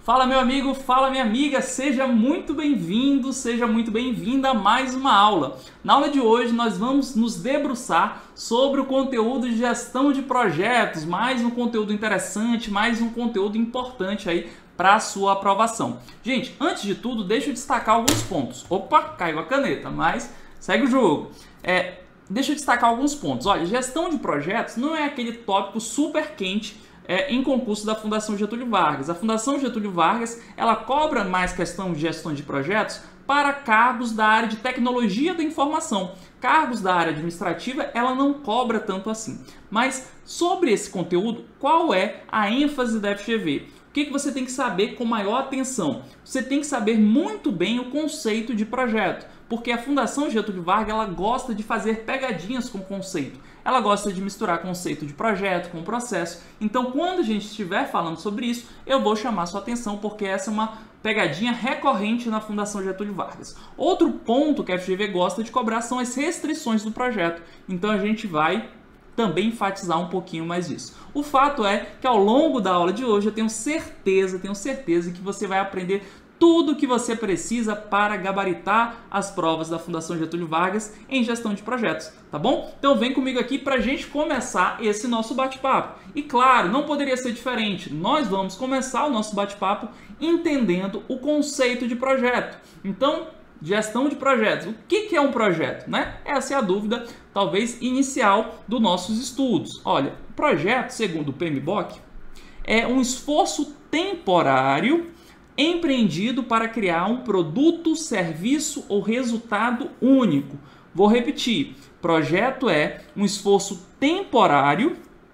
Fala meu amigo, fala minha amiga, seja muito bem-vindo, seja muito bem-vinda a mais uma aula. Na aula de hoje nós vamos nos debruçar sobre o conteúdo de gestão de projetos, mais um conteúdo interessante, mais um conteúdo importante aí para a sua aprovação. Gente, antes de tudo, deixa eu destacar alguns pontos. Opa, caiu a caneta, mas segue o jogo. Deixa eu destacar alguns pontos. Olha, gestão de projetos não é aquele tópico super quente em concurso da Fundação Getúlio Vargas. A Fundação Getúlio Vargas, ela cobra mais questão de gestão de projetos para cargos da área de tecnologia da informação. Cargos da área administrativa, ela não cobra tanto assim. Mas sobre esse conteúdo, qual é a ênfase da FGV? O que você tem que saber com maior atenção? Você tem que saber muito bem o conceito de projeto, porque a Fundação Getúlio Vargas ela gosta de fazer pegadinhas com o conceito. Ela gosta de misturar conceito de projeto com processo. Então, quando a gente estiver falando sobre isso, eu vou chamar sua atenção, porque essa é uma pegadinha recorrente na Fundação Getúlio Vargas. Outro ponto que a FGV gosta de cobrar são as restrições do projeto. Então, a gente vai também enfatizar um pouquinho mais disso. O fato é que ao longo da aula de hoje eu tenho certeza que você vai aprender tudo o que você precisa para gabaritar as provas da Fundação Getúlio Vargas em gestão de projetos, tá bom? Então vem comigo aqui para a gente começar esse nosso bate-papo. E claro, não poderia ser diferente, nós vamos começar o nosso bate-papo entendendo o conceito de projeto. Então, gestão de projetos. O que é um projeto, né? Essa é a dúvida, talvez, inicial dos nossos estudos. Olha, projeto, segundo o PMBOK, é um esforço temporário empreendido para criar um produto, serviço ou resultado único. Vou repetir. Projeto é um esforço temporário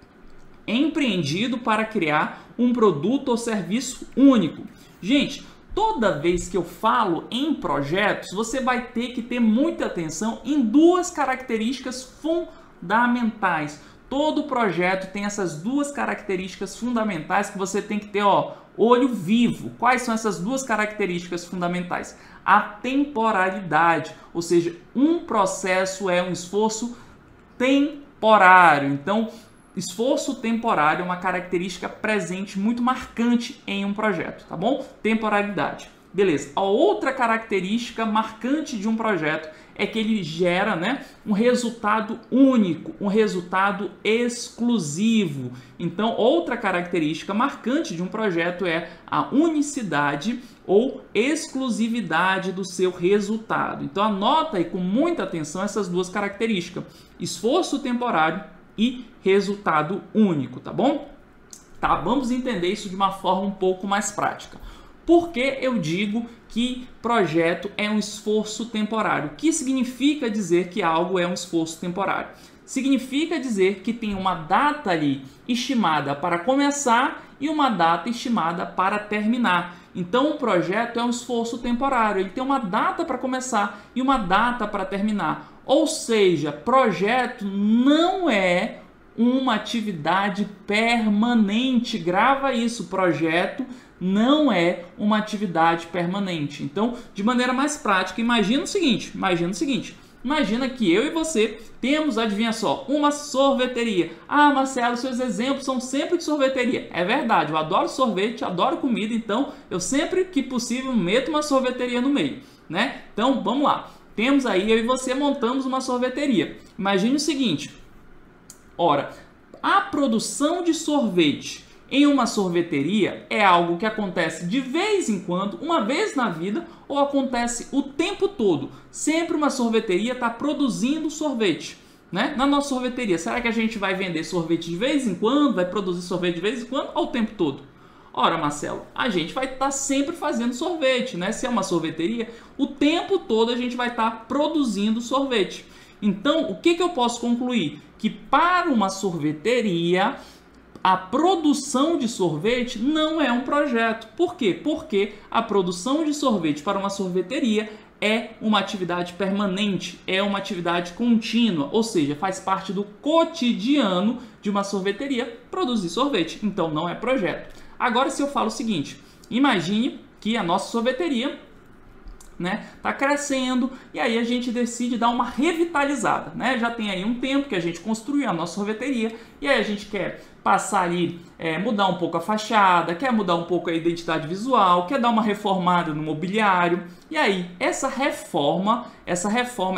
empreendido para criar um produto ou serviço único. Gente, toda vez que eu falo em projetos, você vai ter que ter muita atenção em duas características fundamentais. Todo projeto tem essas duas características fundamentais que você tem que ter, olho vivo. Quais são essas duas características fundamentais? A temporalidade, ou seja, um processo é um esforço temporário. Então, esforço temporário é uma característica presente muito marcante em um projeto, tá bom? Temporalidade. Beleza. A outra característica marcante de um projeto é que ele gera, um resultado único, um resultado exclusivo. Então, outra característica marcante de um projeto é a unicidade ou exclusividade do seu resultado. Então, anota aí com muita atenção essas duas características: esforço temporário e resultado único, tá bom? Tá, vamos entender isso de uma forma um pouco mais prática. Por que eu digo que projeto é um esforço temporário? O que significa dizer que algo é um esforço temporário? Significa dizer que tem uma data ali estimada para começar e uma data estimada para terminar. Então, o projeto é um esforço temporário. Ele tem uma data para começar e uma data para terminar. Ou seja, projeto não é uma atividade permanente. Grava isso, projeto não é uma atividade permanente. Então, de maneira mais prática, imagina o seguinte, imagina que eu e você temos, adivinha só, uma sorveteria. Ah, Marcelo, seus exemplos são sempre de sorveteria. É verdade, eu adoro sorvete, adoro comida, então eu sempre que possível meto uma sorveteria no meio, né? Então, vamos lá. Temos aí, eu e você montamos uma sorveteria. Imagine o seguinte, ora, a produção de sorvete em uma sorveteria é algo que acontece de vez em quando, uma vez na vida, ou acontece o tempo todo. Sempre uma sorveteria está produzindo sorvete, né? Na nossa sorveteria, será que a gente vai vender sorvete de vez em quando, vai produzir sorvete de vez em quando, ou o tempo todo? Ora, Marcelo, a gente vai estar sempre fazendo sorvete, né? Se é uma sorveteria, o tempo todo a gente vai estar produzindo sorvete. Então, o que eu posso concluir? Que para uma sorveteria, a produção de sorvete não é um projeto. Por quê? Porque a produção de sorvete para uma sorveteria é uma atividade permanente, é uma atividade contínua, ou seja, faz parte do cotidiano de uma sorveteria produzir sorvete. Então, não é projeto. Agora, se eu falo o seguinte, imagine que a nossa sorveteria né? Tá crescendo e aí a gente decide dar uma revitalizada, né? Já tem aí um tempo que a gente construiu a nossa sorveteria e aí a gente quer passar ali, mudar um pouco a fachada, quer mudar um pouco a identidade visual, quer dar uma reformada no mobiliário. E aí, essa reforma, essa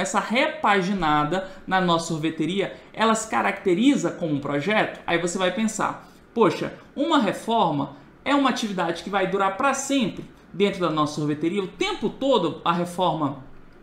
repaginada na nossa sorveteria, ela se caracteriza como um projeto? Aí você vai pensar, poxa, uma reforma é uma atividade que vai durar para sempre dentro da nossa sorveteria? O tempo todo a reforma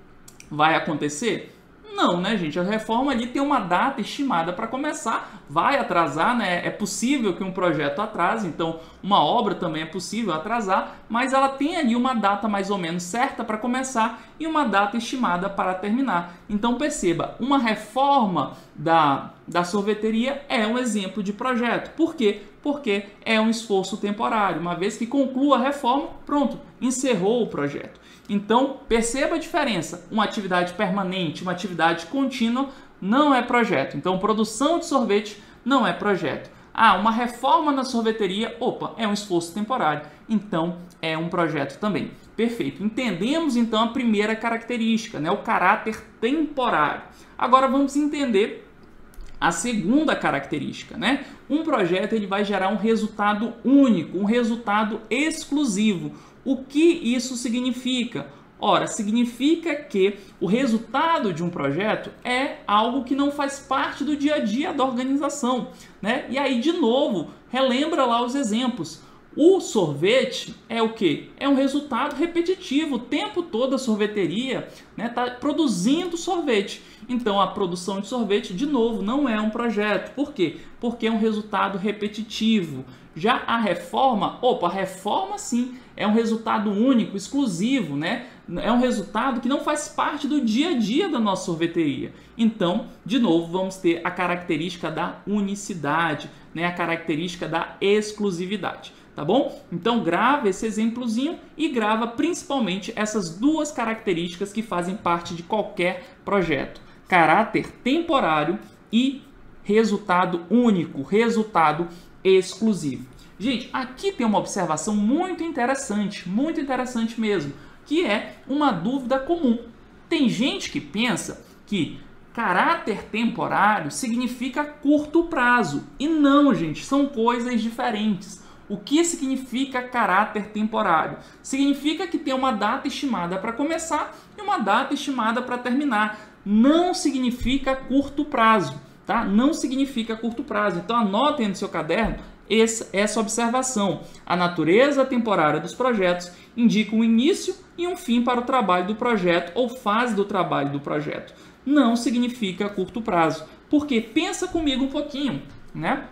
vai acontecer? Não, né, gente? A reforma ali tem uma data estimada para começar, vai atrasar, né? É possível que um projeto atrase, então uma obra também é possível atrasar, mas ela tem ali uma data mais ou menos certa para começar e uma data estimada para terminar. Então perceba, uma reforma da sorveteria é um exemplo de projeto. Por quê? Porque é um esforço temporário. Uma vez que conclua a reforma, pronto, encerrou o projeto. Então, perceba a diferença. Uma atividade permanente, uma atividade contínua não é projeto. Então, produção de sorvete não é projeto. Ah, uma reforma na sorveteria, opa, é um esforço temporário. Então, é um projeto também. Perfeito. Entendemos, então, a primeira característica, né? O caráter temporário. Agora, vamos entender a segunda característica, né? Um projeto ele vai gerar um resultado único, um resultado exclusivo. O que isso significa? Ora, significa que o resultado de um projeto é algo que não faz parte do dia a dia da organização, né? E aí, de novo, relembra lá os exemplos. O sorvete é o quê? É um resultado repetitivo. O tempo todo a sorveteria está produzindo sorvete. Então, a produção de sorvete, de novo, não é um projeto. Por quê? Porque é um resultado repetitivo. Já a reforma, a reforma sim, é um resultado único, exclusivo, né? É um resultado que não faz parte do dia a dia da nossa sorveteria. Então, de novo, vamos ter a característica da unicidade, né? A característica da exclusividade. Tá bom? Então grava esse exemplozinho e grava principalmente essas duas características que fazem parte de qualquer projeto. Caráter temporário e resultado único, resultado exclusivo. Gente, aqui tem uma observação muito interessante mesmo, que é uma dúvida comum. Tem gente que pensa que caráter temporário significa curto prazo. E não, gente, são coisas diferentes. O que significa caráter temporário? Significa que tem uma data estimada para começar e uma data estimada para terminar. Não significa curto prazo, tá? Não significa curto prazo. Então anotem no seu caderno essa observação. A natureza temporária dos projetos indica um início e um fim para o trabalho do projeto ou fase do trabalho do projeto. Não significa curto prazo. Porque pensa comigo um pouquinho, né?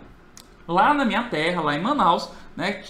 Lá na minha terra, lá em Manaus, né,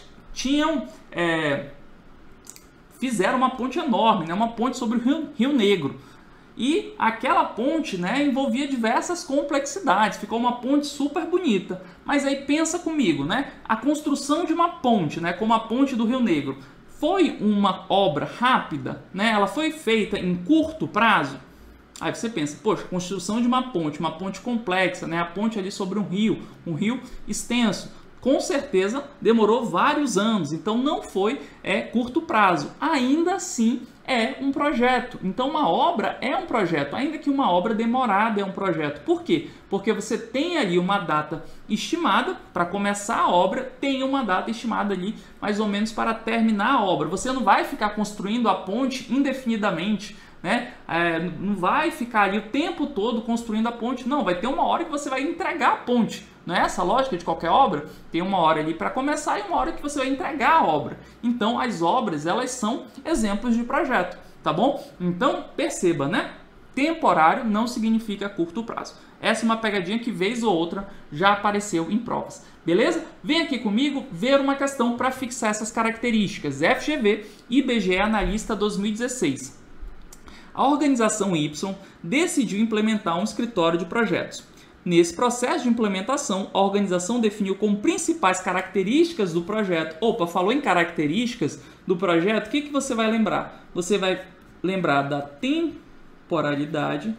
fizeram uma ponte enorme, né, uma ponte sobre o Rio Negro. E aquela ponte, né, envolvia diversas complexidades, ficou uma ponte super bonita. Mas aí pensa comigo, né, a construção de uma ponte, né, como a ponte do Rio Negro, foi uma obra rápida, né, ela foi feita em curto prazo? Aí você pensa, poxa, construção de uma ponte complexa, né, a ponte ali sobre um rio extenso. Com certeza demorou vários anos, então não foi curto prazo. Ainda assim é um projeto. Então uma obra é um projeto, ainda que uma obra demorada é um projeto. Por quê? Porque você tem ali uma data estimada para começar a obra, tem uma data estimada ali mais ou menos para terminar a obra. Você não vai ficar construindo a ponte indefinidamente, né? Não vai ficar ali o tempo todo construindo a ponte, não. Vai ter uma hora que você vai entregar a ponte. Não é essa a lógica de qualquer obra? Tem uma hora ali para começar e uma hora que você vai entregar a obra. Então, as obras, elas são exemplos de projeto, tá bom? Então, perceba, né? Temporário não significa curto prazo. Essa é uma pegadinha que, vez ou outra, já apareceu em provas. Beleza? Vem aqui comigo ver uma questão para fixar essas características. FGV, IBGE Analista 2016. A organização Y decidiu implementar um escritório de projetos. Nesse processo de implementação, a organização definiu como principais características do projeto. Falou em características do projeto, o que você vai lembrar? Você vai lembrar da temporalidade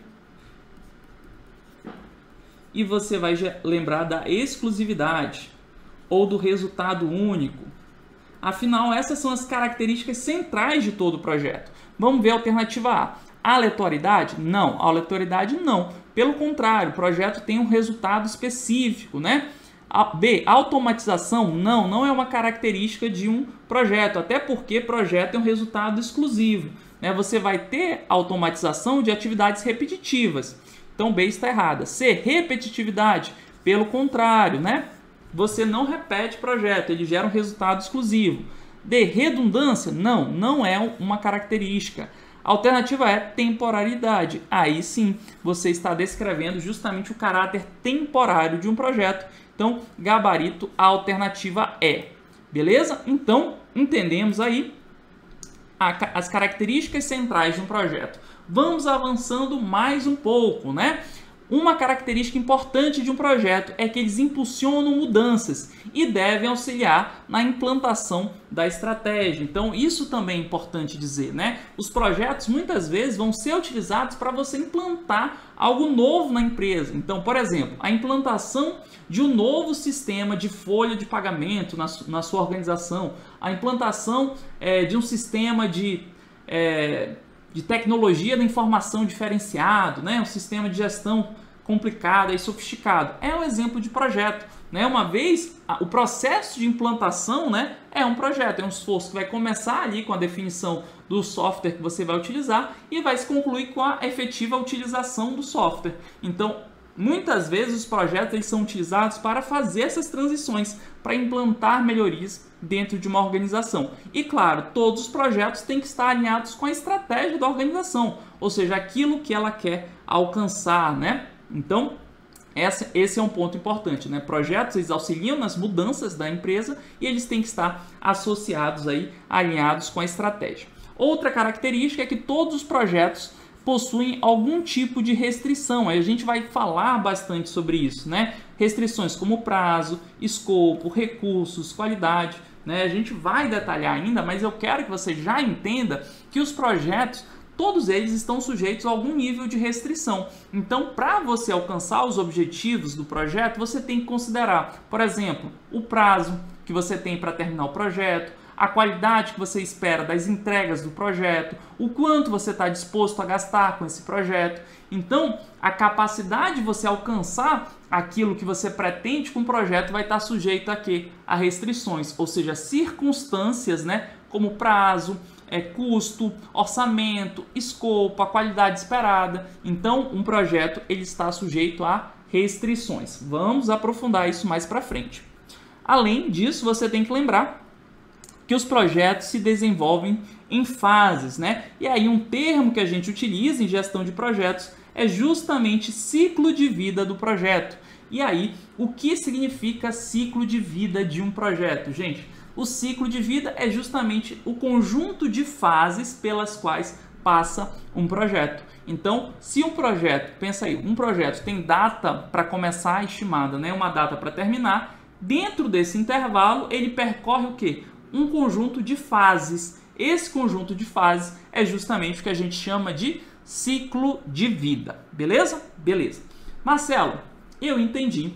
e você vai lembrar da exclusividade ou do resultado único. Afinal, essas são as características centrais de todo o projeto. Vamos ver a alternativa A. Aleatoriedade? Não. Aleatoriedade não. Pelo contrário, o projeto tem um resultado específico, né? B. Automatização? Não, não é uma característica de um projeto, até porque projeto é um resultado exclusivo, né? Você vai ter automatização de atividades repetitivas. Então, B está errada. C. Repetitividade? Pelo contrário, né? Você não repete projeto, ele gera um resultado exclusivo. D. Redundância? Não, não é uma característica. A alternativa é temporalidade. Aí sim, você está descrevendo justamente o caráter temporário de um projeto. Então, gabarito, a alternativa é. Beleza? Então, entendemos aí as características centrais de um projeto. Vamos avançando mais um pouco, né? Uma característica importante de um projeto é que eles impulsionam mudanças e devem auxiliar na implantação da estratégia. Então, isso também é importante dizer, né? Os projetos muitas vezes vão ser utilizados para você implantar algo novo na empresa. Então, por exemplo, a implantação de um novo sistema de folha de pagamento na sua organização, a implantação de um sistema de tecnologia da informação diferenciado, né? Um sistema de gestão complicado e sofisticado. É um exemplo de projeto, né? Uma vez, o processo de implantação, né, é um projeto, é um esforço que vai começar ali com a definição do software que você vai utilizar e vai se concluir com a efetiva utilização do software. Então, muitas vezes os projetos eles são utilizados para fazer essas transições, para implantar melhorias dentro de uma organização. E claro, todos os projetos têm que estar alinhados com a estratégia da organização, ou seja, aquilo que ela quer alcançar, né? Então, esse é um ponto importante, né? Projetos eles auxiliam nas mudanças da empresa e eles têm que estar associados aí, alinhados com a estratégia. Outra característica é que todos os projetos possuem algum tipo de restrição. Aí a gente vai falar bastante sobre isso, né? Restrições como prazo, escopo, recursos, qualidade, né? A gente vai detalhar ainda, mas eu quero que você já entenda que os projetos, todos eles estão sujeitos a algum nível de restrição. Então, para você alcançar os objetivos do projeto, você tem que considerar, por exemplo, o prazo que você tem para terminar o projeto, a qualidade que você espera das entregas do projeto, o quanto você está disposto a gastar com esse projeto. Então, a capacidade de você alcançar aquilo que você pretende com o projeto vai estar sujeito a quê? A restrições, ou seja, circunstâncias, né, como prazo, custo, orçamento, escopo, a qualidade esperada. Então, um projeto ele está sujeito a restrições. Vamos aprofundar isso mais para frente. Além disso, você tem que lembrar que os projetos se desenvolvem em fases, né? E aí um termo que a gente utiliza em gestão de projetos é justamente ciclo de vida do projeto. E aí, o que significa ciclo de vida de um projeto? Gente, o ciclo de vida é justamente o conjunto de fases pelas quais passa um projeto. Então, se um projeto, pensa aí, um projeto tem data para começar estimada, né? Uma data para terminar, dentro desse intervalo ele percorre o quê? Um conjunto de fases. Esse conjunto de fases é justamente o que a gente chama de ciclo de vida. Beleza? Beleza. Marcelo, eu entendi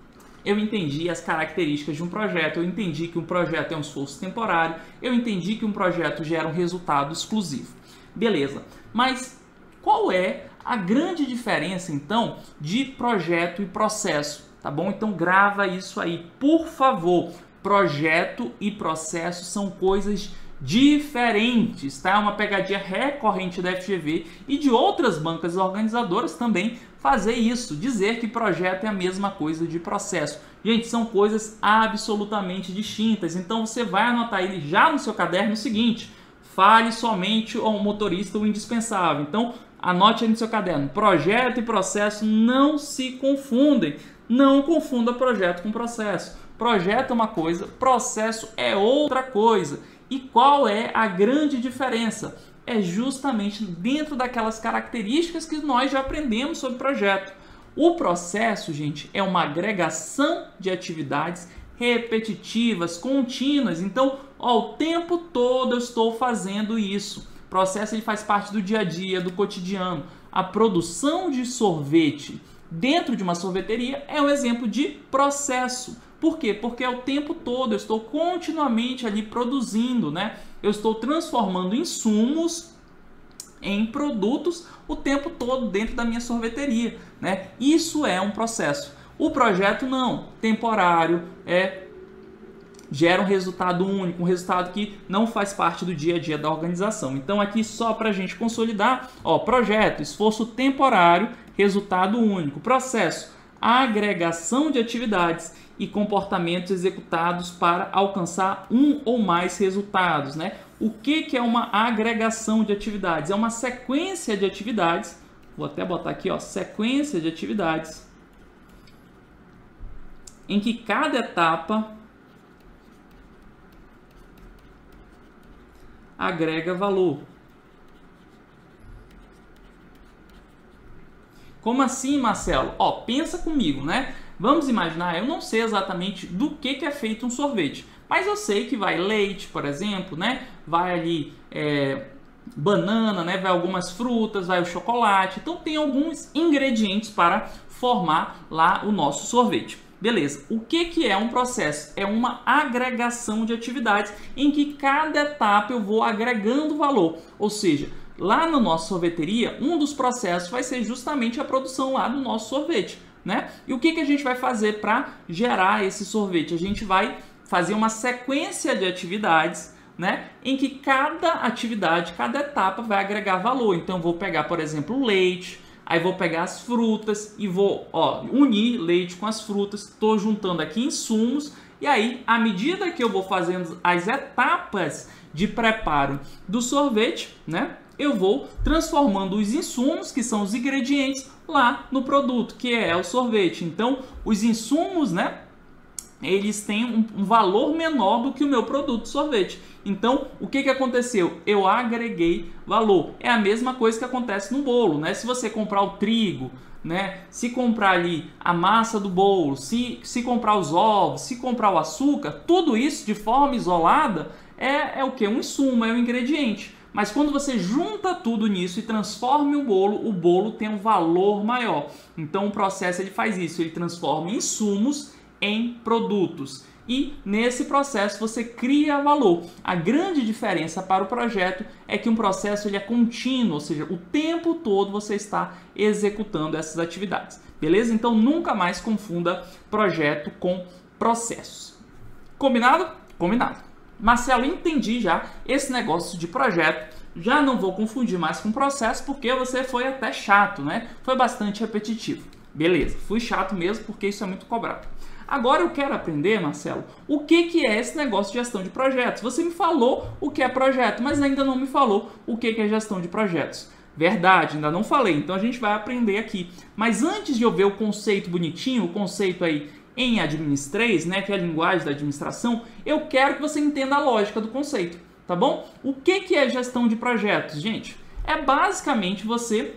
as características de um projeto, eu entendi que um projeto é um esforço temporário, eu entendi que um projeto gera um resultado exclusivo. Beleza. Mas qual é a grande diferença, então, de projeto e processo? Tá bom? Então grava isso aí, por favor. Projeto e processo são coisas diferentes, tá? É uma pegadinha recorrente da FGV e de outras bancas organizadoras também fazer isso, dizer que projeto é a mesma coisa de processo. Gente, são coisas absolutamente distintas, então você vai anotar ele já no seu caderno o seguinte: fale somente ao motorista o indispensável. Então, anote aí no seu caderno, projeto e processo não se confundem, não confunda projeto com processo. Projeto é uma coisa, processo é outra coisa. E qual é a grande diferença? É justamente dentro daquelas características que nós já aprendemos sobre projeto. O processo, gente, é uma agregação de atividades repetitivas, contínuas. Então, o tempo todo eu estou fazendo isso. O processo ele faz parte do dia a dia, do cotidiano. A produção de sorvete dentro de uma sorveteria é um exemplo de processo. Por quê? Porque é o tempo todo, eu estou continuamente ali produzindo, né? Eu estou transformando insumos em produtos o tempo todo dentro da minha sorveteria, né? Isso é um processo. O projeto não, temporário, gera um resultado único, um resultado que não faz parte do dia a dia da organização. Então aqui só para a gente consolidar, projeto, esforço temporário, resultado único. Processo, agregação de atividades e comportamentos executados para alcançar um ou mais resultados, né? O que é uma agregação de atividades? É uma sequência de atividades, vou até botar aqui, sequência de atividades, em que cada etapa agrega valor. Como assim, Marcelo? Pensa comigo, né? Vamos imaginar, eu não sei exatamente do que é feito um sorvete, mas eu sei que vai leite, por exemplo, né? Vai ali banana, né? Vai algumas frutas, vai o chocolate. Então tem alguns ingredientes para formar lá o nosso sorvete. Beleza, o que é um processo? É uma agregação de atividades em que cada etapa eu vou agregando valor. Ou seja, lá na nossa sorveteria, um dos processos vai ser justamente a produção lá do nosso sorvete, né? E o que a gente vai fazer para gerar esse sorvete? A gente vai fazer uma sequência de atividades, né? Em que cada atividade, cada etapa vai agregar valor. Então eu vou pegar, por exemplo, o leite, aí vou pegar as frutas e vou unir leite com as frutas. Estou juntando aqui insumos. E aí, à medida que eu vou fazendo as etapas de preparo do sorvete, né? Eu vou transformando os insumos, que são os ingredientes, lá no produto, que é o sorvete. Então, os insumos, né? Eles têm um valor menor do que o meu produto sorvete. Então, o que aconteceu? Eu agreguei valor. É a mesma coisa que acontece no bolo, né? Se você comprar o trigo, né? Se comprar ali a massa do bolo, se comprar os ovos, se comprar o açúcar, tudo isso de forma isolada é o que? Um insumo, é um ingrediente. Mas quando você junta tudo nisso e transforma o bolo tem um valor maior. Então, o processo ele faz isso, ele transforma insumos em produtos. E nesse processo você cria valor. A grande diferença para o projeto é que um processo ele é contínuo, ou seja, o tempo todo você está executando essas atividades. Beleza? Então nunca mais confunda projeto com processos. Combinado? Combinado. Marcelo, entendi já esse negócio de projeto. Já não vou confundir mais com processo porque você foi até chato, né? Foi bastante repetitivo. Beleza, fui chato mesmo porque isso é muito cobrado. Agora eu quero aprender, Marcelo, o que é esse negócio de gestão de projetos. Você me falou o que é projeto, mas ainda não me falou o que é gestão de projetos. Verdade, ainda não falei, então a gente vai aprender aqui. Mas antes de eu ver o conceito bonitinho, o conceito aí em Administrês, né, que é a linguagem da administração, eu quero que você entenda a lógica do conceito, tá bom? O que é gestão de projetos, gente? É basicamente você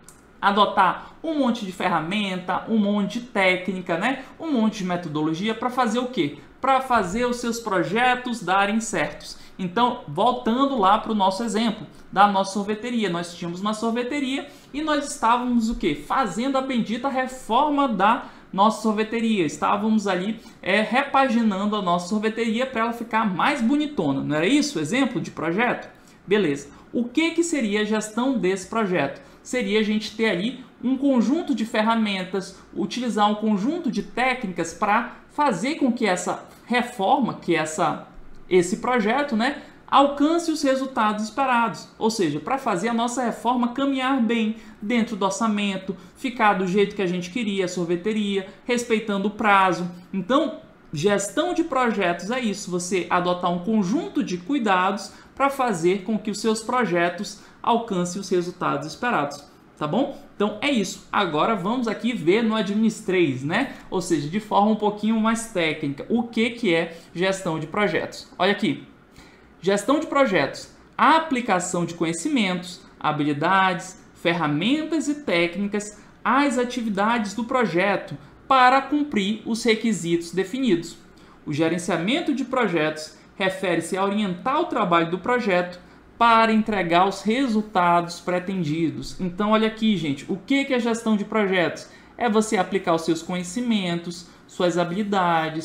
adotar um monte de ferramenta, um monte de técnica, né? Um monte de metodologia para fazer o quê? Para fazer os seus projetos darem certos. Então, voltando lá para o nosso exemplo da nossa sorveteria. Nós tínhamos uma sorveteria e nós estávamos o quê? Fazendo a bendita reforma da nossa sorveteria. Estávamos ali repaginando a nossa sorveteria para ela ficar mais bonitona. Não era isso? Exemplo de projeto? Beleza. O que seria a gestão desse projeto? Seria a gente ter ali um conjunto de ferramentas, utilizar um conjunto de técnicas para fazer com que essa reforma, que esse projeto, né, alcance os resultados esperados. Ou seja, para fazer a nossa reforma caminhar bem dentro do orçamento, ficar do jeito que a gente queria, a sorveteria, respeitando o prazo. Então, gestão de projetos é isso, você adotar um conjunto de cuidados para fazer com que os seus projetos alcancem os resultados esperados, tá bom? Então é isso. Agora vamos aqui ver no Administrês, né? Ou seja, de forma um pouquinho mais técnica, o que é gestão de projetos. Olha aqui, gestão de projetos, a aplicação de conhecimentos, habilidades, ferramentas e técnicas às atividades do projeto para cumprir os requisitos definidos. O gerenciamento de projetos refere-se a orientar o trabalho do projeto para entregar os resultados pretendidos. Então, olha aqui, gente, o que é gestão de projetos? É você aplicar os seus conhecimentos, suas habilidades,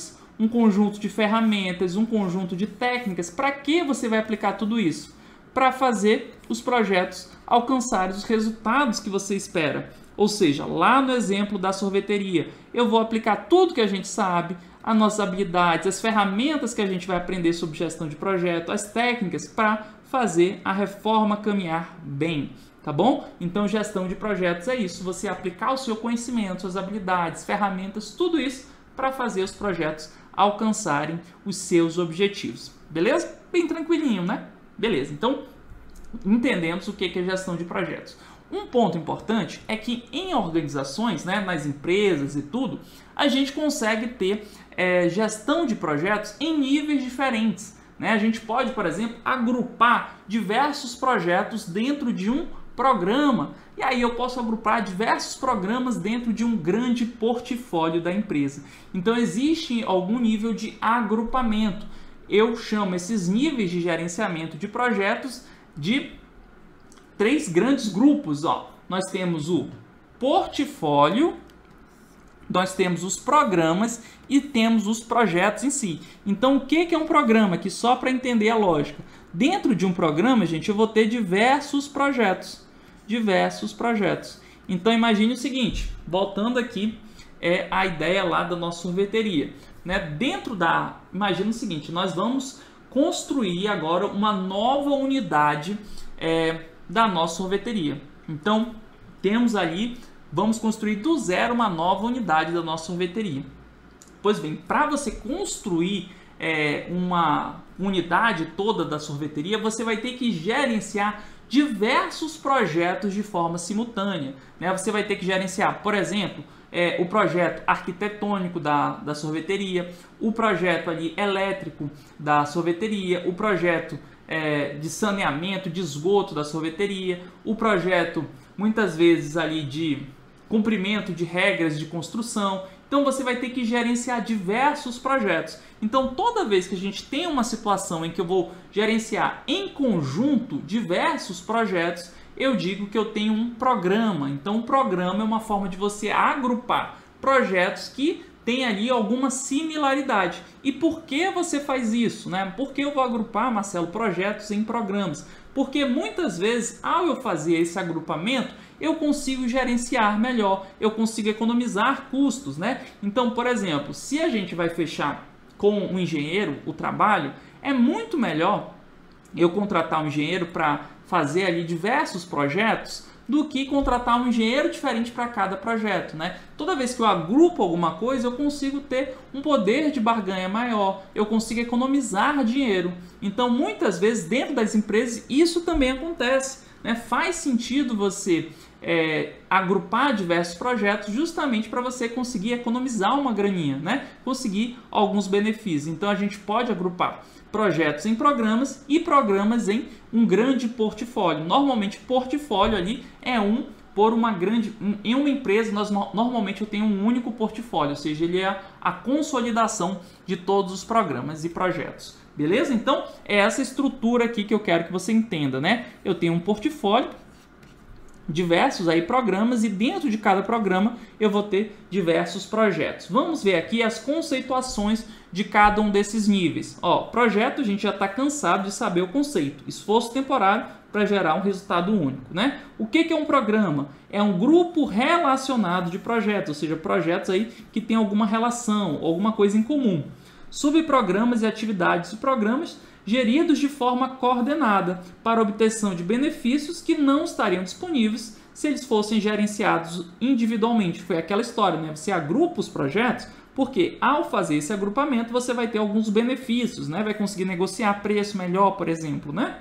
um conjunto de ferramentas, um conjunto de técnicas. Para que você vai aplicar tudo isso? Para fazer os projetos alcançarem os resultados que você espera. Ou seja, lá no exemplo da sorveteria, eu vou aplicar tudo que a gente sabe, as nossas habilidades, as ferramentas que a gente vai aprender sobre gestão de projeto, as técnicas para fazer a reforma caminhar bem, tá bom? Então, gestão de projetos é isso, você aplicar o seu conhecimento, suas habilidades, ferramentas, tudo isso para fazer os projetos alcançarem os seus objetivos, beleza? Bem tranquilinho, né? Beleza, então entendemos o que é gestão de projetos. Um ponto importante é que em organizações, né, nas empresas e tudo, a gente consegue ter gestão de projetos em níveis diferentes, né? A gente pode, por exemplo, agrupar diversos projetos dentro de um programa, e aí eu posso agrupar diversos programas dentro de um grande portfólio da empresa. Então existe algum nível de agrupamento. Eu chamo esses níveis de gerenciamento de projetos de 3 grandes grupos. Nós temos o portfólio, nós temos os programas e temos os projetos em si. Então, o que é um programa? Aqui só para entender a lógica. Dentro de um programa, gente, eu vou ter diversos projetos. Então, imagine o seguinte, voltando aqui a ideia lá da nossa sorveteria, né? Imagina o seguinte, nós vamos construir agora uma nova unidade da nossa sorveteria. Então, temos ali, vamos construir do zero uma nova unidade da nossa sorveteria. Pois bem, para você construir uma unidade toda da sorveteria, você vai ter que gerenciar diversos projetos de forma simultânea, né? Você vai ter que gerenciar, por exemplo, o projeto arquitetônico da sorveteria, o projeto ali elétrico da sorveteria, o projeto de saneamento, de esgoto da sorveteria, o projeto muitas vezes ali de cumprimento de regras de construção. Então você vai ter que gerenciar diversos projetos. Então toda vez que a gente tem uma situação em que eu vou gerenciar em conjunto diversos projetos, eu digo que eu tenho um programa. Então um programa é uma forma de você agrupar projetos que tem ali alguma similaridade. E por que você faz isso, né? Por que eu vou agrupar, Marcelo, projetos em programas? Porque muitas vezes, ao eu fazer esse agrupamento, eu consigo gerenciar melhor, eu consigo economizar custos, né? Então, por exemplo, se a gente vai fechar com um engenheiro o trabalho, é muito melhor eu contratar um engenheiro para fazer ali diversos projetos do que contratar um engenheiro diferente para cada projeto, né? Toda vez que eu agrupo alguma coisa, eu consigo ter um poder de barganha maior, eu consigo economizar dinheiro. Então, muitas vezes, dentro das empresas, isso também acontece, né? Faz sentido você agrupar diversos projetos justamente para você conseguir economizar uma graninha, né? Conseguir alguns benefícios. Então, a gente pode agrupar projetos em programas e programas em um grande portfólio. Normalmente, portfólio ali é em uma empresa, normalmente eu tenho um único portfólio, ou seja, ele é a consolidação de todos os programas e projetos. Beleza? Então, é essa estrutura aqui que eu quero que você entenda, né? Eu tenho um portfólio, diversos aí programas, e dentro de cada programa eu vou ter diversos projetos. Vamos ver aqui as conceituações de cada um desses níveis. Projeto, a gente já está cansado de saber o conceito. Esforço temporário para gerar um resultado único, né? O que é um programa? É um grupo relacionado de projetos, ou seja, projetos aí que tem alguma relação, alguma coisa em comum. Subprogramas e atividades e programas geridos de forma coordenada para obtenção de benefícios que não estariam disponíveis se eles fossem gerenciados individualmente. Foi aquela história, né? Você agrupa os projetos porque ao fazer esse agrupamento você vai ter alguns benefícios, né? Vai conseguir negociar preço melhor, por exemplo, né?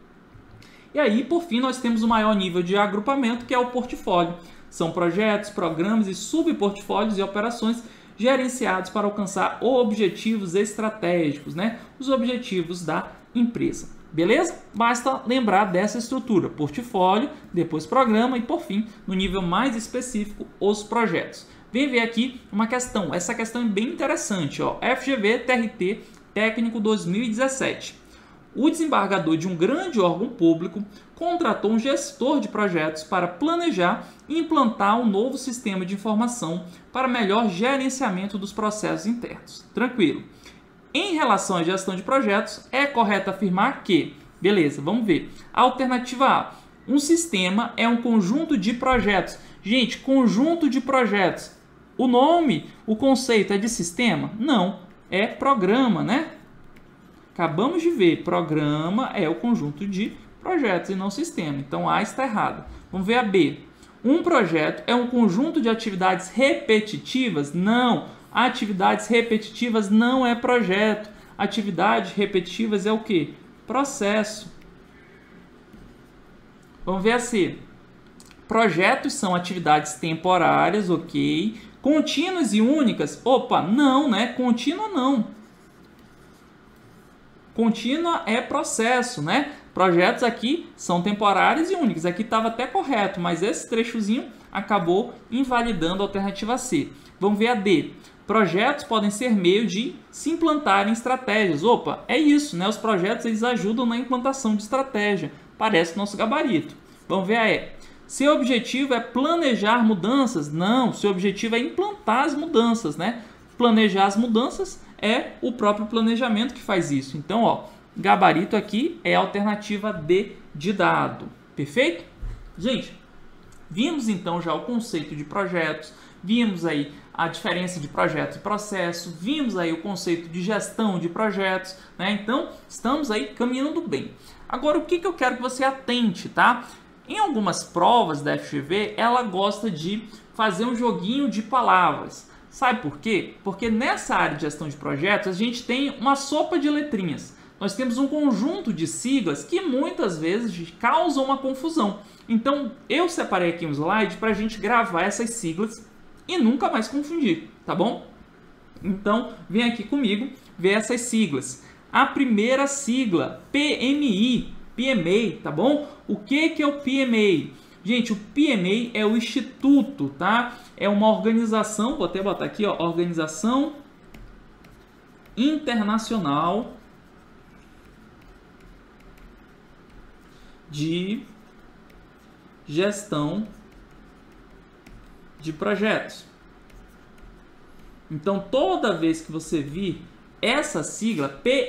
E aí, por fim, nós temos o maior nível de agrupamento, que é o portfólio. São projetos, programas e subportfólios e operações gerenciados para alcançar objetivos estratégicos, né? Os objetivos da empresa. Beleza? Basta lembrar dessa estrutura: portfólio, depois programa e, por fim, no nível mais específico, os projetos. Vem ver aqui uma questão. Essa questão é bem interessante. FGV TRT Técnico 2017. o desembargador de um grande órgão público contratou um gestor de projetos para planejar e implantar um novo sistema de informação para melhor gerenciamento dos processos internos. Tranquilo. Em relação à gestão de projetos, é correto afirmar que, beleza, vamos ver. Alternativa A, um sistema é um conjunto de projetos. Gente, conjunto de projetos. O nome, o conceito é de sistema? Não, é programa, né? Acabamos de ver, programa é o conjunto de projetos e não sistema. Então A está errado. Vamos ver a B. Um projeto é um conjunto de atividades repetitivas? Não. Atividades repetitivas não é projeto. Atividades repetitivas é o quê? Processo. Vamos ver a C. Projetos são atividades temporárias, ok. Contínuas e únicas? Opa, não, né? Contínua não. Contínua é processo, né? Projetos aqui são temporários e únicos. Aqui estava até correto, mas esse trechozinho acabou invalidando a alternativa C. Vamos ver a D. Projetos podem ser meio de se implantarem estratégias. Opa, é isso, né? Os projetos eles ajudam na implantação de estratégia. Parece nosso gabarito. Vamos ver a E. Seu objetivo é planejar mudanças? Não, seu objetivo é implantar as mudanças, né? Planejar as mudanças é o próprio planejamento que faz isso. Então, ó, gabarito aqui é a alternativa D de dado. Perfeito? Gente, vimos então já o conceito de projetos, vimos aí a diferença de projeto e processo, vimos aí o conceito de gestão de projetos, né? Então, estamos aí caminhando bem. Agora, o que eu quero que você atente, tá? Em algumas provas da FGV, ela gosta de fazer um joguinho de palavras. Sabe por quê? Porque nessa área de gestão de projetos, a gente tem uma sopa de letrinhas. Nós temos um conjunto de siglas que muitas vezes causam uma confusão. Então, eu separei aqui um slide para a gente gravar essas siglas e nunca mais confundir, tá bom? Então, vem aqui comigo ver essas siglas. A primeira sigla, PMI, PMA, tá bom? O que é o PMA? Gente, o PMA é o instituto, tá? É uma organização, vou até botar aqui, ó, Organização Internacional de Gestão de Projetos. Então, toda vez que você vir essa sigla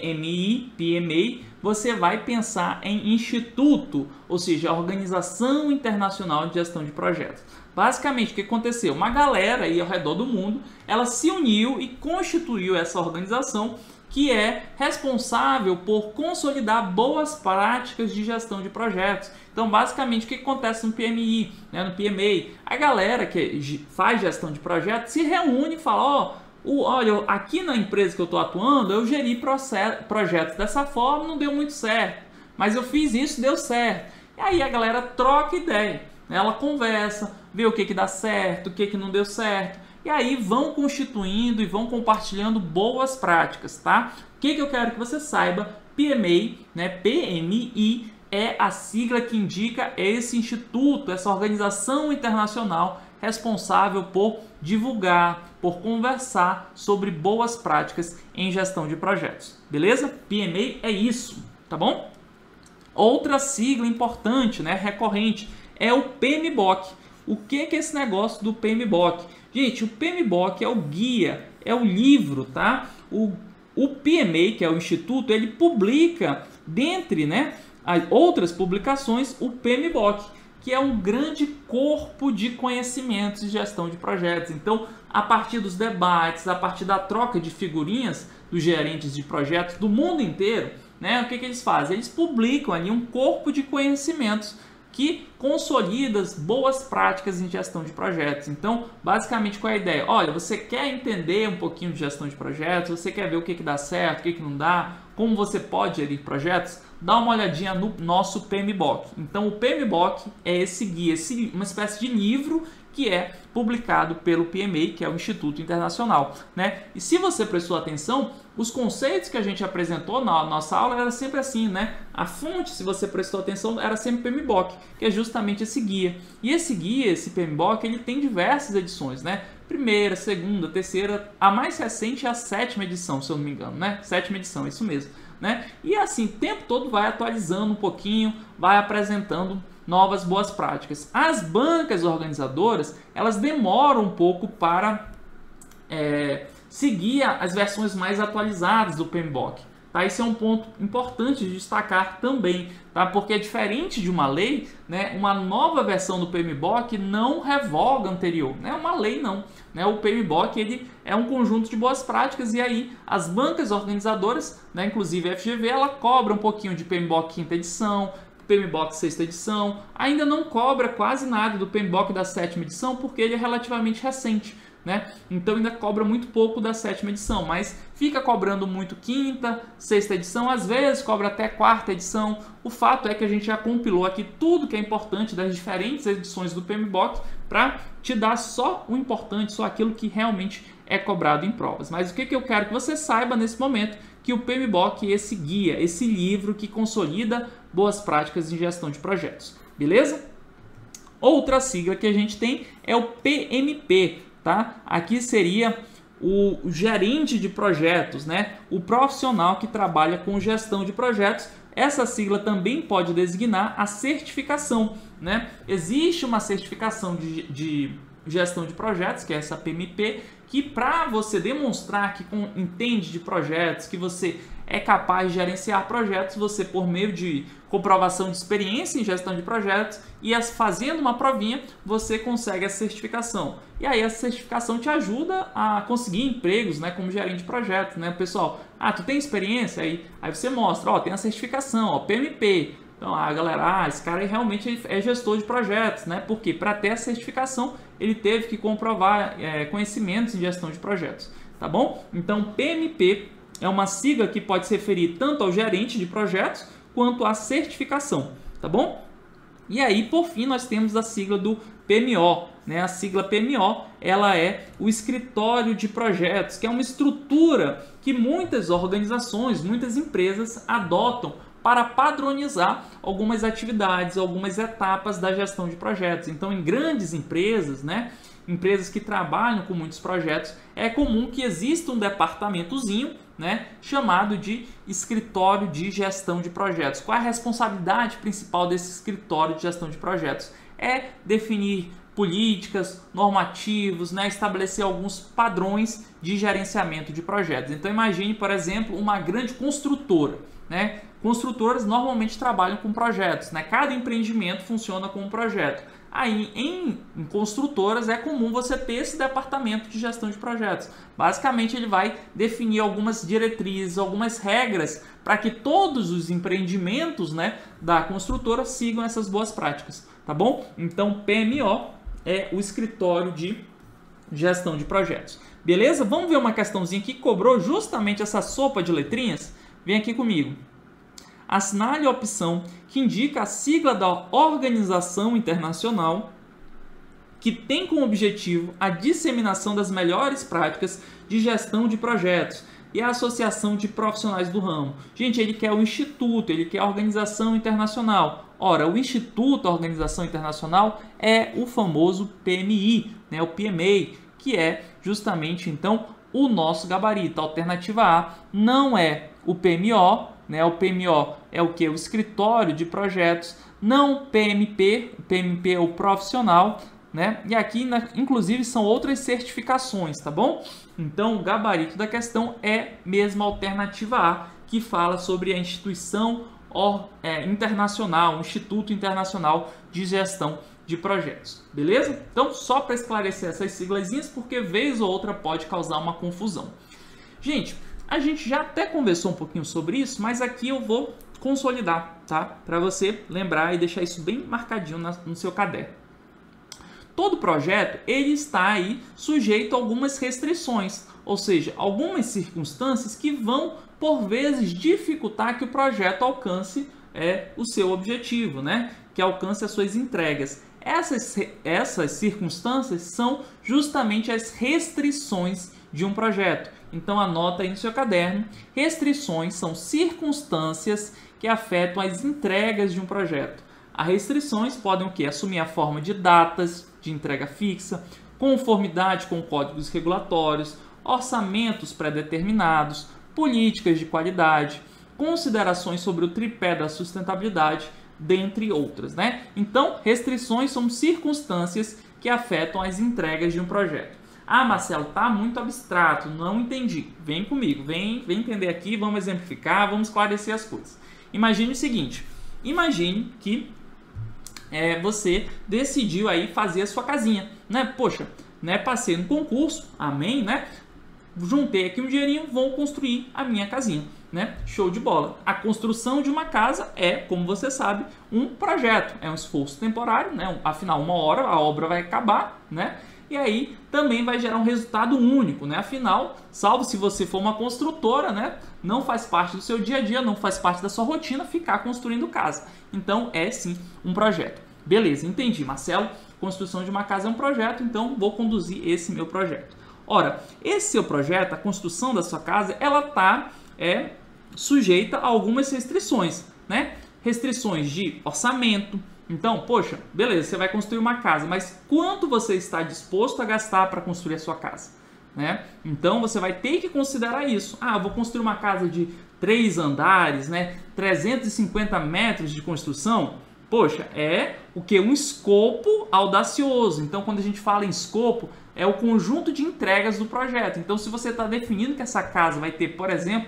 PMI, PMA, você vai pensar em instituto, ou seja, a Organização Internacional de Gestão de Projetos. Basicamente, o que aconteceu? Uma galera aí ao redor do mundo, ela se uniu e constituiu essa organização que é responsável por consolidar boas práticas de gestão de projetos. Então, basicamente, o que acontece no PMI, né, no PMA? A galera que faz gestão de projetos se reúne e fala, ó, olha, aqui na empresa que eu estou atuando, eu geri projetos dessa forma, não deu muito certo. Mas eu fiz isso, deu certo. E aí a galera troca ideia, né? Ela conversa, vê o que dá certo, o que não deu certo. E aí vão constituindo e vão compartilhando boas práticas, tá? O que eu quero que você saiba? PMA, né? PMI é a sigla que indica esse instituto, essa organização internacional responsável por divulgar, por conversar sobre boas práticas em gestão de projetos. Beleza? PMA é isso, tá bom? Outra sigla importante, né, recorrente, é o PMBOK. O que é esse negócio do PMBOK? Gente, o PMBOK é o guia, é o livro, tá? O PMA, que é o instituto, ele publica, dentre, né, outras publicações, o PMBOK, que é um grande corpo de conhecimentos de gestão de projetos. Então, a partir dos debates, a partir da troca de figurinhas dos gerentes de projetos do mundo inteiro, né, o que eles fazem? Eles publicam ali um corpo de conhecimentos que consolida boas práticas em gestão de projetos. Então, basicamente, qual é a ideia? Olha, você quer entender um pouquinho de gestão de projetos, você quer ver o que dá certo, o que não dá, como você pode gerir projetos? Dá uma olhadinha no nosso PMBOK. Então, o PMBOK é esse guia, uma espécie de livro que é publicado pelo PMA, que é o Instituto Internacional, né? E se você prestou atenção, os conceitos que a gente apresentou na nossa aula era sempre assim, né? A fonte, se você prestou atenção, era sempre PMBOK, que é justamente esse guia. E esse guia, esse PMBOK, ele tem diversas edições, né? Primeira, segunda, terceira, a mais recente é a 7ª edição, se eu não me engano, né? 7ª edição, isso mesmo. né? E assim, o tempo todo vai atualizando um pouquinho, vai apresentando novas boas práticas. As bancas organizadoras, elas demoram um pouco para seguir as versões mais atualizadas do PMBOK. Tá? Esse é um ponto importante de destacar também, tá? Porque é diferente de uma lei, né? Uma nova versão do PMBOK não revoga a anterior, não é uma lei não, né? O PMBOK ele é um conjunto de boas práticas e aí as bancas organizadoras, né? Inclusive a FGV, ela cobra um pouquinho de PMBOK quinta edição, PMBOK sexta edição, ainda não cobra quase nada do PMBOK da sétima edição porque ele é relativamente recente, né? Então ainda cobra muito pouco da sétima edição, mas fica cobrando muito quinta, sexta edição, às vezes cobra até quarta edição. O fato é que a gente já compilou aqui tudo que é importante das diferentes edições do PMBOK para te dar só o importante, só aquilo que realmente é cobrado em provas. Mas o que eu quero que você saiba nesse momento, que o PMBOK é esse guia, esse livro que consolida boas práticas em gestão de projetos, beleza? Outra sigla que a gente tem é o PMP, tá? Aqui seria o gerente de projetos, né? O profissional que trabalha com gestão de projetos. Essa sigla também pode designar a certificação, né? Existe uma certificação de gestão de projetos, que é essa PMP, que para você demonstrar que entende de projetos, que você é capaz de gerenciar projetos, você, por meio de comprovação de experiência em gestão de projetos e fazendo uma provinha, você consegue a certificação. E aí a certificação te ajuda a conseguir empregos, né, como gerente de projetos, né, pessoal? Ah, tu tem experiência? Aí você mostra, ó, tem a certificação, ó, PMP. Então, galera, esse cara realmente é gestor de projetos, né? Porque para ter a certificação, ele teve que comprovar conhecimentos em gestão de projetos, tá bom? Então, PMP é uma sigla que pode se referir tanto ao gerente de projetos quanto à certificação, tá bom? E aí, por fim, nós temos a sigla do PMO, né? A sigla PMO, ela é o escritório de projetos, que é uma estrutura que muitas organizações, muitas empresas adotam para padronizar algumas atividades, algumas etapas da gestão de projetos. Então, em grandes empresas, né, empresas que trabalham com muitos projetos, é comum que exista um departamentozinho, né, chamado de escritório de gestão de projetos. Qual é a responsabilidade principal desse escritório de gestão de projetos? É definir políticas, normativos, né, estabelecer alguns padrões de gerenciamento de projetos. Então, imagine, por exemplo, uma grande construtora, né? Construtoras normalmente trabalham com projetos, né? Cada empreendimento funciona com um projeto. Aí, em construtoras, é comum você ter esse departamento de gestão de projetos. Basicamente, ele vai definir algumas diretrizes, algumas regras para que todos os empreendimentos, né, da construtora sigam essas boas práticas, tá bom? Então, PMO é o escritório de gestão de projetos. Beleza? Vamos ver uma questãozinha que cobrou justamente essa sopa de letrinhas? Vem aqui comigo. Assinale a opção que indica a sigla da organização internacional que tem como objetivo a disseminação das melhores práticas de gestão de projetos e a associação de profissionais do ramo. Gente, ele quer o instituto, ele quer a organização internacional. Ora, o Instituto Organização Internacional é o famoso PMI, né, o PMA, que é justamente, então, o nosso gabarito. A alternativa A não é o PMO, né? O PMO é o que? O escritório de projetos, não PMP. O PMP é o profissional, né? E aqui, inclusive, são outras certificações, tá bom? Então, o gabarito da questão é mesmo a alternativa A, que fala sobre a instituição internacional, o Instituto Internacional de Gestão de Projetos, beleza? Então, só para esclarecer essas siglazinhas, porque vez ou outra pode causar uma confusão. Gente, a gente já até conversou um pouquinho sobre isso, mas aqui eu vou consolidar, tá? Para você lembrar e deixar isso bem marcadinho no seu caderno. Todo projeto, ele está aí sujeito a algumas restrições, ou seja, algumas circunstâncias que vão, por vezes, dificultar que o projeto alcance o seu objetivo, né? Que alcance as suas entregas. Essas circunstâncias são justamente as restrições de um projeto. Então anota aí no seu caderno. Restrições são circunstâncias que afetam as entregas de um projeto. As restrições podem o quê? Assumir a forma de datas de entrega fixa, conformidade com códigos regulatórios, orçamentos pré-determinados, políticas de qualidade, considerações sobre o tripé da sustentabilidade, dentre outras, né? Então, restrições são circunstâncias que afetam as entregas de um projeto. Ah, Marcelo, tá muito abstrato, não entendi. Vem comigo, vem entender aqui, vamos exemplificar, vamos esclarecer as coisas. Imagine o seguinte, imagine que você decidiu aí fazer a sua casinha, né? Poxa, né, passei no concurso, amém, né? Juntei aqui um dinheirinho, vou construir a minha casinha, né? Show de bola. A construção de uma casa é, como você sabe, um projeto, é um esforço temporário, né? Afinal, uma hora a obra vai acabar, né? E aí também vai gerar um resultado único, né? Afinal, salvo se você for uma construtora, né? Não faz parte do seu dia a dia, não faz parte da sua rotina ficar construindo casa. Então é sim um projeto. Beleza, entendi, Marcelo. Construção de uma casa é um projeto, então vou conduzir esse meu projeto. Ora, esse seu projeto, a construção da sua casa, ela está sujeita a algumas restrições, né? Restrições de orçamento. Então, poxa, beleza, você vai construir uma casa, mas quanto você está disposto a gastar para construir a sua casa, né? Então, você vai ter que considerar isso. Ah, eu vou construir uma casa de 3 andares, né? 350 metros de construção. Poxa, é o que? Um escopo audacioso. Então, quando a gente fala em escopo, é o conjunto de entregas do projeto. Então, se você está definindo que essa casa vai ter, por exemplo,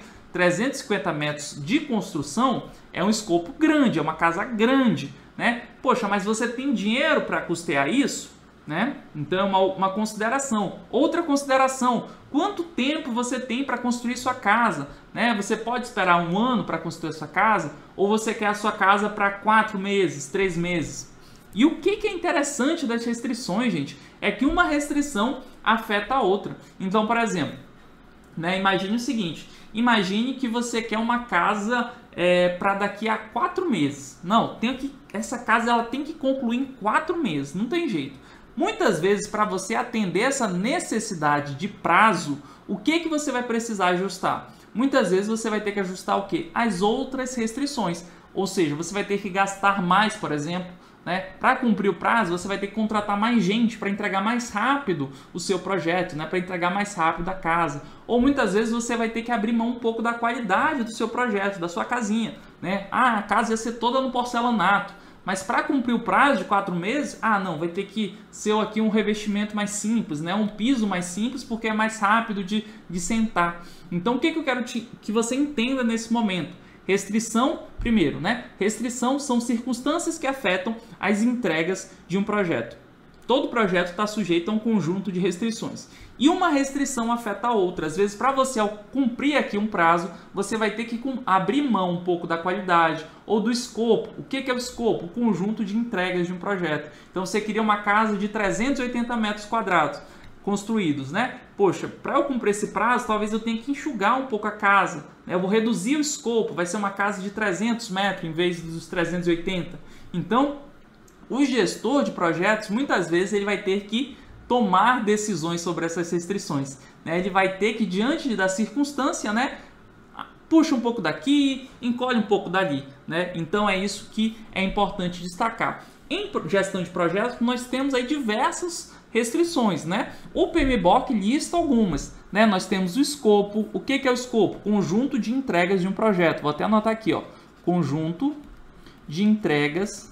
350 metros de construção, é um escopo grande, é uma casa grande, né? Poxa, mas você tem dinheiro para custear isso? Né? Então, é uma consideração. Outra consideração, quanto tempo você tem para construir sua casa? Né? Você pode esperar 1 ano para construir sua casa? Ou você quer a sua casa para 4 meses, 3 meses? E o que é interessante das restrições, gente, é que uma restrição afeta a outra. Então, por exemplo, né, imagine o seguinte, imagine que você quer uma casa para daqui a 4 meses. Não, essa casa ela tem que concluir em 4 meses, não tem jeito. Muitas vezes, para você atender essa necessidade de prazo, o que você vai precisar ajustar? Muitas vezes você vai ter que ajustar o quê? As outras restrições. Ou seja, você vai ter que gastar mais, por exemplo, né? Para cumprir o prazo, você vai ter que contratar mais gente para entregar mais rápido o seu projeto, né? Para entregar mais rápido a casa. Ou muitas vezes você vai ter que abrir mão um pouco da qualidade do seu projeto, da sua casinha, né? Ah, a casa ia ser toda no porcelanato. Mas para cumprir o prazo de 4 meses, não, vai ter que ser aqui um revestimento mais simples, né? Um piso mais simples, porque é mais rápido de sentar. Então, o que eu quero que você entenda nesse momento? Restrição, primeiro, né? Restrição são circunstâncias que afetam as entregas de um projeto. Todo projeto está sujeito a um conjunto de restrições. E uma restrição afeta a outra. Às vezes, para você cumprir aqui um prazo, você vai ter que abrir mão um pouco da qualidade ou do escopo. O que é o escopo? O conjunto de entregas de um projeto. Então, você queria uma casa de 380 metros quadrados construídos, né? Poxa, para eu cumprir esse prazo, talvez eu tenha que enxugar um pouco a casa, né? Eu vou reduzir o escopo, vai ser uma casa de 300 metros em vez dos 380. Então, o gestor de projetos, muitas vezes, ele vai ter que tomar decisões sobre essas restrições, né? Ele vai ter que, diante da circunstância, né, puxa um pouco daqui, encolhe um pouco dali, né? Então é isso que é importante destacar. Em gestão de projetos, nós temos aí diversas restrições, né? O PMBOK lista algumas, né? Nós temos o escopo. O que é o escopo? Conjunto de entregas de um projeto. Vou até anotar aqui, ó. Conjunto de entregas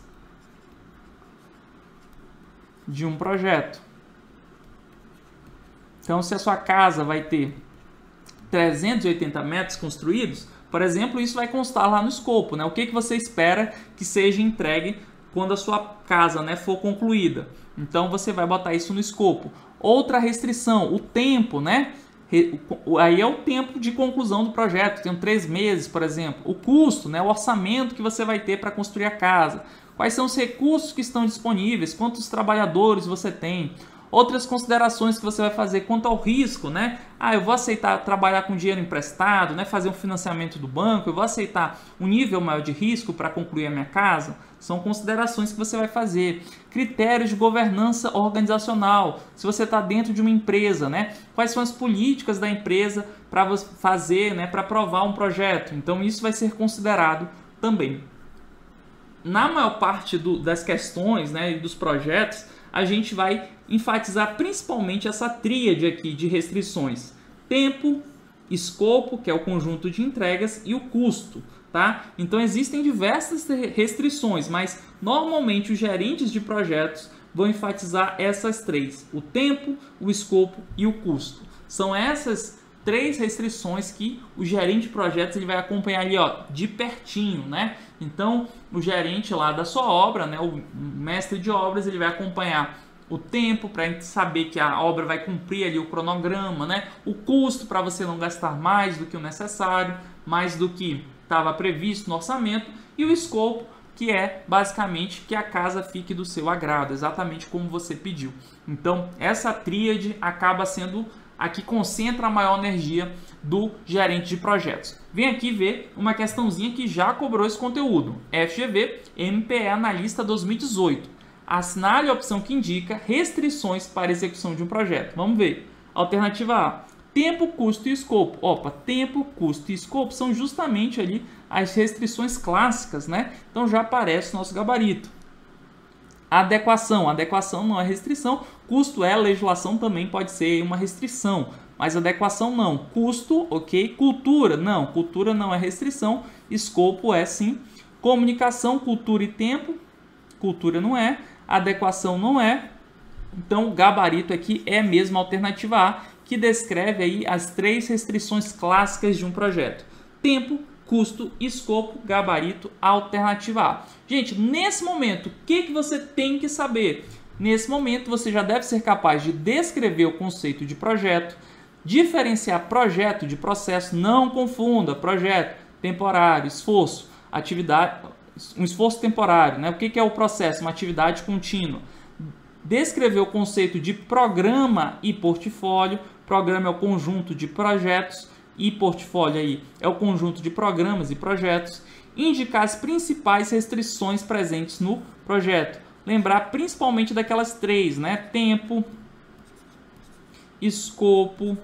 de um projeto. Então, se a sua casa vai ter 380 metros construídos, por exemplo, isso vai constar lá no escopo, né? O que você espera que seja entregue quando a sua casa, né, for concluída. Então, você vai botar isso no escopo. Outra restrição, o tempo, né? Aí é o tempo de conclusão do projeto. Tem 3 meses, por exemplo. O custo, né? O orçamento que você vai ter para construir a casa. Quais são os recursos que estão disponíveis? Quantos trabalhadores você tem? Outras considerações que você vai fazer quanto ao risco, né? Eu vou aceitar trabalhar com dinheiro emprestado, né? Fazer um financiamento do banco, eu vou aceitar um nível maior de risco para concluir a minha casa? São considerações que você vai fazer. Critérios de governança organizacional, se você está dentro de uma empresa, né? Quais são as políticas da empresa para você fazer, né? Para aprovar um projeto? Então, isso vai ser considerado também. Na maior parte das questões, né, e dos projetos, a gente vai enfatizar principalmente essa tríade aqui de restrições: tempo, escopo, que é o conjunto de entregas, e o custo, tá? Então existem diversas restrições, mas normalmente os gerentes de projetos vão enfatizar essas três: o tempo, o escopo e o custo. São essas três restrições que o gerente de projetos ele vai acompanhar ali, ó, de pertinho, né? Então, o gerente lá da sua obra, né, o mestre de obras, ele vai acompanhar o tempo para saber que a obra vai cumprir ali o cronograma, né? O custo para você não gastar mais do que o necessário, mais do que estava previsto no orçamento, e o escopo, que é basicamente que a casa fique do seu agrado, exatamente como você pediu. Então, essa tríade acaba sendo a que concentra a maior energia do gerente de projetos. Vem aqui ver uma questãozinha que já cobrou esse conteúdo. FGV MPE Analista 2018. Assinale a opção que indica restrições para execução de um projeto. Vamos ver. Alternativa A: tempo, custo e escopo. Opa, tempo, custo e escopo são justamente ali as restrições clássicas, né? Então já aparece o nosso gabarito. Adequação. Adequação não é restrição. Custo é legislação, também pode ser uma restrição. Mas adequação não. Custo, ok. Cultura, não. Cultura não é restrição. Escopo é sim. Comunicação, cultura e tempo. Cultura não é. Adequação não é. Então, o gabarito aqui é mesmo a alternativa A, que descreve aí as três restrições clássicas de um projeto: tempo, custo, escopo, gabarito, alternativa A. Gente, nesse momento, o que você tem que saber? Nesse momento, você já deve ser capaz de descrever o conceito de projeto, diferenciar projeto de processo. Não confunda projeto, temporário, esforço, atividade, um esforço temporário, né? O que é o processo? Uma atividade contínua. Descrever o conceito de programa e portfólio. Programa é o conjunto de projetos e portfólio aí é o conjunto de programas e projetos. Indicar as principais restrições presentes no projeto. Lembrar principalmente daquelas três, né? Tempo, escopo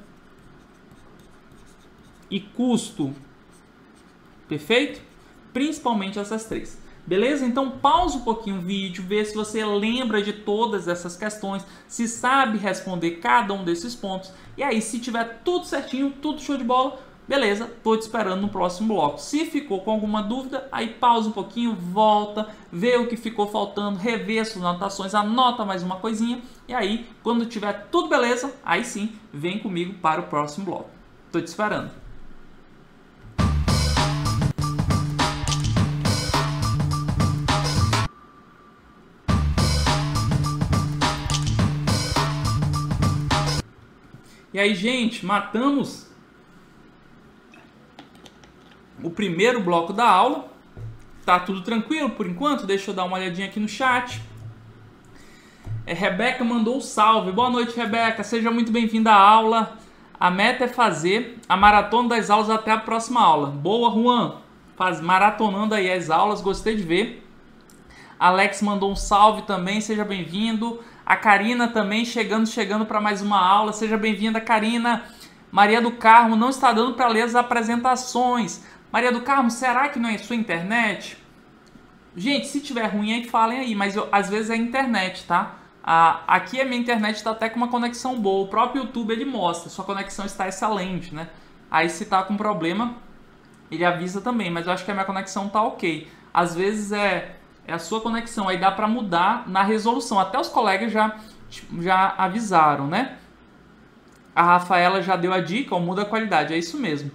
e custo. Perfeito? Principalmente essas três. Beleza? Então pausa um pouquinho o vídeo, vê se você lembra de todas essas questões, se sabe responder cada um desses pontos. E aí, se tiver tudo certinho, tudo show de bola, beleza, tô te esperando no próximo bloco. Se ficou com alguma dúvida, aí pausa um pouquinho, volta, vê o que ficou faltando, revê as suas anotações, anota mais uma coisinha. E aí, quando tiver tudo beleza, aí sim, vem comigo para o próximo bloco. Tô te esperando. E aí, gente, matamos o primeiro bloco da aula. Tá tudo tranquilo por enquanto? Deixa eu dar uma olhadinha aqui no chat. Rebeca mandou um salve. Boa noite, Rebeca. Seja muito bem-vinda à aula. A meta é fazer a maratona das aulas até a próxima aula. Boa, Juan. Maratonando aí as aulas, gostei de ver. Alex mandou um salve também, seja bem-vindo. A Karina também chegando para mais uma aula. Seja bem-vinda, Karina. Maria do Carmo, não está dando para ler as apresentações. Maria do Carmo, será que não é sua internet? Gente, se tiver ruim aí, falem aí, mas às vezes é a internet, tá? Aqui a minha internet está até com uma conexão boa. O próprio YouTube ele mostra, sua conexão está excelente, né? Aí se tá com problema, ele avisa também, mas eu acho que a minha conexão tá ok. Às vezes é a sua conexão, aí dá para mudar na resolução. Até os colegas já avisaram, né? A Rafaela já deu a dica, ó, muda a qualidade, é isso mesmo.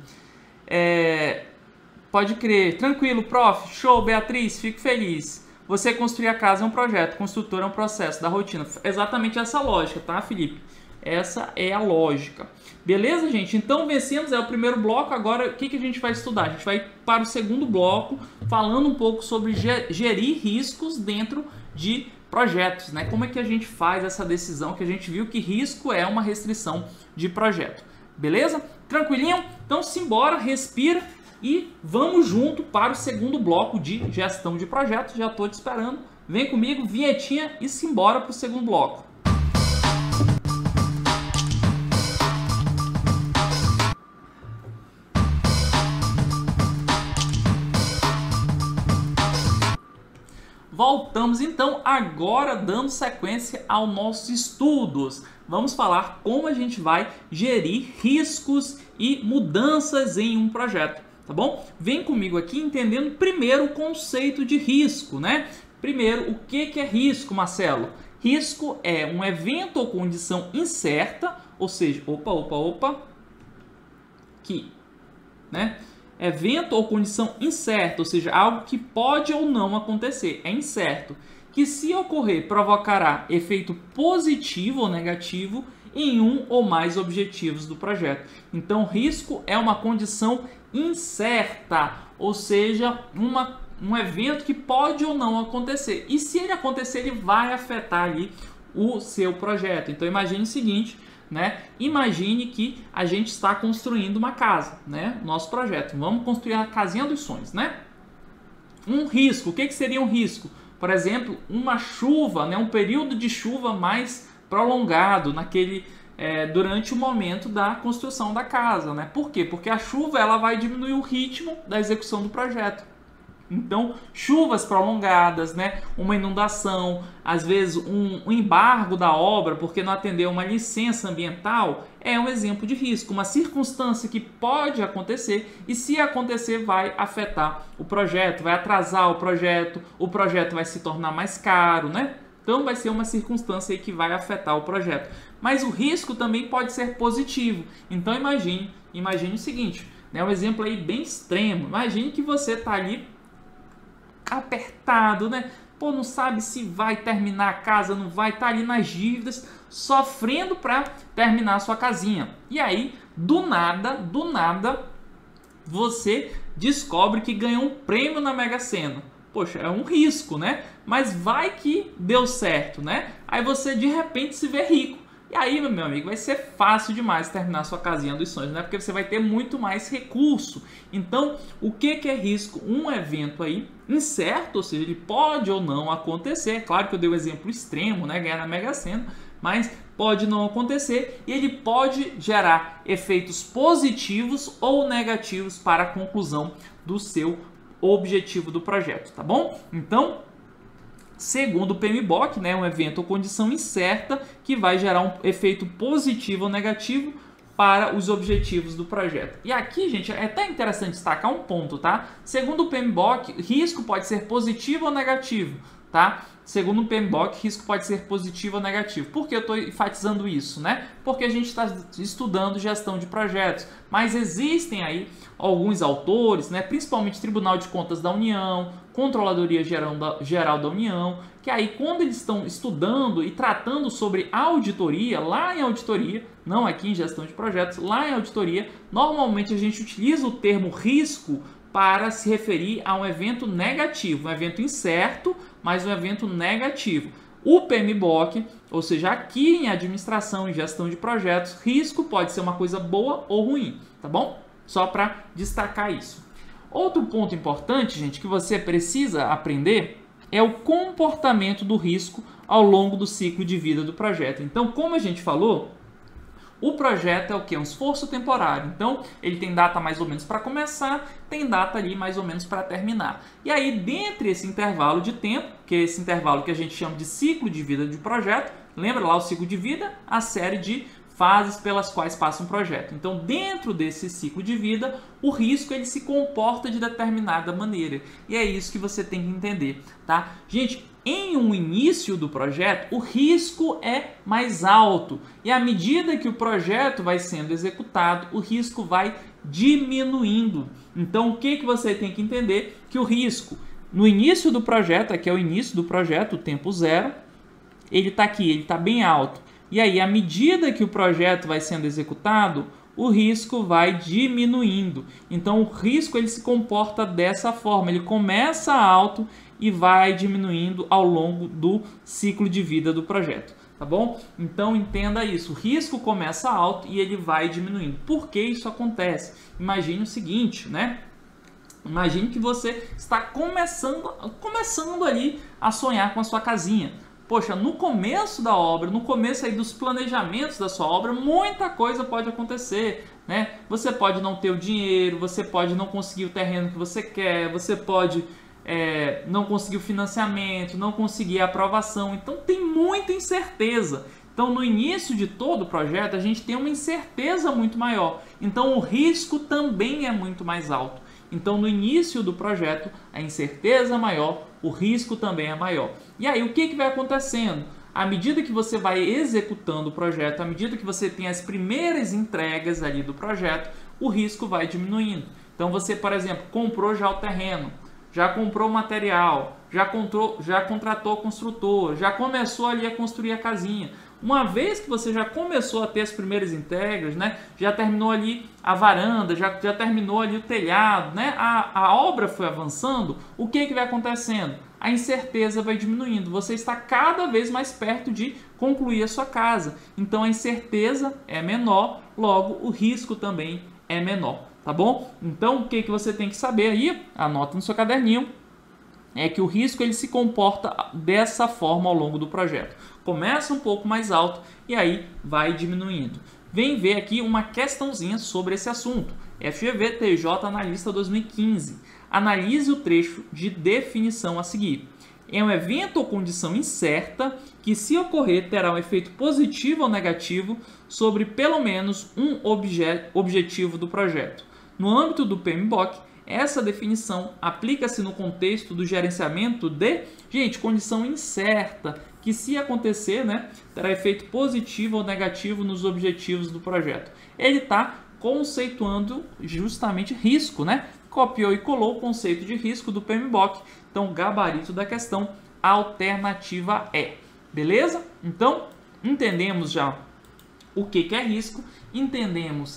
Pode crer, tranquilo, prof, show, Beatriz, fico feliz. Você construir a casa é um projeto, construtor é um processo da rotina. Exatamente essa lógica, tá, Felipe? Essa é a lógica. Beleza, gente? Então vencemos, é o primeiro bloco. Agora o que a gente vai estudar? A gente vai para o segundo bloco, falando um pouco sobre gerir riscos dentro de projetos, né? Como é que a gente faz essa decisão, que a gente viu que risco é uma restrição de projeto. Beleza? Tranquilinho? Então simbora, respira e vamos junto para o segundo bloco de gestão de projetos. Já estou te esperando. Vem comigo, vinhetinha e simbora para o segundo bloco. Voltamos então agora dando sequência aos nossos estudos. Vamos falar como a gente vai gerir riscos e mudanças em um projeto, tá bom? Vem comigo aqui entendendo primeiro o conceito de risco, né? Primeiro, o que é risco, Marcelo? Risco é um evento ou condição incerta, ou seja, aqui, né? Evento ou condição incerta, ou seja, algo que pode ou não acontecer, é incerto, que se ocorrer provocará efeito positivo ou negativo em um ou mais objetivos do projeto. Então, risco é uma condição incerta, ou seja, um evento que pode ou não acontecer. E se ele acontecer, ele vai afetar ali o seu projeto. Então, imagine o seguinte, né? Imagine que a gente está construindo uma casa, né? Nosso projeto. Vamos construir a casinha dos sonhos, né? Um risco. O que seria um risco? Por exemplo, uma chuva, né? Um período de chuva mais prolongado durante o momento da construção da casa, né? Por quê? Porque a chuva ela vai diminuir o ritmo da execução do projeto. Então, chuvas prolongadas, né? Uma inundação, às vezes um embargo da obra porque não atendeu uma licença ambiental é um exemplo de risco, uma circunstância que pode acontecer e se acontecer vai afetar o projeto, vai atrasar o projeto vai se tornar mais caro, né? Então vai ser uma circunstância aí que vai afetar o projeto. Mas o risco também pode ser positivo. Então imagine o seguinte, né? Um exemplo aí bem extremo. Imagine que você está ali apertado, né? Pô, não sabe se vai terminar a casa, não vai, tá ali nas dívidas, sofrendo para terminar a sua casinha. E aí, do nada, você descobre que ganhou um prêmio na Mega Sena. Poxa, é um risco, né? Mas vai que deu certo, né? Aí você de repente se vê rico. E aí, meu amigo, vai ser fácil demais terminar sua casinha dos sonhos, né? Porque você vai ter muito mais recurso. Então, o que é risco? Um evento aí incerto, ou seja, ele pode ou não acontecer. Claro que eu dei o exemplo extremo, né? Ganhar na Mega Sena, mas pode não acontecer e ele pode gerar efeitos positivos ou negativos para a conclusão do seu objetivo do projeto, tá bom? Então, segundo o PMBOK, né, um evento ou condição incerta que vai gerar um efeito positivo ou negativo para os objetivos do projeto. E aqui, gente, é até interessante destacar um ponto, tá? Segundo o PMBOK, risco pode ser positivo ou negativo, tá? Segundo o PMBOK, risco pode ser positivo ou negativo. Por que eu estou enfatizando isso, né? Porque a gente está estudando gestão de projetos, mas existem aí alguns autores, né, principalmente Tribunal de Contas da União, Controladoria Geral da União, que aí quando eles estão estudando e tratando sobre auditoria, lá em auditoria, não aqui em gestão de projetos, lá em auditoria, normalmente a gente utiliza o termo risco para se referir a um evento negativo, um evento incerto, mas um evento negativo. O PMBOK, ou seja, aqui em administração e gestão de projetos, risco pode ser uma coisa boa ou ruim, tá bom? Só para destacar isso. Outro ponto importante, gente, que você precisa aprender é o comportamento do risco ao longo do ciclo de vida do projeto. Então, como a gente falou, o projeto é o quê? Um esforço temporário. Então, ele tem data mais ou menos para começar, tem data ali mais ou menos para terminar. E aí, dentre esse intervalo de tempo, que é esse intervalo que a gente chama de ciclo de vida de projeto, lembra lá o ciclo de vida? A série de fases pelas quais passa um projeto. Então, dentro desse ciclo de vida, o risco ele se comporta de determinada maneira. E é isso que você tem que entender, tá? Gente, em um início do projeto, o risco é mais alto. E à medida que o projeto vai sendo executado, o risco vai diminuindo. Então, o que você tem que entender? Que o risco, no início do projeto, aqui é o início do projeto, o tempo zero, ele está aqui, ele está bem alto. E aí, à medida que o projeto vai sendo executado, o risco vai diminuindo. Então, o risco ele se comporta dessa forma. Ele começa alto e vai diminuindo ao longo do ciclo de vida do projeto. Tá bom? Então, entenda isso. O risco começa alto e ele vai diminuindo. Por que isso acontece? Imagine o seguinte, né? Imagine que você está começando ali a sonhar com a sua casinha. Poxa, no começo da obra, no começo aí dos planejamentos da sua obra, muita coisa pode acontecer, né? Você pode não ter o dinheiro, você pode não conseguir o terreno que você quer, você pode não conseguir o financiamento, não conseguir a aprovação. Então tem muita incerteza. Então no início de todo o projeto a gente tem uma incerteza muito maior. Então o risco também é muito mais alto. Então no início do projeto a incerteza é maior, o risco também é maior. E aí o que vai acontecendo? À medida que você vai executando o projeto, à medida que você tem as primeiras entregas ali do projeto, o risco vai diminuindo. Então você, por exemplo, comprou já o terreno, já comprou o material, já contratou o construtor, já começou ali a construir a casinha. Uma vez que você já começou a ter as primeiras entregas, né, já terminou ali a varanda, já terminou ali o telhado, né, a obra foi avançando, o que vai acontecendo? A incerteza vai diminuindo, você está cada vez mais perto de concluir a sua casa. Então a incerteza é menor, logo o risco também é menor, tá bom? Então o que você tem que saber aí, anota no seu caderninho, é que o risco ele se comporta dessa forma ao longo do projeto. Começa um pouco mais alto e aí vai diminuindo. Vem ver aqui uma questãozinha sobre esse assunto. FGV TJ Analista 2015. Analise o trecho de definição a seguir. É um evento ou condição incerta que, se ocorrer, terá um efeito positivo ou negativo sobre pelo menos um objetivo do projeto. No âmbito do PMBOK, essa definição aplica-se no contexto do gerenciamento de, condição incerta, que se acontecer, né, terá efeito positivo ou negativo nos objetivos do projeto. Ele está conceituando justamente risco, né? Copiou e colou o conceito de risco do PMBOK. Então, o gabarito da questão, alternativa E. Beleza? Então, entendemos já o que é risco, entendemos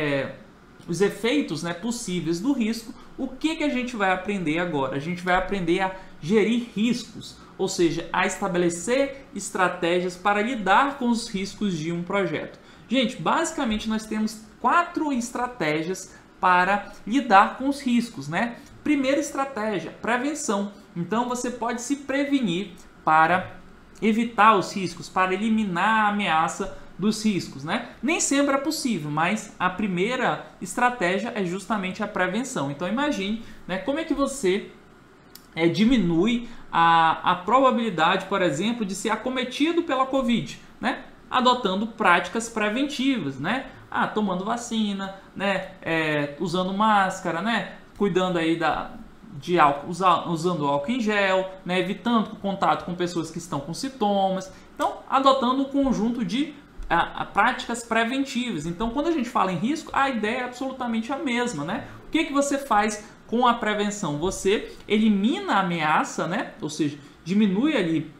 os efeitos, né, possíveis do risco. O que a gente vai aprender agora? A gente vai aprender a gerir riscos, ou seja, a estabelecer estratégias para lidar com os riscos de um projeto. Gente, basicamente nós temos 4 estratégias para lidar com os riscos, né? Primeira estratégia, prevenção. Então você pode se prevenir para evitar os riscos, para eliminar a ameaça dos riscos, né? Nem sempre é possível, mas a primeira estratégia é justamente a prevenção. Então imagine, né, como é que você diminui a probabilidade, por exemplo, de ser acometido pela Covid, né? Adotando práticas preventivas, né? Tomando vacina, né? Usando máscara, né? Cuidando aí de álcool, usando álcool em gel, né? Evitando o contato com pessoas que estão com sintomas. Então, adotando um conjunto de práticas preventivas. Então, quando a gente fala em risco, a ideia é absolutamente a mesma, né? O que você faz com a prevenção? Você elimina a ameaça, né? Ou seja, diminui ali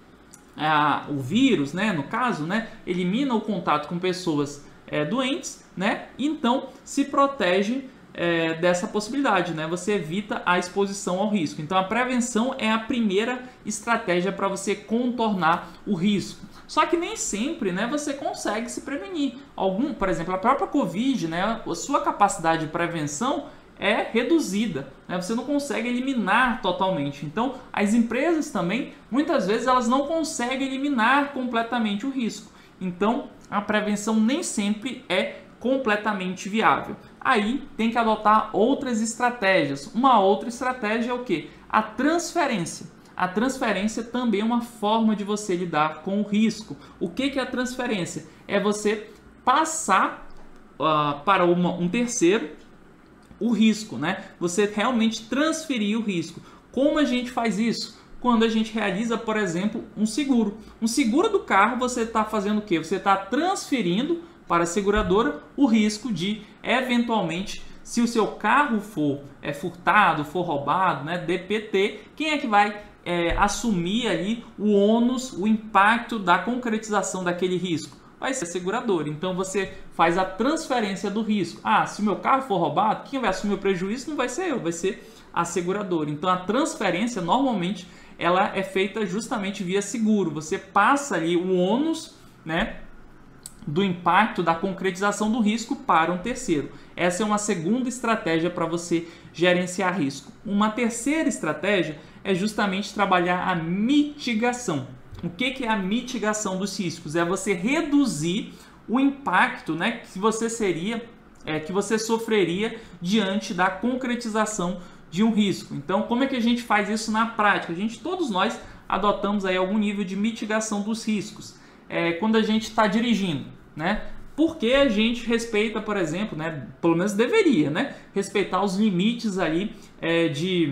o vírus, né? No caso, né? Elimina o contato com pessoas doentes, né? Então, se protege dessa possibilidade, né? Você evita a exposição ao risco. Então, a prevenção é a primeira estratégia para você contornar o risco. Só que nem sempre, né, você consegue se prevenir. Por exemplo, a própria Covid, né, a sua capacidade de prevenção é reduzida, né? Você não consegue eliminar totalmente. Então, as empresas também, muitas vezes, elas não conseguem eliminar completamente o risco. Então, a prevenção nem sempre é completamente viável. Aí tem que adotar outras estratégias. Uma outra estratégia é o quê? A transferência. A transferência também é uma forma de você lidar com o risco. O que é a transferência? É você passar para um terceiro o risco, né? Você realmente transferir o risco. Como a gente faz isso? Quando a gente realiza, por exemplo, um seguro. Um seguro do carro, você está fazendo o quê? Você está transferindo para a seguradora o risco de, eventualmente, se o seu carro for furtado, for roubado, né, DPT, quem é que vai assumir ali o ônus, o impacto da concretização daquele risco? Vai ser a seguradora. Então você faz a transferência do risco. Se o meu carro for roubado, quem vai assumir o prejuízo não vai ser eu, vai ser a seguradora. Então a transferência normalmente ela é feita justamente via seguro. Você passa ali o ônus, né, do impacto da concretização do risco para um terceiro. Essa é uma segunda estratégia para você gerenciar risco. Uma terceira estratégia é justamente trabalhar a mitigação. O que é a mitigação dos riscos? É você reduzir o impacto, né, que você sofreria diante da concretização de um risco. Então, como é que a gente faz isso na prática? Todos nós adotamos aí algum nível de mitigação dos riscos. Quando a gente está dirigindo, né? Porque a gente respeita, por exemplo, né? Pelo menos deveria, né? Respeitar os limites ali de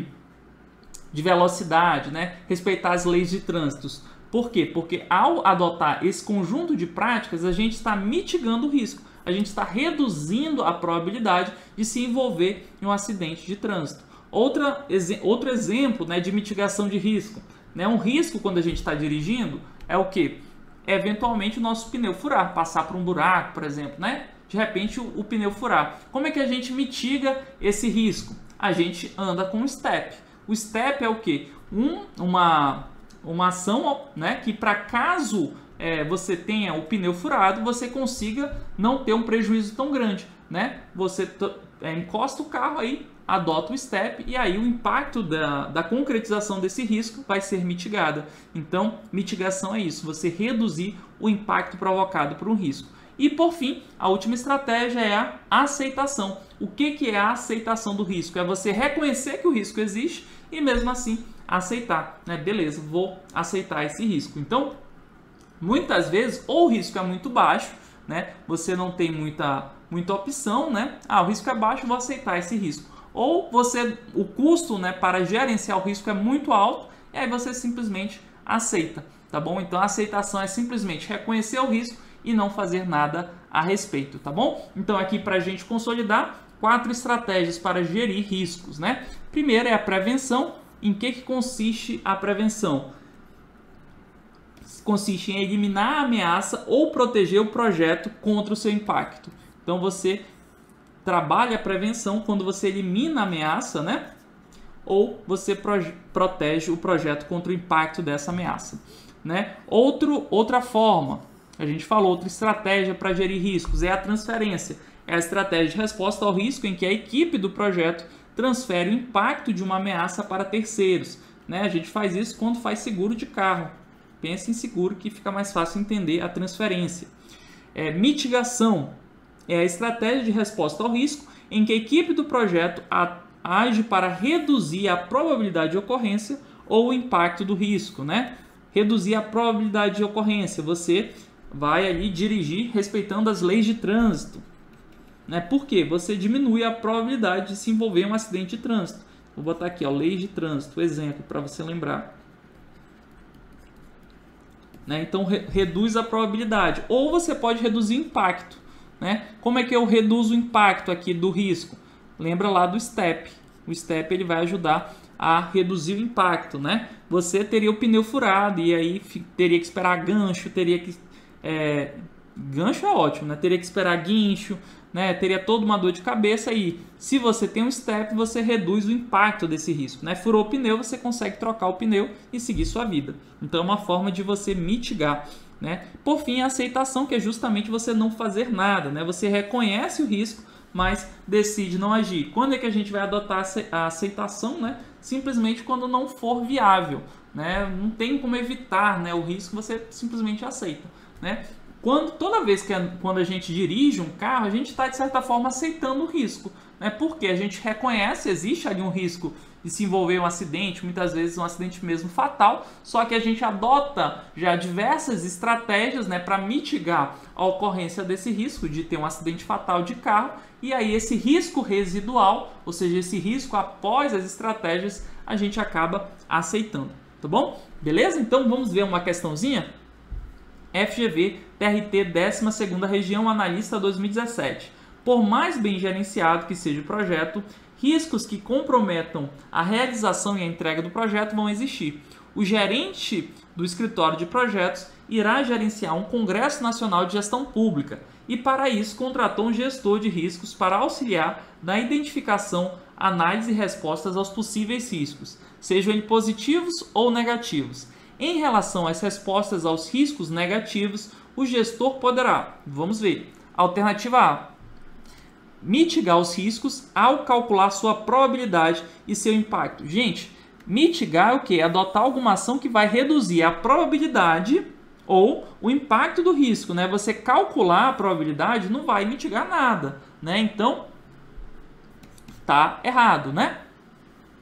velocidade, né? Respeitar as leis de trânsito. Por quê? Porque ao adotar esse conjunto de práticas, a gente está mitigando o risco. A gente está reduzindo a probabilidade de se envolver em um acidente de trânsito. Outro exemplo, né, de mitigação de risco. Né? Um risco quando a gente está dirigindo é o quê? Eventualmente o nosso pneu furar, passar por um buraco, por exemplo, né? De repente o pneu furar. Como é que a gente mitiga esse risco? A gente anda com o step. O step é o quê? Uma ação, né, que para caso você tenha o pneu furado, você consiga não ter um prejuízo tão grande, né? Você encosta o carro aí, adota o step e aí o impacto da concretização desse risco vai ser mitigado. Então, mitigação é isso, você reduzir o impacto provocado por um risco. E por fim, a última estratégia é a aceitação. O que é a aceitação do risco? É você reconhecer que o risco existe e mesmo assim aceitar, né? Beleza, vou aceitar esse risco. Então, muitas vezes, ou o risco é muito baixo, né? Você não tem muita opção, né? O risco é baixo, vou aceitar esse risco. Ou o custo, né, para gerenciar o risco é muito alto, e aí você simplesmente aceita, tá bom? Então a aceitação é simplesmente reconhecer o risco e não fazer nada a respeito, tá bom? Então aqui para a gente consolidar 4 estratégias para gerir riscos, né? Primeiro é a prevenção. Em que consiste a prevenção? Consiste em eliminar a ameaça ou proteger o projeto contra o seu impacto. Então você trabalha a prevenção quando você elimina a ameaça, né? Ou você protege o projeto contra o impacto dessa ameaça, né? Outra forma, a gente falou, outra estratégia para gerir riscos é a transferência. É a estratégia de resposta ao risco em que a equipe do projeto transfere o impacto de uma ameaça para terceiros, né? A gente faz isso quando faz seguro de carro. Pense em seguro que fica mais fácil entender a transferência. Mitigação é a estratégia de resposta ao risco em que a equipe do projeto age para reduzir a probabilidade de ocorrência ou o impacto do risco, né? Reduzir a probabilidade de ocorrência. Você vai ali dirigir respeitando as leis de trânsito, né? Por quê? Você diminui a probabilidade de se envolver em um acidente de trânsito. Vou botar aqui, ó, leis de trânsito, exemplo, para você lembrar. Né? Então, reduz a probabilidade. Ou você pode reduzir o impacto. Né? Como é que eu reduzo o impacto aqui do risco? Lembra lá do step. O step ele vai ajudar a reduzir o impacto. Né? Você teria o pneu furado e aí teria que esperar gancho, gancho é ótimo, né? Teria que esperar guincho, né? Teria toda uma dor de cabeça e se você tem um step, você reduz o impacto desse risco, né? Furou o pneu, você consegue trocar o pneu e seguir sua vida. Então é uma forma de você mitigar, né? Por fim, a aceitação, que é justamente você não fazer nada, né? Você reconhece o risco, mas decide não agir. Quando é que a gente vai adotar a aceitação, né? Simplesmente quando não for viável, né? Não tem como evitar, né, o risco, você simplesmente aceita, né? Toda vez quando a gente dirige um carro, a gente está, de certa forma, aceitando o risco, né? Porque a gente reconhece, existe ali um risco de se envolver em um acidente, muitas vezes um acidente mesmo fatal, só que a gente adota já diversas estratégias, né, para mitigar a ocorrência desse risco de ter um acidente fatal de carro, e aí esse risco residual, ou seja, esse risco após as estratégias, a gente acaba aceitando, tá bom? Beleza? Então vamos ver uma questãozinha? FGV, TRT 12ª Região Analista 2017. Por mais bem gerenciado que seja o projeto, riscos que comprometam a realização e a entrega do projeto vão existir. O gerente do escritório de projetos irá gerenciar um Congresso Nacional de Gestão Pública e, para isso, contratou um gestor de riscos para auxiliar na identificação, análise e respostas aos possíveis riscos, sejam eles positivos ou negativos. Em relação às respostas aos riscos negativos, o gestor poderá, vamos ver, alternativa A, mitigar os riscos ao calcular sua probabilidade e seu impacto. Gente, mitigar é o quê? Adotar alguma ação que vai reduzir a probabilidade ou o impacto do risco, né? Você calcular a probabilidade não vai mitigar nada, né? Então, tá errado, né?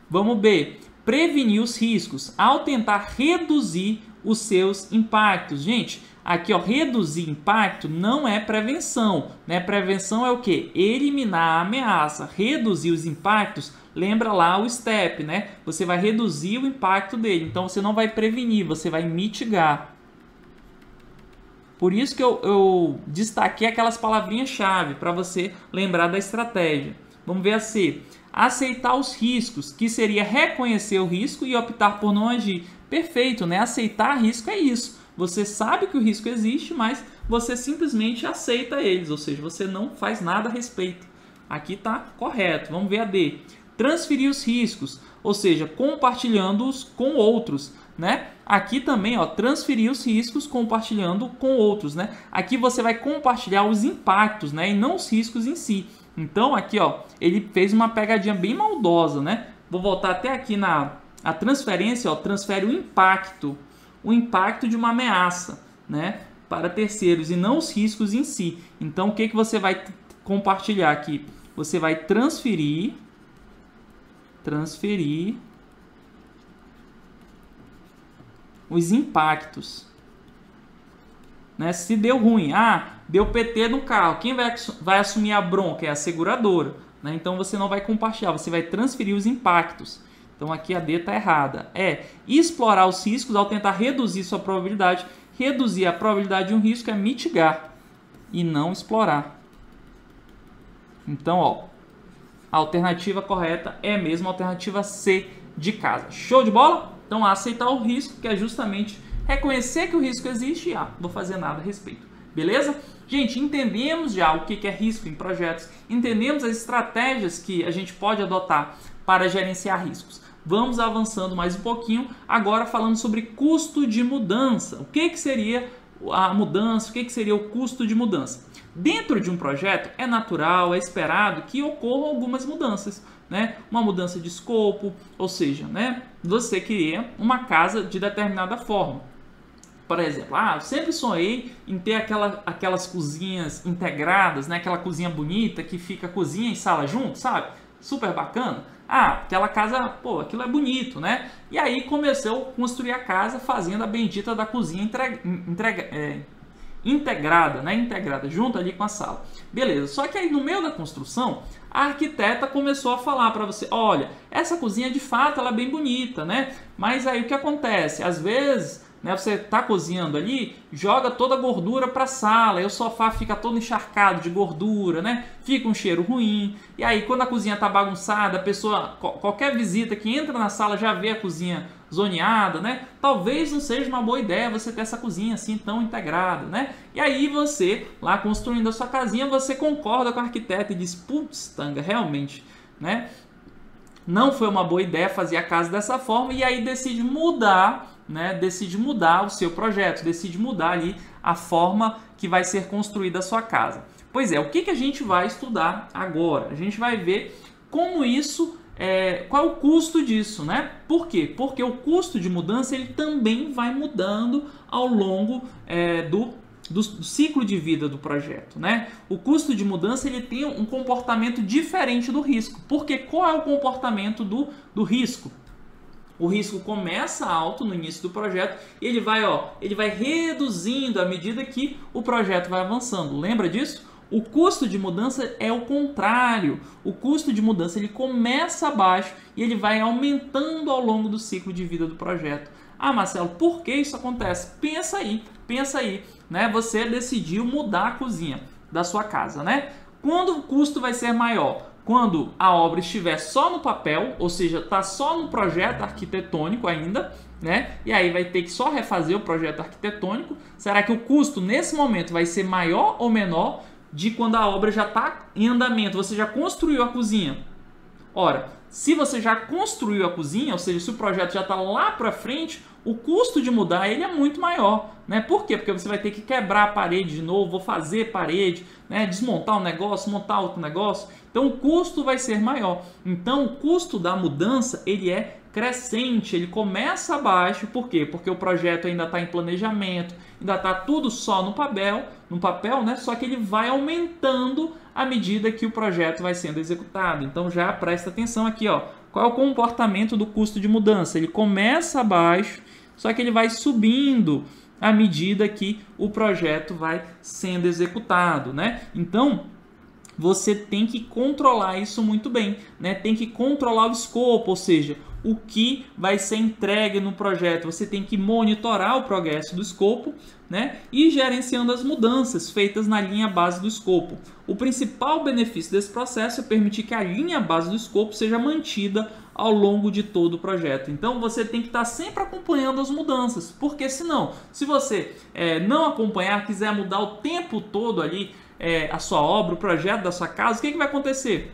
Vamos B, prevenir os riscos ao tentar reduzir os seus impactos. Gente, aqui, ó, reduzir impacto não é prevenção, né? Prevenção é o quê? Eliminar a ameaça. Reduzir os impactos, lembra lá o STEP, né? Você vai reduzir o impacto dele. Então, você não vai prevenir, você vai mitigar. Por isso que eu destaquei aquelas palavrinhas-chave para você lembrar da estratégia. Vamos ver a C. Aceitar os riscos, que seria reconhecer o risco e optar por não agir. Perfeito, né? Aceitar risco é isso. Você sabe que o risco existe, mas você simplesmente aceita eles, ou seja, você não faz nada a respeito. Aqui está correto. Vamos ver a D. Transferir os riscos, ou seja, compartilhando-os com outros, né? Aqui também, ó, transferir os riscos compartilhando com outros, né? Aqui você vai compartilhar os impactos, né? E não os riscos em si. Então, aqui, ó, ele fez uma pegadinha bem maldosa, né? Vou voltar até aqui na transferência, ó, transfere o impacto de uma ameaça, né, para terceiros e não os riscos em si. Então, o que você vai compartilhar aqui? Você vai transferir os impactos, né? Se deu ruim, deu PT no carro, quem vai assumir a bronca? É a seguradora, né? Então você não vai compartilhar, você vai transferir os impactos. Então aqui a D está errada. É explorar os riscos ao tentar reduzir sua probabilidade. Reduzir a probabilidade de um risco é mitigar e não explorar. Então, ó, a alternativa correta é mesmo a alternativa C de casa. Show de bola? Então, aceitar o risco, que é justamente reconhecer que o risco existe e não vou fazer nada a respeito. Beleza? Gente, entendemos já o que é risco em projetos, entendemos as estratégias que a gente pode adotar para gerenciar riscos. Vamos avançando mais um pouquinho, agora falando sobre custo de mudança. O que seria a mudança, o que seria o custo de mudança? Dentro de um projeto é natural, é esperado que ocorram algumas mudanças, né? Uma mudança de escopo, ou seja, né, você queria uma casa de determinada forma. Por exemplo, eu sempre sonhei em ter aquelas cozinhas integradas, né? Aquela cozinha bonita que fica cozinha e sala junto, sabe? Super bacana. Aquela casa, pô, aquilo é bonito, né? E aí começou a construir a casa fazendo a bendita da cozinha integrada, né? Integrada, junto ali com a sala. Beleza, só que aí no meio da construção, a arquiteta começou a falar para você, olha, essa cozinha de fato ela é bem bonita, né? Mas aí o que acontece? Às vezes, né, você está cozinhando ali, joga toda a gordura para a sala, e o sofá fica todo encharcado de gordura, né? Fica um cheiro ruim. E aí, quando a cozinha está bagunçada, a pessoa, qualquer visita que entra na sala já vê a cozinha zoneada, né? Talvez não seja uma boa ideia você ter essa cozinha assim tão integrada, né? E aí você, lá construindo a sua casinha, você concorda com a arquiteta e diz, putz, Tanga, realmente, né? Não foi uma boa ideia fazer a casa dessa forma, e aí decide mudar, né? Decide mudar o seu projeto, decide mudar ali a forma que vai ser construída a sua casa. Pois é, o que a gente vai estudar agora? A gente vai ver como isso, qual é o custo disso, né? Por quê? Porque o custo de mudança ele também vai mudando ao longo do ciclo de vida do projeto, né? O custo de mudança ele tem um comportamento diferente do risco. Porque qual é o comportamento do risco? O risco começa alto no início do projeto e ele vai reduzindo à medida que o projeto vai avançando. Lembra disso? O custo de mudança é o contrário. O custo de mudança ele começa baixo e ele vai aumentando ao longo do ciclo de vida do projeto. Marcelo, por que isso acontece? Pensa aí, né? Você decidiu mudar a cozinha da sua casa, né? Quando o custo vai ser maior? Quando a obra estiver só no papel, ou seja, está só no projeto arquitetônico ainda, né? E aí vai ter que só refazer o projeto arquitetônico. Será que o custo nesse momento vai ser maior ou menor de quando a obra já está em andamento? Você já construiu a cozinha. Ora, se você já construiu a cozinha, ou seja, se o projeto já está lá para frente, o custo de mudar ele é muito maior, né? Por quê? Porque você vai ter que quebrar a parede de novo, vou fazer parede, né? Desmontar um negócio, montar outro negócio. Então o custo vai ser maior. Então o custo da mudança ele é crescente, ele começa baixo. Por quê? Porque o projeto ainda está em planejamento, ainda está tudo só no papel, né? Só que ele vai aumentando à medida que o projeto vai sendo executado. Então já presta atenção aqui, ó. qual é o comportamento do custo de mudança? Ele começa baixo, só que ele vai subindo à medida que o projeto vai sendo executado, né? Então, você tem que controlar isso muito bem, né? Tem que controlar o escopo, ou seja, o que vai ser entregue no projeto. Você tem que monitorar o progresso do escopo, né? E gerenciando as mudanças feitas na linha base do escopo. O principal benefício desse processo é permitir que a linha base do escopo seja mantida ao longo de todo o projeto. Então você tem que estar sempre acompanhando as mudanças, porque senão, se você não acompanhar, quiser mudar o tempo todo ali a sua obra, o projeto da sua casa, o que vai acontecer?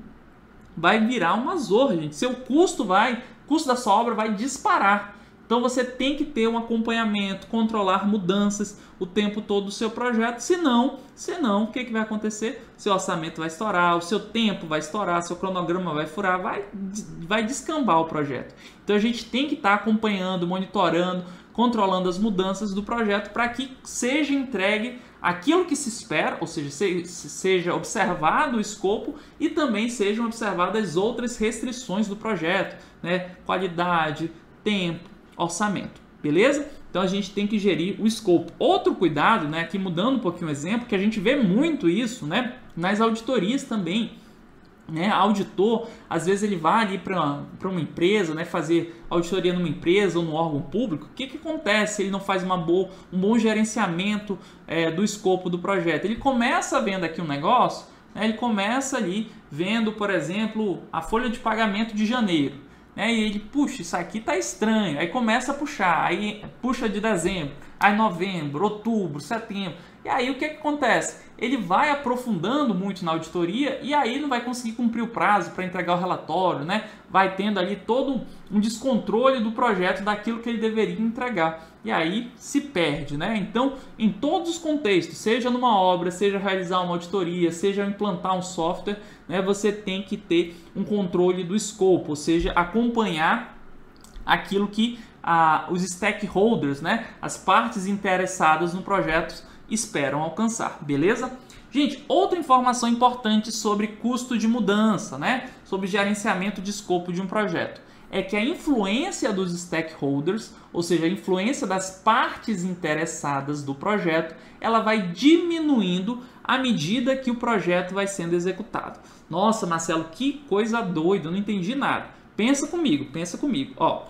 Vai virar uma zorra, gente. Seu custo da sua obra vai disparar. Então você tem que ter um acompanhamento, controlar mudanças o tempo todo do seu projeto, senão o que vai acontecer? Seu orçamento vai estourar, o seu tempo vai estourar, seu cronograma vai furar, vai descambar o projeto. Então a gente tem que estar acompanhando, monitorando, controlando as mudanças do projeto para que seja entregue aquilo que se espera, ou seja, seja observado o escopo e também sejam observadas outras restrições do projeto, né? Qualidade, tempo, orçamento, beleza? Então a gente tem que gerir o escopo. Outro cuidado, né, aqui mudando um pouquinho o exemplo, que a gente vê muito isso, né, nas auditorias também, né? Auditor, às vezes ele vai ali para uma empresa, né, fazer auditoria numa empresa ou num órgão público. O que acontece? Ele não faz um bom gerenciamento do escopo do projeto. Ele começa vendo aqui um negócio, né, ele começa ali vendo, por exemplo, a folha de pagamento de janeiro. E ele, puxa, isso aqui tá estranho. Aí começa a puxar, aí puxa de dezembro, aí novembro, outubro, setembro. E aí o que acontece? Ele vai aprofundando muito na auditoria e aí não vai conseguir cumprir o prazo para entregar o relatório, né? Vai tendo ali todo um descontrole do projeto, daquilo que ele deveria entregar. E aí se perde, né? Então, em todos os contextos, seja numa obra, seja realizar uma auditoria, seja implantar um software, né, você tem que ter um controle do escopo, ou seja, acompanhar aquilo que os stakeholders, né, as partes interessadas no projeto, esperam alcançar, beleza? Gente, outra informação importante sobre custo de mudança, né, sobre gerenciamento de escopo de um projeto, é que a influência dos stakeholders, ou seja, a influência das partes interessadas do projeto, ela vai diminuindo à medida que o projeto vai sendo executado. Nossa, Marcelo, que coisa doida, eu não entendi nada. Pensa comigo. Ó,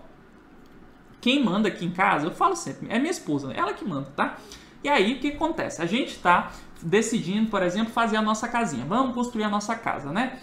quem manda aqui em casa, eu falo sempre, é minha esposa, ela que manda, tá? E aí, o que acontece? A gente está decidindo, por exemplo, fazer a nossa casinha. Vamos construir a nossa casa, né?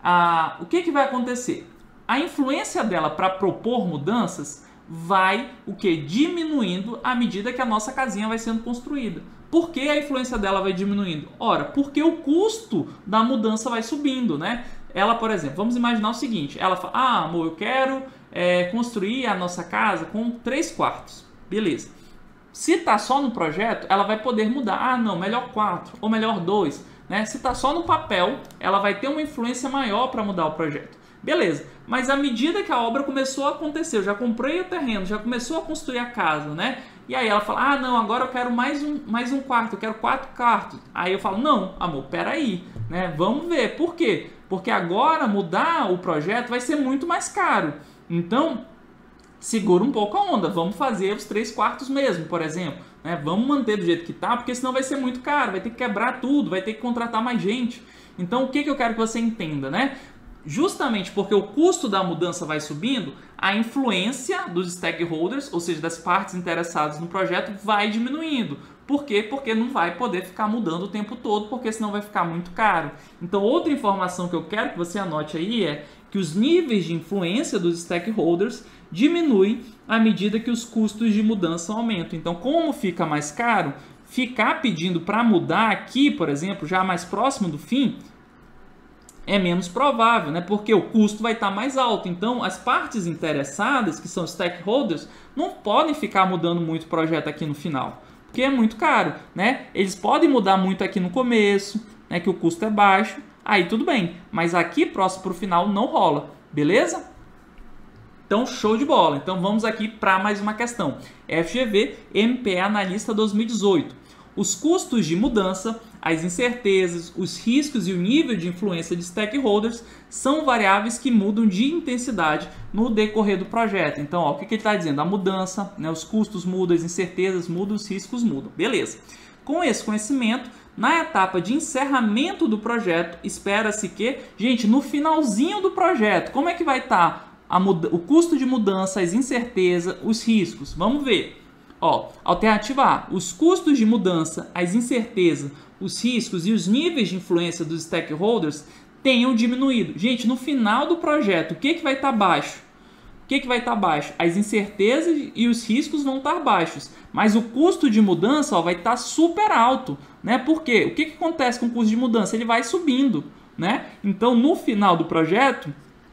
O que vai acontecer? A influência dela para propor mudanças vai diminuindo à medida que a nossa casinha vai sendo construída. Por que a influência dela vai diminuindo? Ora, porque o custo da mudança vai subindo, né? Ela, por exemplo, vamos imaginar o seguinte, ela fala, amor, eu quero construir a nossa casa com 3 quartos. Beleza. Se está só no projeto, ela vai poder mudar. Não, melhor 4 ou melhor 2. Né? Se está só no papel, ela vai ter uma influência maior para mudar o projeto. Beleza, mas à medida que a obra começou a acontecer, eu já comprei o terreno, já começou a construir a casa, né? E aí ela fala, não, agora eu quero mais um quarto, eu quero 4 quartos. Aí eu falo, não, amor, peraí, né? Vamos ver. Por quê? Porque agora mudar o projeto vai ser muito mais caro. Então, segura um pouco a onda, vamos fazer os 3 quartos mesmo, por exemplo. Né? Vamos manter do jeito que tá, porque senão vai ser muito caro, vai ter que quebrar tudo, vai ter que contratar mais gente. Então, o que eu quero que você entenda, né? Justamente porque o custo da mudança vai subindo, a influência dos stakeholders, ou seja, das partes interessadas no projeto, vai diminuindo. Por quê? Porque não vai poder ficar mudando o tempo todo, porque senão vai ficar muito caro. Então, outra informação que eu quero que você anote aí é que os níveis de influência dos stakeholders diminuem à medida que os custos de mudança aumentam. Então, como fica mais caro, ficar pedindo para mudar aqui, por exemplo, já mais próximo do fim, é menos provável, né? Porque o custo vai estar mais alto. Então, as partes interessadas, que são stakeholders, não podem ficar mudando muito o projeto aqui no final, porque é muito caro, né? Eles podem mudar muito aqui no começo, né? Que o custo é baixo, aí tudo bem. Mas aqui, próximo para o final, não rola, beleza? Então, show de bola. Então, vamos aqui para mais uma questão. FGV, MPE Analista 2018. Os custos de mudança as incertezas, os riscos e o nível de influência de stakeholders são variáveis que mudam de intensidade no decorrer do projeto. Então, ó, o que ele está dizendo? A mudança, né, os custos mudam, as incertezas mudam, os riscos mudam. Beleza. Com esse conhecimento, na etapa de encerramento do projeto, espera-se que, gente, no finalzinho do projeto, como é que vai estar o custo de mudança, as incertezas, os riscos? Vamos ver. Ó, alternativa A, os custos de mudança, as incertezas, os riscos e os níveis de influência dos stakeholders tenham diminuído. Gente, no final do projeto, o que vai estar baixo? O que vai estar baixo? As incertezas e os riscos vão estar baixos, mas o custo de mudança, ó, vai estar super alto, né? Por quê? O que acontece com o custo de mudança? Ele vai subindo, né? Então, no final do projeto,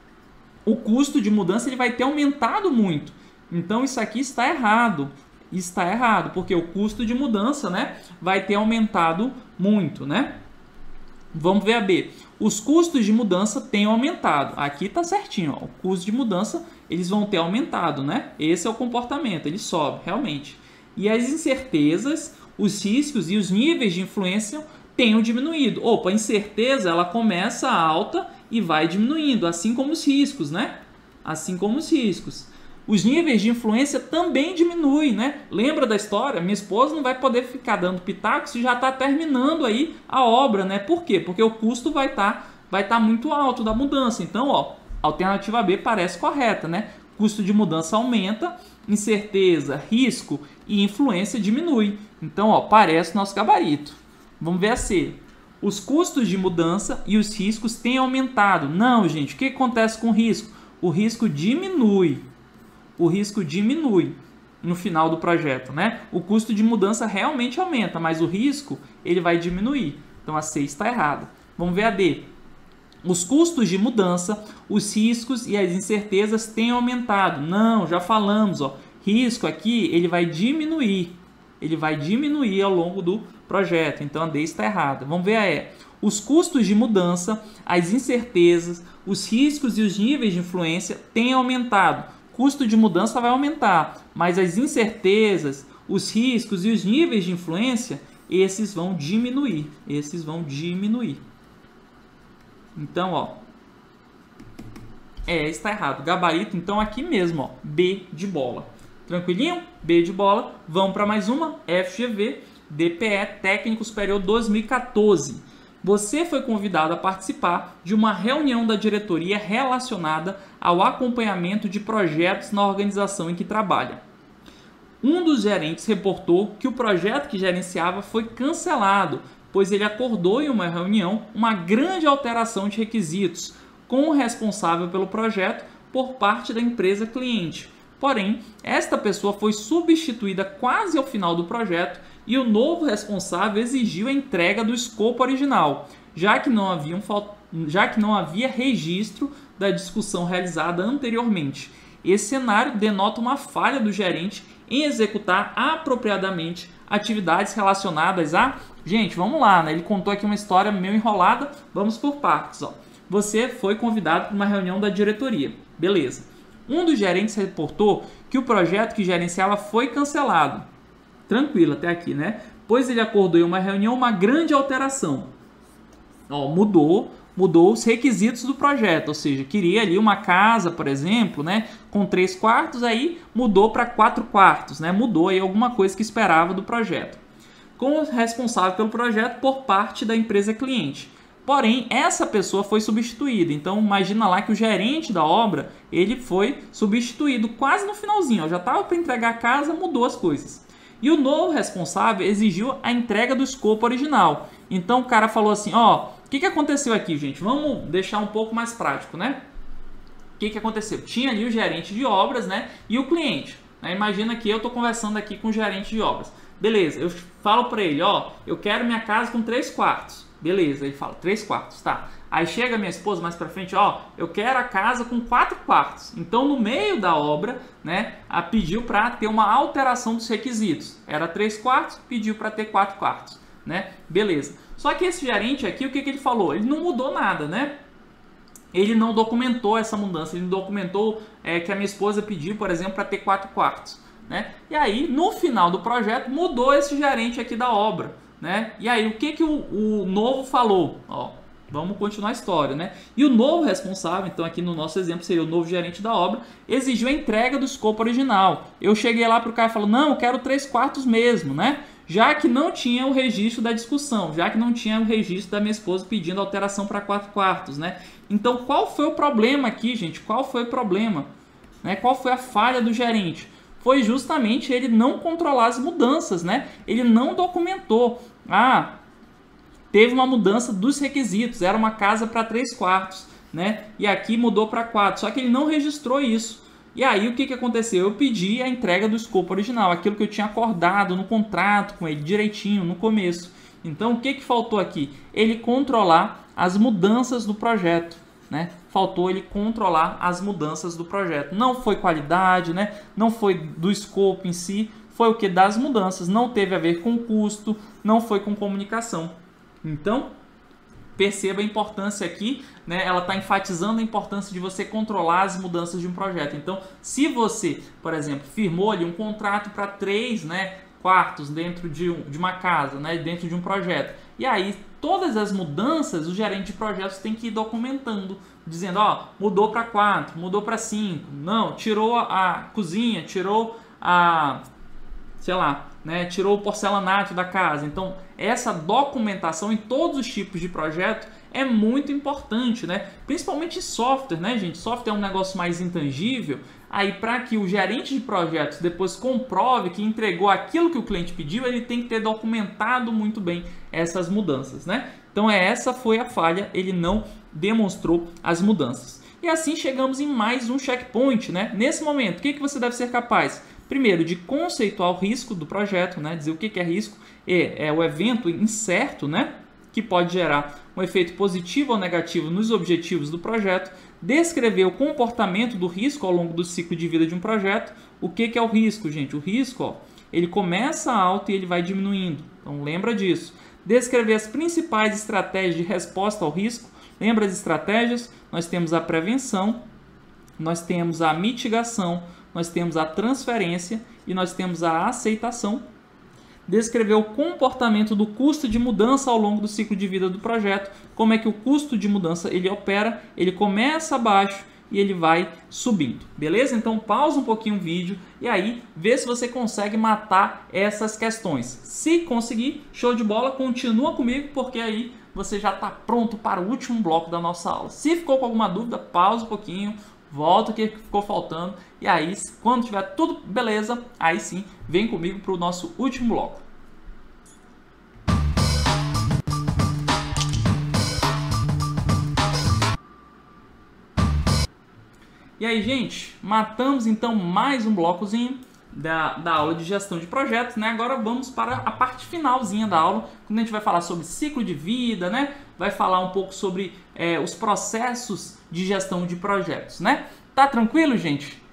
o custo de mudança ele vai ter aumentado muito. Então, isso aqui está errado. Está errado, porque o custo de mudança, né, vai ter aumentado muito, né? Vamos ver a B. Os custos de mudança têm aumentado. Aqui está certinho, ó. O custo de mudança eles vão ter aumentado, né? Esse é o comportamento, ele sobe, realmente. E as incertezas, os riscos e os níveis de influência tenham diminuído. Opa, a incerteza ela começa alta e vai diminuindo, assim como os riscos, né? Assim como os riscos. Os níveis de influência também diminuem, né? Lembra da história? Minha esposa não vai poder ficar dando pitaco se já está terminando aí a obra, né? Por quê? Porque o custo vai tá muito alto da mudança. Então, ó, a alternativa B parece correta, né? Custo de mudança aumenta, incerteza, risco e influência diminui. Então, ó, parece nosso gabarito. Vamos ver a C. Os custos de mudança e os riscos têm aumentado. Não, gente, o que acontece com o risco? O risco diminui. O risco diminui no final do projeto, né? O custo de mudança realmente aumenta, mas o risco ele vai diminuir. Então a C está errada. Vamos ver a D. Os custos de mudança, os riscos e as incertezas têm aumentado. Não, já falamos, ó. Risco aqui ele vai diminuir. Ele vai diminuir ao longo do projeto. Então a D está errada. Vamos ver a E. Os custos de mudança, as incertezas, os riscos e os níveis de influência têm aumentado. Custo de mudança vai aumentar, mas as incertezas, os riscos e os níveis de influência, esses vão diminuir. Esses vão diminuir. Então, ó, está errado. Gabarito, então, aqui mesmo, ó, B de bola. Tranquilinho? B de bola. Vamos para mais uma. FGV, DPE Técnico Superior 2014. Você foi convidado a participar de uma reunião da diretoria relacionada ao acompanhamento de projetos na organização em que trabalha. Um dos gerentes reportou que o projeto que gerenciava foi cancelado, pois ele acordou em uma reunião uma grande alteração de requisitos com o responsável pelo projeto por parte da empresa cliente. Porém, esta pessoa foi substituída quase ao final do projeto e o novo responsável exigiu a entrega do escopo original, já que não havia registro da discussão realizada anteriormente. Esse cenário denota uma falha do gerente em executar apropriadamente atividades relacionadas a... Gente, vamos lá, né? Ele contou aqui uma história meio enrolada, vamos por partes. Ó. Você foi convidado para uma reunião da diretoria, beleza. Um dos gerentes reportou que o projeto que gerenciava foi cancelado. Tranquilo até aqui, né? Pois ele acordou em uma reunião uma grande alteração. Ó, mudou os requisitos do projeto, ou seja, queria ali uma casa, por exemplo, né, com 3 quartos, aí mudou para 4 quartos, né? Mudou aí alguma coisa que esperava do projeto. Com o responsável pelo projeto por parte da empresa cliente. Porém, essa pessoa foi substituída. Então, imagina lá que o gerente da obra, ele foi substituído quase no finalzinho. Ó, já estava para entregar a casa, mudou as coisas. E o novo responsável exigiu a entrega do escopo original. Então, o cara falou assim, ó, o que aconteceu aqui, gente? Vamos deixar um pouco mais prático, né? O que aconteceu? Tinha ali o gerente de obras, né? E o cliente. Né? Imagina que eu estou conversando aqui com o gerente de obras. Beleza, eu falo para ele, ó, eu quero minha casa com 3 quartos. Beleza, ele fala, 3 quartos, tá. Aí chega minha esposa mais pra frente, ó, eu quero a casa com 4 quartos. Então, no meio da obra, né, pediu para ter uma alteração dos requisitos. Era 3 quartos, pediu para ter 4 quartos, né? Beleza. Só que esse gerente aqui, o que ele falou? Ele não mudou nada, né? Ele não documentou essa mudança, ele não documentou que a minha esposa pediu, por exemplo, para ter 4 quartos. Né? E aí, no final do projeto, mudou esse gerente aqui da obra. né? E aí, o que o novo falou? Ó, vamos continuar a história, né? E o novo responsável, então aqui no nosso exemplo seria o novo gerente da obra, exigiu a entrega do escopo original. Eu cheguei lá pro cara e falei, não, eu quero 3/4 mesmo, né? Já que não tinha o registro da discussão, já que não tinha o registro da minha esposa pedindo alteração para 4/4, né? Então, qual foi o problema aqui, gente? Qual foi o problema? Né? Qual foi a falha do gerente? Foi justamente ele não controlar as mudanças, né? Ele não documentou. Ah, teve uma mudança dos requisitos, era uma casa para 3/4, né? E aqui mudou para 4, só que ele não registrou isso. E aí o que aconteceu? Eu pedi a entrega do escopo original, aquilo que eu tinha acordado no contrato com ele direitinho no começo. Então o que faltou aqui? Ele controlar as mudanças do projeto, né? Faltou ele controlar as mudanças do projeto. Não foi qualidade, né? Não foi do escopo em si, foi o que? Das mudanças. Não teve a ver com custo, não foi com comunicação. Então, perceba a importância aqui, né? Ela está enfatizando a importância de você controlar as mudanças de um projeto. Então, se você, por exemplo, firmou ali um contrato para 3, né, quartos dentro de uma casa, né, dentro de um projeto, e aí todas as mudanças, o gerente de projetos tem que ir documentando, dizendo, ó, mudou para 4, mudou para 5, não, tirou a cozinha, tirou a, sei lá, né, tirou o porcelanato da casa. Então, essa documentação em todos os tipos de projeto é muito importante, né? Principalmente software, né, gente? Software é um negócio mais intangível. Aí, para que o gerente de projetos depois comprove que entregou aquilo que o cliente pediu, ele tem que ter documentado muito bem essas mudanças, né? Então, essa foi a falha, ele não demonstrou as mudanças. E assim chegamos em mais um checkpoint, né? Nesse momento, o que você deve ser capaz? Primeiro, de conceituar o risco do projeto, né? Dizer o que é risco, é o evento incerto, né? Que pode gerar um efeito positivo ou negativo nos objetivos do projeto. Descrever o comportamento do risco ao longo do ciclo de vida de um projeto. O que é o risco, gente? O risco, ó, ele começa alto e ele vai diminuindo. Então, lembra disso. Descrever as principais estratégias de resposta ao risco. Lembra as estratégias? Nós temos a prevenção, nós temos a mitigação, nós temos a transferência e nós temos a aceitação. Descrever o comportamento do custo de mudança ao longo do ciclo de vida do projeto. Como é que o custo de mudança ele opera, ele começa abaixo e ele vai subindo. Beleza? Então pausa um pouquinho o vídeo e aí vê se você consegue matar essas questões. Se conseguir, show de bola, continua comigo porque aí você já está pronto para o último bloco da nossa aula. Se ficou com alguma dúvida, pausa um pouquinho, volta o que ficou faltando e aí, quando tiver tudo beleza, aí sim, vem comigo para o nosso último bloco. E aí, gente, matamos então mais um blocozinho da aula de gestão de projetos, né? Agora vamos para a parte finalzinha da aula, quando a gente vai falar sobre ciclo de vida, né? Vai falar um pouco sobre os processos de gestão de projetos, né? Tá tranquilo, gente?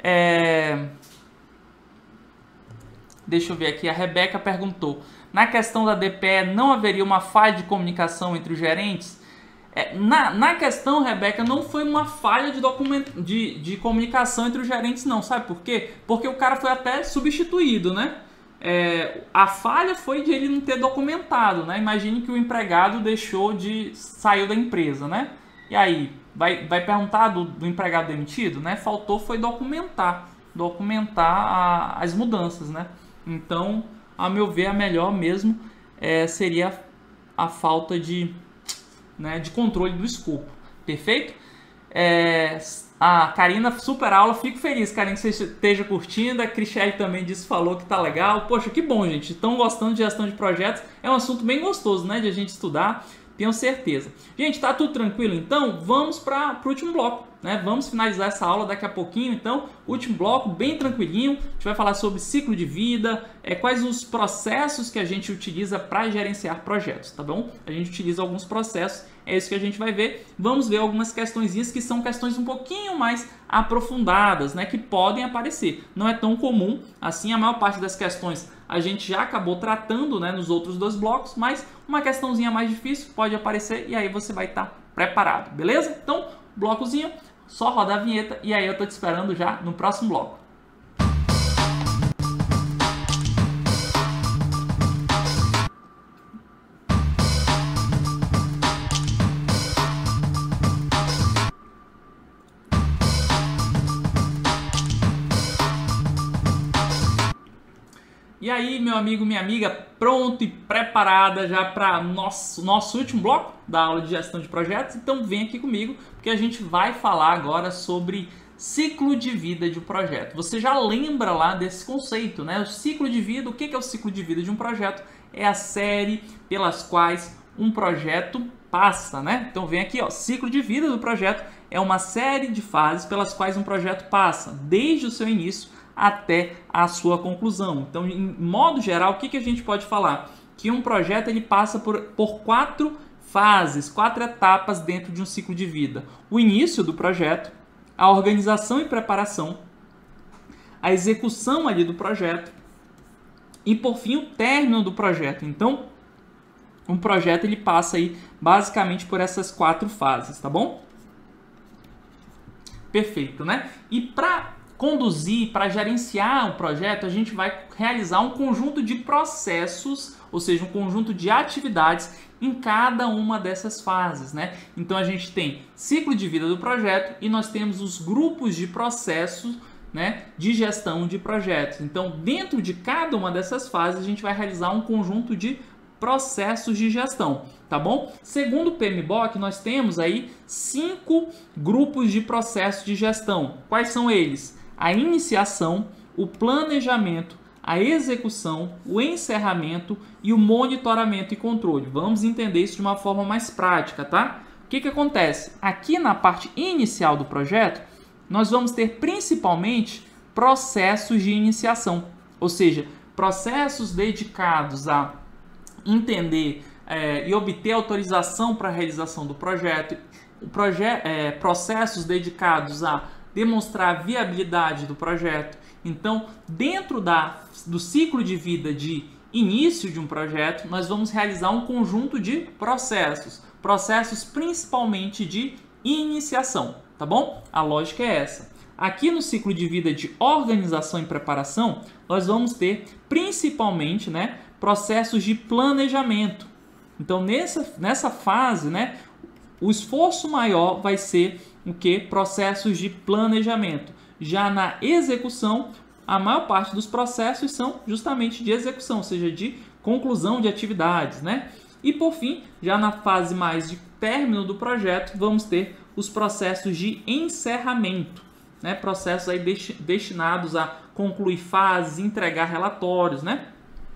Deixa eu ver aqui, a Rebeca perguntou, na questão da DPE não haveria uma falha de comunicação entre os gerentes? Na questão, Rebeca, não foi uma falha de comunicação entre os gerentes, não. Sabe por quê? Porque o cara foi até substituído, né? A falha foi de ele não ter documentado, né? Imagine que o empregado saiu da empresa, né? E aí, vai perguntar do empregado demitido, né? Faltou foi documentar as mudanças, né? Então, a meu ver, a melhor mesmo seria a falta de controle do escopo. Perfeito? A Karina, super aula, fico feliz, Karina, que você esteja curtindo. A Cristiane também falou que tá legal. Poxa, que bom, gente. Estão gostando de gestão de projetos. É um assunto bem gostoso, né, de a gente estudar. Tenho certeza. Gente, tá tudo tranquilo? Então, vamos para o último bloco, né? Vamos finalizar essa aula daqui a pouquinho. Então, último bloco, bem tranquilinho. A gente vai falar sobre ciclo de vida, quais os processos que a gente utiliza para gerenciar projetos, tá bom? A gente utiliza alguns processos, é isso que a gente vai ver. Vamos ver algumas questõezinhas que são questões um pouquinho mais aprofundadas, né? Que podem aparecer. Não é tão comum, assim, a maior parte das questões a gente já acabou tratando, né, nos outros dois blocos, mas uma questãozinha mais difícil pode aparecer e aí você vai estar preparado, beleza? Então, blocozinho, só rodar a vinheta e aí eu tô te esperando já no próximo bloco. E aí, meu amigo, minha amiga, pronto e preparada já para nosso último bloco da aula de gestão de projetos? Então vem aqui comigo, porque a gente vai falar agora sobre ciclo de vida de um projeto. Você já lembra lá desse conceito, né? O ciclo de vida, o que é o ciclo de vida de um projeto? É a série pelas quais um projeto passa, né? Então vem aqui, ó, ciclo de vida do projeto é uma série de fases pelas quais um projeto passa, desde o seu início até a sua conclusão. Então, em modo geral, o que a gente pode falar? Que um projeto ele passa por 4 fases, 4 etapas dentro de um ciclo de vida. O início do projeto, a organização e preparação, a execução ali do projeto e, por fim, o término do projeto. Então, um projeto ele passa aí basicamente por essas 4 fases, tá bom? Perfeito, né? E para conduzir, para gerenciar o projeto, a gente vai realizar um conjunto de processos, ou seja, um conjunto de atividades em cada uma dessas fases, né? Então a gente tem ciclo de vida do projeto e nós temos os grupos de processos, né, de gestão de projetos. Então, dentro de cada uma dessas fases, a gente vai realizar um conjunto de processos de gestão, tá bom? Segundo o PMBOK, nós temos aí 5 grupos de processos de gestão. Quais são eles? A iniciação, o planejamento, a execução, o encerramento e o monitoramento e controle. Vamos entender isso de uma forma mais prática, tá? O que acontece? Aqui na parte inicial do projeto, nós vamos ter principalmente processos de iniciação, ou seja, processos dedicados a entender e obter autorização para a realização do projeto, processos dedicados a demonstrar a viabilidade do projeto. Então, dentro do ciclo de vida de início de um projeto, nós vamos realizar um conjunto de processos principalmente de iniciação, tá bom? A lógica é essa. Aqui no ciclo de vida de organização e preparação, nós vamos ter principalmente, né, processos de planejamento. Então, nessa fase, né, o esforço maior vai ser o que? Processos de planejamento. Já na execução, a maior parte dos processos são justamente de execução, ou seja, de conclusão de atividades, né? E por fim, já na fase mais de término do projeto, vamos ter os processos de encerramento, né? Processos aí destinados a concluir fases, entregar relatórios, né?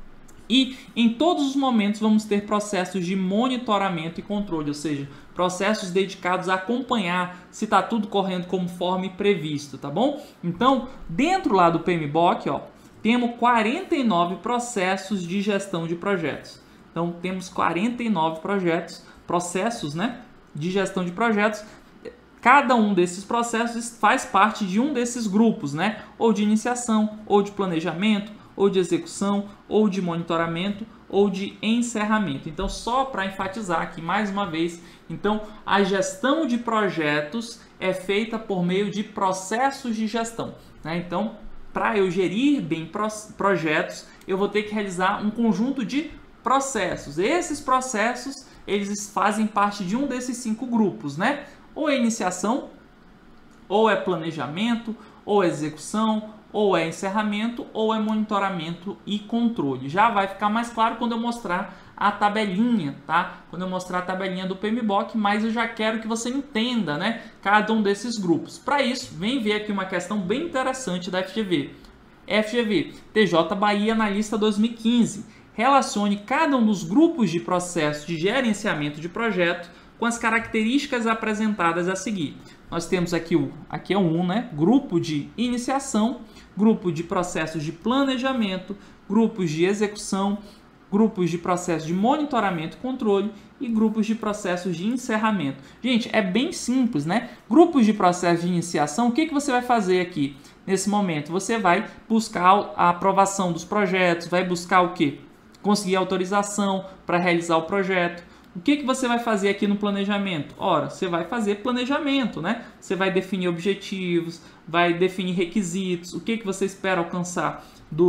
E em todos os momentos vamos ter processos de monitoramento e controle, ou seja, processos dedicados a acompanhar se está tudo correndo conforme previsto, tá bom? Então, dentro lá do PMBOK, ó, temos 49 processos de gestão de projetos. Então, temos 49 processos, né, de gestão de projetos. Cada um desses processos faz parte de um desses grupos, né? Ou de iniciação, ou de planejamento, ou de execução, ou de monitoramento, ou de encerramento. Então, só para enfatizar aqui mais uma vez, então a gestão de projetos é feita por meio de processos de gestão, né? Então, para eu gerir bem projetos, eu vou ter que realizar um conjunto de processos. Esses processos, eles fazem parte de um desses 5 grupos, né? Ou é iniciação, ou é planejamento, ou é execução, ou é encerramento, ou é monitoramento e controle. Já vai ficar mais claro quando eu mostrar a tabelinha, tá? Quando eu mostrar a tabelinha do PMBOK, mas eu já quero que você entenda, né, cada um desses grupos. Para isso, vem ver aqui uma questão bem interessante da FGV. FGV, TJ Bahia Analista 2015. Relacione cada um dos grupos de processo de gerenciamento de projeto com as características apresentadas a seguir. Nós temos aqui aqui é um, né? Grupo de iniciação, grupo de processos de planejamento, grupos de execução, grupos de processos de monitoramento e controle e grupos de processos de encerramento. Gente, é bem simples, né? Grupos de processos de iniciação, o que você vai fazer aqui nesse momento? Você vai buscar a aprovação dos projetos, vai buscar o quê? Conseguir autorização para realizar o projeto. O que você vai fazer aqui no planejamento? Ora, você vai fazer planejamento, né? Você vai definir objetivos, vai definir requisitos, o que você espera alcançar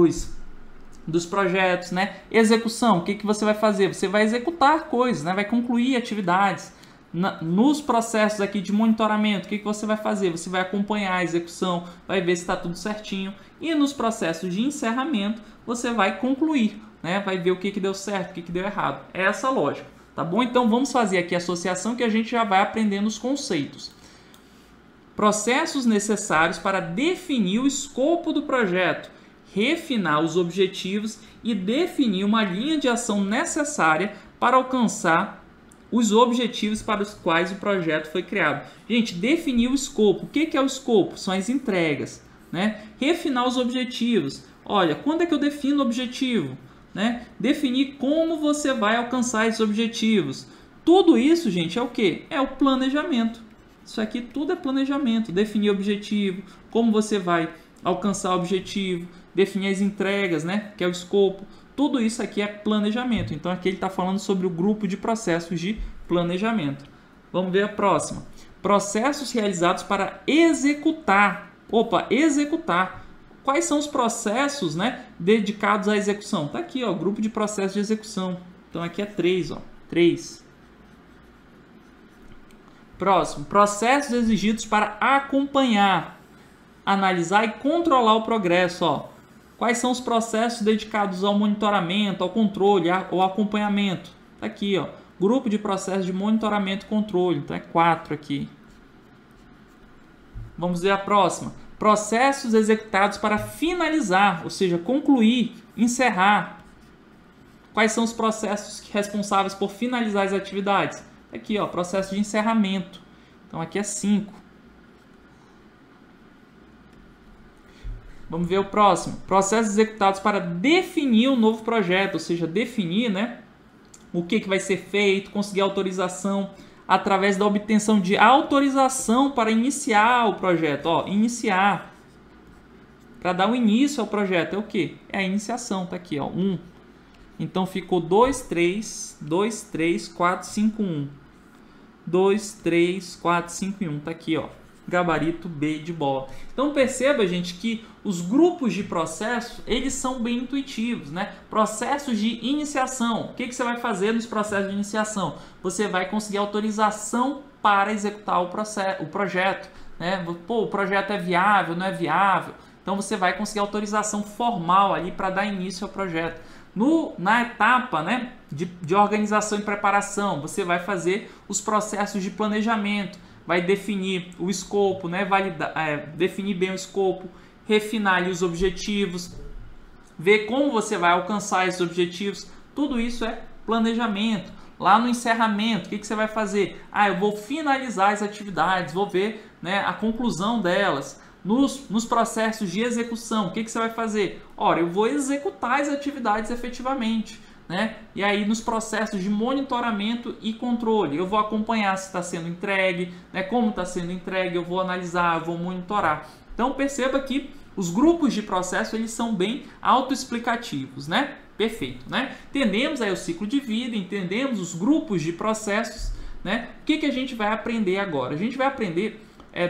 dos projetos, né? Execução, o que você vai fazer? Você vai executar coisas, né? Vai concluir atividades. nos processos aqui de monitoramento, o que você vai fazer? Você vai acompanhar a execução, vai ver se está tudo certinho. E nos processos de encerramento, você vai concluir, né? Vai ver o que deu certo, o que deu errado. É essa a lógica, tá bom? Então vamos fazer aqui a associação que a gente já vai aprendendo os conceitos. Processos necessários para definir o escopo do projeto, refinar os objetivos e definir uma linha de ação necessária para alcançar os objetivos para os quais o projeto foi criado. Gente, definir o escopo. O que é o escopo? São as entregas, né? Refinar os objetivos. Olha, quando é que eu defino o objetivo? Né? Definir como você vai alcançar esses objetivos. Tudo isso, gente, é o que? É o planejamento. Isso aqui tudo é planejamento. Definir o objetivo, como você vai alcançar o objetivo, definir as entregas, né? Que é o escopo. Tudo isso aqui é planejamento. Então aqui ele está falando sobre o grupo de processos de planejamento. Vamos ver a próxima. Processos realizados para executar. Executar. Quais são os processos, né, dedicados à execução? Está aqui, ó, grupo de processos de execução. Então aqui é 3, ó, 3. Próximo. Processos exigidos para acompanhar, analisar e controlar o progresso, ó. Quais são os processos dedicados ao monitoramento, ao controle, ao acompanhamento? Tá aqui, ó, grupo de processos de monitoramento e controle. Então é 4 aqui. Vamos ver a próxima. Processos executados para finalizar, ou seja, concluir, encerrar. Quais são os processos responsáveis por finalizar as atividades? Aqui, ó, processo de encerramento. Então aqui é 5. Vamos ver o próximo. Processos executados para definir um novo projeto, ou seja, definir, né, o que vai ser feito, conseguir autorização através da obtenção de autorização para iniciar o projeto. Ó, iniciar. Para dar o início ao projeto é o que? É a iniciação, tá aqui, ó, 1. Então ficou 2, 3, 2, 3, 4, 5, 1. 2, 3, 4, 5 e 1. Tá aqui, ó. Gabarito B de bola. Então perceba, gente, que os grupos de processo, eles são bem intuitivos, né? Processos de iniciação. O que você vai fazer nos processos de iniciação? Você vai conseguir autorização para executar o projeto, né? Pô, o projeto é viável, não é viável? Então você vai conseguir autorização formal ali para dar início ao projeto. Na etapa, né, de organização e preparação, você vai fazer os processos de planejamento, vai definir o escopo, né, definir bem o escopo, refinar ali os objetivos, ver como você vai alcançar esses objetivos. Tudo isso é planejamento. Lá no encerramento, o que você vai fazer? Eu vou finalizar as atividades, vou ver, né, a conclusão delas. Nos processos de execução, o que você vai fazer? Ora, eu vou executar as atividades efetivamente, né? E aí nos processos de monitoramento e controle, eu vou acompanhar se está sendo entregue, né? Como está sendo entregue, eu vou analisar, eu vou monitorar. Então perceba que os grupos de processo, eles são bem autoexplicativos, né? Perfeito, né? Entendemos aí o ciclo de vida, entendemos os grupos de processos, né? O que a gente vai aprender agora? A gente vai aprender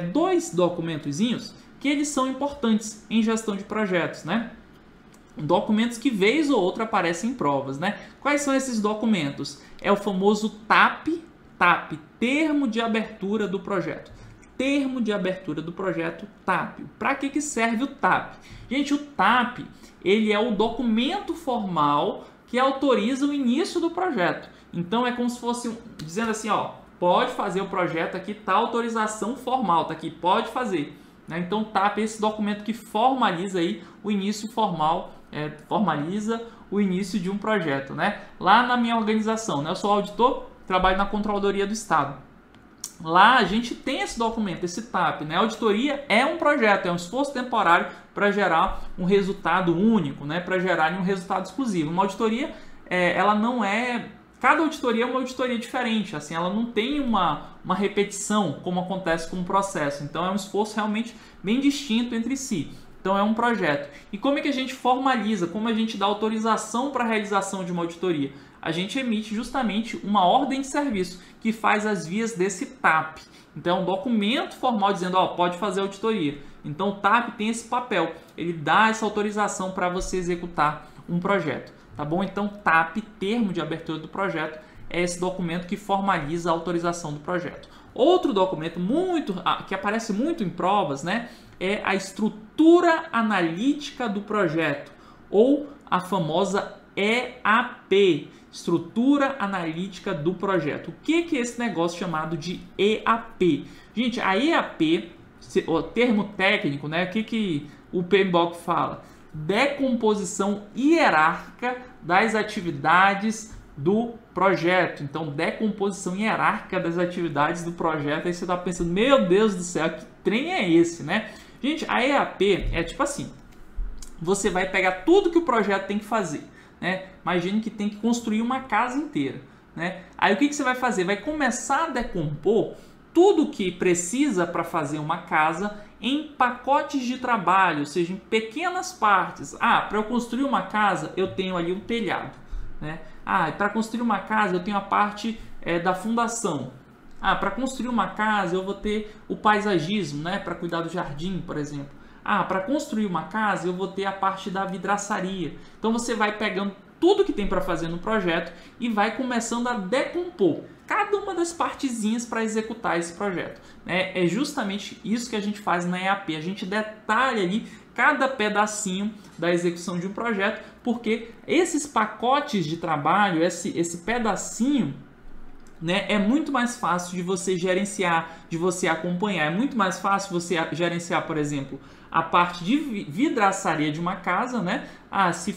2 documentozinhos que eles são importantes em gestão de projetos, né? Documentos que vez ou outra aparecem em provas, né? Quais são esses documentos? É o famoso TAP, termo de abertura do projeto. Termo de abertura do projeto, TAP. Para que serve o TAP? Gente, o TAP, ele é o documento formal que autoriza o início do projeto. Então é como se fosse dizendo assim, ó, pode fazer o projeto aqui, tá, autorização formal, tá aqui, pode fazer. Né? Então TAP é esse documento que formaliza aí o início formal, formaliza o início de um projeto, né? Lá na minha organização, né? Eu sou auditor, trabalho na Controladoria do Estado. Lá a gente tem esse documento, esse TAP, né? A auditoria é um projeto, é um esforço temporário para gerar um resultado único, né? Para gerar um resultado exclusivo. Uma auditoria, ela não é... Cada auditoria é uma auditoria diferente, assim, ela não tem uma repetição como acontece com um processo. Então é um esforço realmente bem distinto entre si. Então é um projeto. E como é que a gente formaliza, como a gente dá autorização para a realização de uma auditoria? A gente emite justamente uma ordem de serviço que faz as vias desse TAP. Então é um documento formal dizendo, ó, pode fazer auditoria. Então o TAP tem esse papel, ele dá essa autorização para você executar um projeto. Tá bom? Então TAP, termo de abertura do projeto, é esse documento que formaliza a autorização do projeto. Outro documento que aparece muito em provas, né, é a estrutura analítica do projeto, ou a famosa EAP, estrutura analítica do projeto. O que é esse negócio chamado de EAP? Gente, a EAP, o termo técnico, né, o que o PMBOK fala? Decomposição hierárquica das atividades do projeto. Então, decomposição hierárquica das atividades do projeto. Aí você está pensando, meu Deus do céu, que trem é esse, né? Gente, a EAP é tipo assim, você vai pegar tudo que o projeto tem que fazer, né? Imagine que tem que construir uma casa inteira, né? Aí o que você vai fazer? Vai começar a decompor tudo que precisa para fazer uma casa em pacotes de trabalho, ou seja, em pequenas partes. Para eu construir uma casa, eu tenho ali um telhado, né? Para construir uma casa, eu tenho a parte da fundação. Para construir uma casa, eu vou ter o paisagismo, né? Para cuidar do jardim, por exemplo. Para construir uma casa, eu vou ter a parte da vidraçaria. Então, você vai pegando tudo que tem para fazer no projeto e vai começando a decompor cada uma das partezinhas para executar esse projeto. É justamente isso que a gente faz na EAP. A gente detalha ali cada pedacinho da execução de um projeto, porque esses pacotes de trabalho, esse pedacinho, né, é muito mais fácil de você gerenciar, de você acompanhar. É muito mais fácil você gerenciar, por exemplo, a parte de vidraçaria de uma casa, né? Se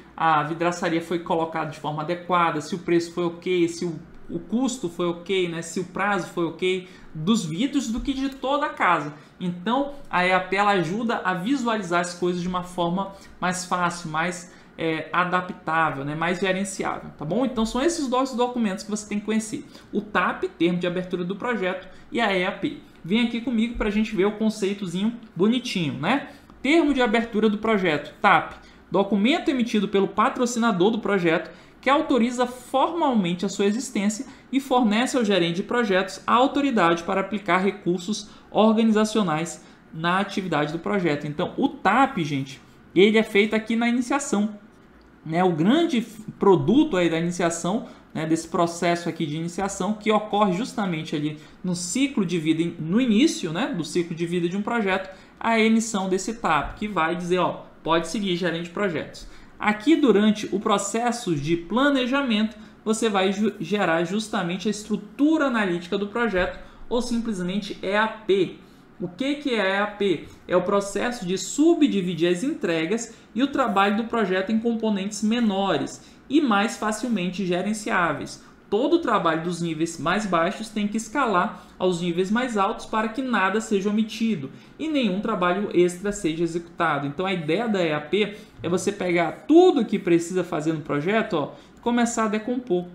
a vidraçaria foi colocada de forma adequada, se o preço foi ok, se o custo foi ok, né? Se o prazo foi ok dos vidros, do que de toda a casa. Então, a EAP ela ajuda a visualizar as coisas de uma forma mais fácil, mais adaptável, né? Mais gerenciável, tá bom? Então, são esses dois documentos que você tem que conhecer. O TAP, termo de abertura do projeto, e a EAP. Vem aqui comigo para a gente ver o conceitozinho bonitinho, né? Termo de abertura do projeto, TAP. Documento emitido pelo patrocinador do projeto que autoriza formalmente a sua existência e fornece ao gerente de projetos a autoridade para aplicar recursos organizacionais na atividade do projeto. Então, o TAP, gente, ele é feito aqui na iniciação, né? O grande produto aí da iniciação, né, desse processo aqui de iniciação, que ocorre justamente ali no ciclo de vida, no início, né, do ciclo de vida de um projeto, a emissão desse TAP, que vai dizer, pode seguir gerente de projetos. Aqui, durante o processo de planejamento, você vai gerar justamente a estrutura analítica do projeto, ou simplesmente EAP. O que é EAP? É o processo de subdividir as entregas e o trabalho do projeto em componentes menores e mais facilmente gerenciáveis. Todo o trabalho dos níveis mais baixos tem que escalar aos níveis mais altos para que nada seja omitido e nenhum trabalho extra seja executado. Então, a ideia da EAP é você pegar tudo que precisa fazer no projeto e começar a decompor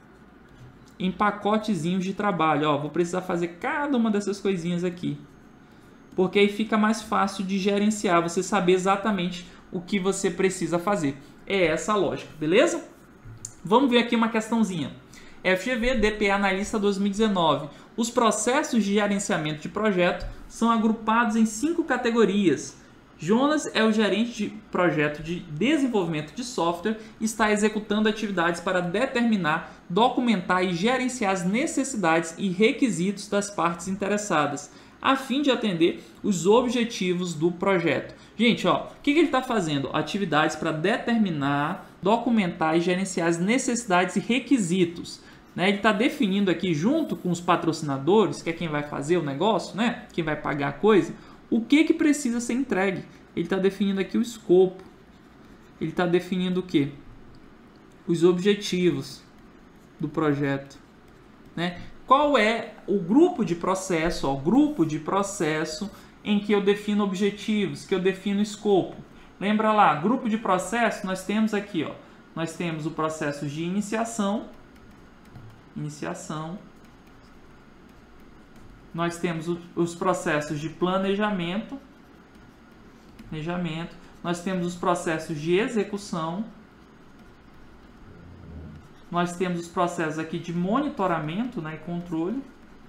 em pacotezinhos de trabalho. Vou precisar fazer cada uma dessas coisinhas aqui, porque aí fica mais fácil de gerenciar, você saber exatamente o que você precisa fazer. É essa a lógica, beleza? Vamos ver aqui uma questãozinha. FGV DPA Analista 2019. Os processos de gerenciamento de projeto são agrupados em 5 categorias. Jonas é o gerente de projeto de desenvolvimento de software e está executando atividades para determinar, documentar e gerenciar as necessidades e requisitos das partes interessadas, a fim de atender os objetivos do projeto. Gente, o que ele está fazendo? Atividades para determinar, documentar e gerenciar as necessidades e requisitos. Né? Ele está definindo aqui, junto com os patrocinadores, que é quem vai fazer o negócio, né? Quem vai pagar a coisa, o que precisa ser entregue. Ele está definindo aqui o escopo. Ele está definindo o quê? Os objetivos do projeto. Né? Qual é o grupo de processo? O grupo de processo em que eu defino objetivos, que eu defino escopo. Lembra lá, grupo de processo, nós temos aqui, nós temos o processo de iniciação, nós temos os processos de planejamento, nós temos os processos de execução, nós temos os processos aqui de monitoramento, né, e controle,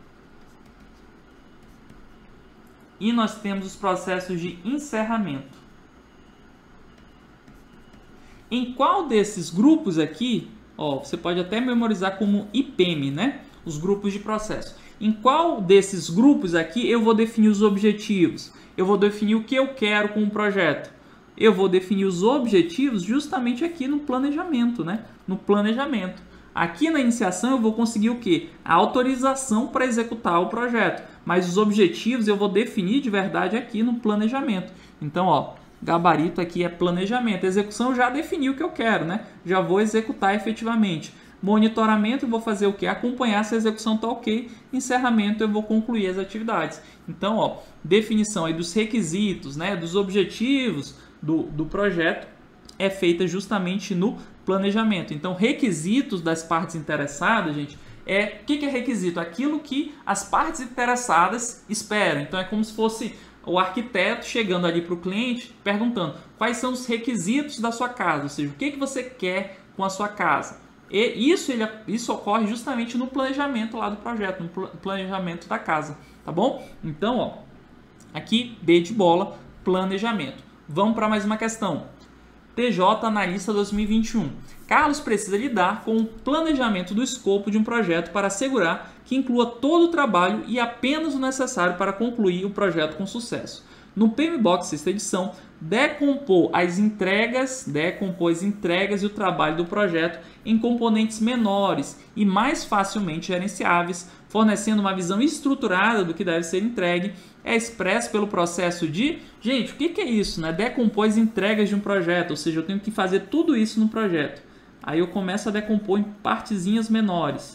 e nós temos os processos de encerramento. Em qual desses grupos aqui Ó, você pode até memorizar como IPM, né? Os grupos de processo. Em qual desses grupos aqui eu vou definir os objetivos? Eu vou definir o que eu quero com o projeto. Eu vou definir os objetivos justamente aqui no planejamento, né? No planejamento. Aqui na iniciação eu vou conseguir o quê? A autorização para executar o projeto. Mas os objetivos eu vou definir de verdade aqui no planejamento. Então, ó, gabarito aqui é planejamento. Execução eu já defini o que eu quero, né? Já vou executar efetivamente. Monitoramento eu vou fazer o quê? Acompanhar se a execução está ok. Encerramento eu vou concluir as atividades. Então, ó, definição aí dos requisitos, né? Dos objetivos do projeto é feita justamente no planejamento. Então, requisitos das partes interessadas, gente, o que é requisito? Aquilo que as partes interessadas esperam. Então, é como se fosse o arquiteto chegando ali para o cliente perguntando quais são os requisitos da sua casa, ou seja, o que você quer com a sua casa. E isso ocorre justamente no planejamento lá do projeto, no planejamento da casa, tá bom? Então, ó, aqui B de bola, planejamento. Vamos para mais uma questão. TJ Analista 2021. Carlos precisa lidar com o planejamento do escopo de um projeto para assegurar que inclua todo o trabalho e apenas o necessário para concluir o projeto com sucesso. No PMBOK, sexta edição, decompôs as entregas e o trabalho do projeto em componentes menores e mais facilmente gerenciáveis, fornecendo uma visão estruturada do que deve ser entregue. É expresso pelo processo de... Gente, o que é isso, né? Decompôs entregas de um projeto, ou seja, eu tenho que fazer tudo isso no projeto. Aí eu começo a decompor em partezinhas menores.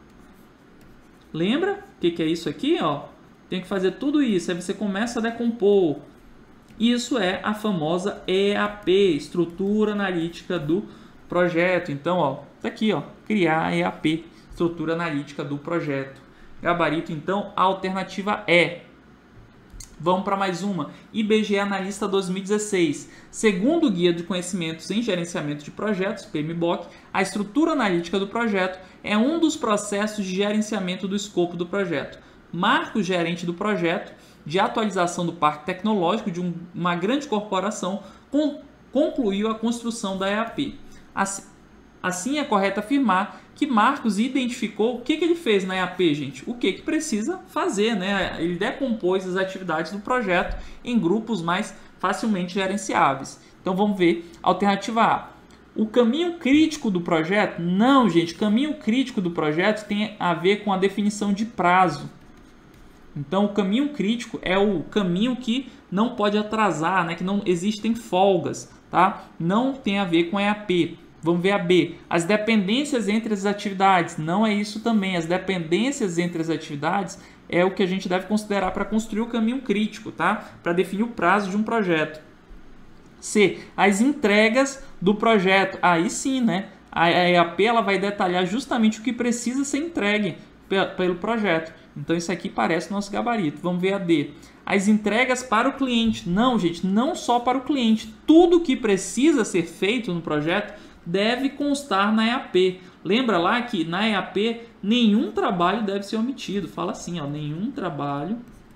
Lembra o que é isso aqui? Ó? Tem que fazer tudo isso, aí você começa a decompor. Isso é a famosa EAP, Estrutura Analítica do Projeto. Então, ó, tá aqui, ó, criar a EAP, Estrutura Analítica do Projeto. Gabarito, então, a alternativa é. Vamos para mais uma. IBGE Analista 2016. Segundo o Guia de Conhecimentos em Gerenciamento de Projetos, PMBOK, a estrutura analítica do projeto é um dos processos de gerenciamento do escopo do projeto. Marca o gerente do projeto de atualização do parque tecnológico de uma grande corporação concluiu a construção da EAP. Assim, é correto afirmar que Marcos identificou o que ele fez na EAP, gente. O que precisa fazer, né? Ele decompôs as atividades do projeto em grupos mais facilmente gerenciáveis. Então, vamos ver. Alternativa A. O caminho crítico do projeto? Não, gente. Caminho crítico do projeto tem a ver com a definição de prazo. Então, o caminho crítico é o caminho que não pode atrasar, né? Que não existem folgas, tá? Não tem a ver com a EAP. Vamos ver a B. As dependências entre as atividades. Não é isso também. As dependências entre as atividades é o que a gente deve considerar para construir o caminho crítico, tá? Para definir o prazo de um projeto. C. As entregas do projeto. Aí sim, né? A EAP ela vai detalhar justamente o que precisa ser entregue pelo projeto. Então, isso aqui parece nosso gabarito. Vamos ver a D. As entregas para o cliente. Não, gente, não só para o cliente. Tudo que precisa ser feito no projeto deve constar na EAP. Lembra lá que na EAP nenhum trabalho deve ser omitido. Fala assim, ó, nenhum trabalho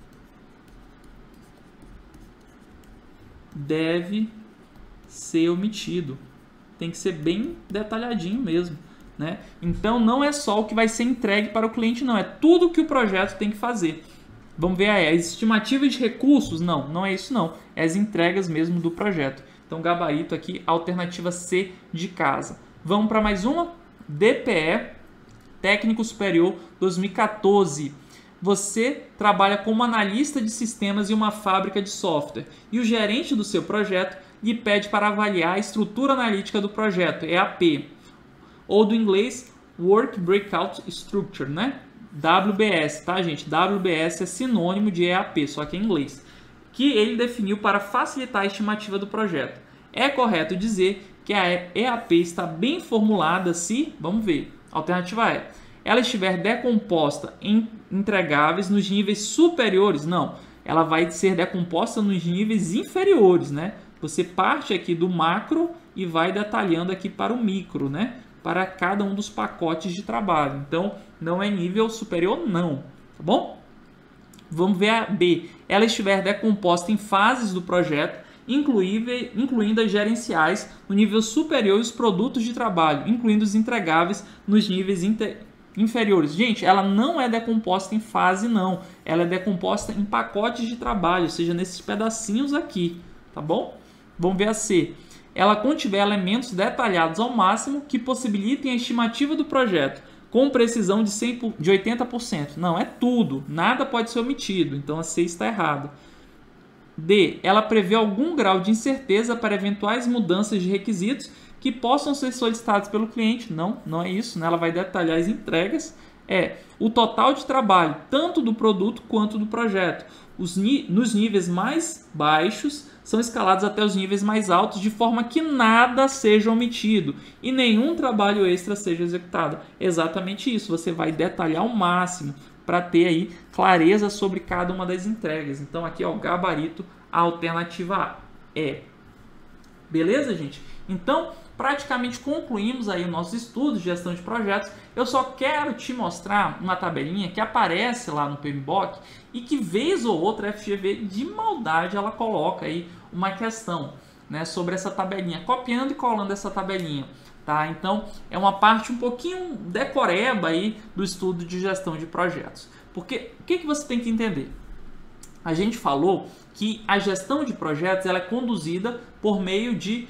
deve ser omitido. Tem que ser bem detalhadinho mesmo, né? Então não é só o que vai ser entregue para o cliente, não. É tudo que o projeto tem que fazer. Vamos ver aí, as estimativas de recursos? Não, não é isso não. É as entregas mesmo do projeto. Então, gabarito aqui, alternativa C de casa. Vamos para mais uma? DPE, Técnico Superior 2014. Você trabalha como analista de sistemas em uma fábrica de software e o gerente do seu projeto lhe pede para avaliar a estrutura analítica do projeto, EAP, ou do inglês Work Breakout Structure, né? WBS, tá, gente? WBS é sinônimo de EAP, só que em inglês. Que ele definiu para facilitar a estimativa do projeto. É correto dizer que a EAP está bem formulada se, vamos ver, alternativa E, ela estiver decomposta em entregáveis nos níveis superiores? Não, ela vai ser decomposta nos níveis inferiores, né? Você parte aqui do macro e vai detalhando aqui para o micro, né? Para cada um dos pacotes de trabalho. Então, não é nível superior, não, tá bom? Vamos ver a B. Ela estiver decomposta em fases do projeto incluindo as gerenciais no nível superior e os produtos de trabalho, incluindo os entregáveis nos níveis inferiores. Gente, ela não é decomposta em fase, não. Ela é decomposta em pacotes de trabalho, ou seja, nesses pedacinhos aqui, tá bom? Vamos ver a C. Ela contiver elementos detalhados ao máximo que possibilitem a estimativa do projeto, com precisão de 80%. Não, é tudo. Nada pode ser omitido. Então a C está errada. D. Ela prevê algum grau de incerteza para eventuais mudanças de requisitos que possam ser solicitados pelo cliente. Não, não é isso. Né? Ela vai detalhar as entregas. O total de trabalho, tanto do produto quanto do projeto. Nos níveis mais baixos, são escalados até os níveis mais altos, de forma que nada seja omitido e nenhum trabalho extra seja executado. Exatamente isso. Você vai detalhar ao máximo para ter aí clareza sobre cada uma das entregas. Então aqui, ó, o gabarito, a alternativa A. Beleza, gente? Então, praticamente concluímos aí o nosso estudo de gestão de projetos. Eu só quero te mostrar uma tabelinha que aparece lá no PMBOK e que vez ou outra a FGV de maldade ela coloca aí uma questão, né, sobre essa tabelinha, copiando e colando essa tabelinha. Tá? Então, é uma parte um pouquinho decoreba aí do estudo de gestão de projetos. Porque o que você tem que entender? A gente falou que a gestão de projetos ela é conduzida por meio de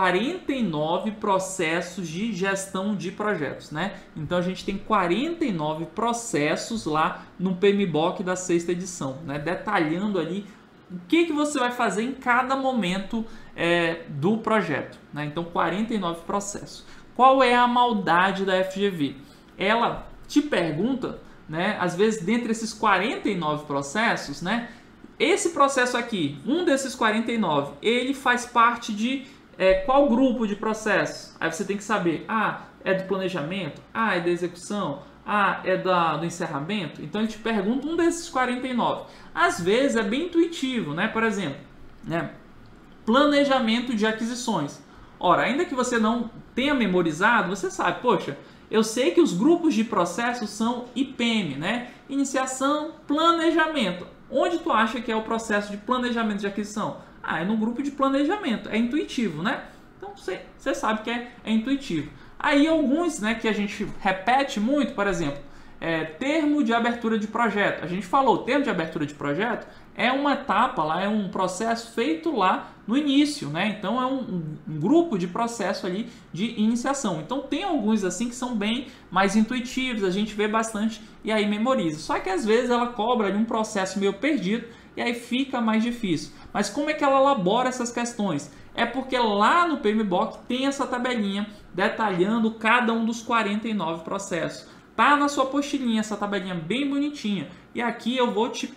49 processos de gestão de projetos, né? Então a gente tem 49 processos lá no PMBOK da 6ª edição, né? Detalhando ali o que você vai fazer em cada momento do projeto, né? Então 49 processos. Qual é a maldade da FGV? Ela te pergunta, né? Às vezes dentre esses 49 processos, né? Esse processo aqui, um desses 49, ele faz parte de qual grupo de processos? Aí você tem que saber, é do planejamento? É da execução? É do encerramento? Então ele te pergunta um desses 49. Às vezes é bem intuitivo, né? Por exemplo, né? Planejamento de aquisições. Ora, ainda que você não tenha memorizado, você sabe, poxa, eu sei que os grupos de processos são IPM, né? Iniciação, planejamento. Onde tu acha que é o processo de planejamento de aquisição? É no grupo de planejamento, é intuitivo, né? Então você sabe que é intuitivo. Aí alguns, né, que a gente repete muito, por exemplo, termo de abertura de projeto. A gente falou, termo de abertura de projeto é uma etapa lá, é um processo feito lá no início, né? Então é um grupo de processo ali de iniciação. Então tem alguns assim que são bem mais intuitivos, a gente vê bastante e aí memoriza. Só que às vezes ela cobra ali um processo meio perdido e aí fica mais difícil. Mas como é que ela elabora essas questões? É porque lá no PMBOK tem essa tabelinha detalhando cada um dos 49 processos. Tá na sua apostilinha essa tabelinha bem bonitinha. E aqui eu vou te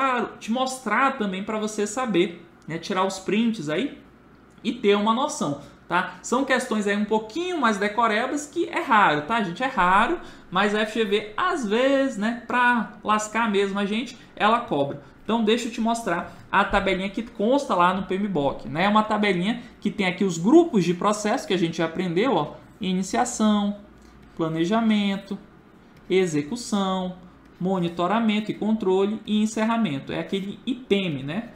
mostrar também para você saber, né, tirar os prints aí e ter uma noção, tá? São questões aí um pouquinho mais decorebas que é raro, tá, gente? É raro, mas a FGV às vezes, né, para lascar mesmo a gente, ela cobra. Então deixa eu te mostrar a tabelinha que consta lá no PMBOK, né? É uma tabelinha que tem aqui os grupos de processo que a gente já aprendeu, ó, iniciação, planejamento, execução, monitoramento e controle e encerramento. É aquele IPM, né?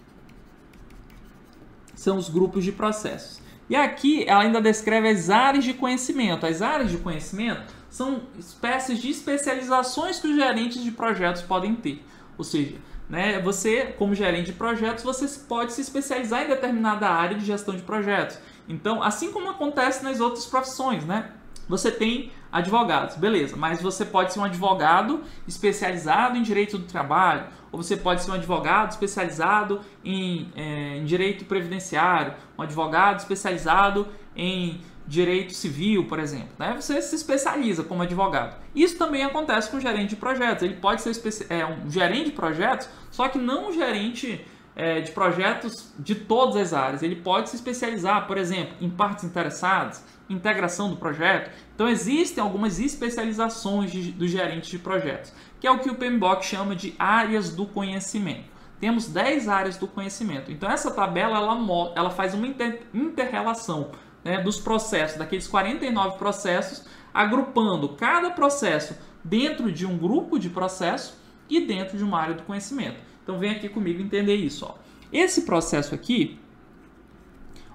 São os grupos de processos. E aqui ela ainda descreve as áreas de conhecimento. As áreas de conhecimento são espécies de especializações que os gerentes de projetos podem ter. Ou seja, né, você, como gerente de projetos, você pode se especializar em determinada área de gestão de projetos. Então, assim como acontece nas outras profissões, né? Você tem advogados, beleza, mas você pode ser um advogado especializado em direito do trabalho, ou você pode ser um advogado especializado em direito previdenciário, um advogado especializado em direito civil, por exemplo, né? Você se especializa como advogado. Isso também acontece com o gerente de projetos. Ele pode ser um gerente de projetos, só que não um gerente de projetos de todas as áreas. Ele pode se especializar, por exemplo, em partes interessadas, integração do projeto. Então existem algumas especializações dos gerentes de projetos, que é o que o PMBOK chama de áreas do conhecimento. Temos 10 áreas do conhecimento. Então essa tabela ela faz uma inter-relação, né, dos processos, daqueles 49 processos, agrupando cada processo dentro de um grupo de processo e dentro de uma área do conhecimento. Então vem aqui comigo entender isso. Ó. Esse processo aqui,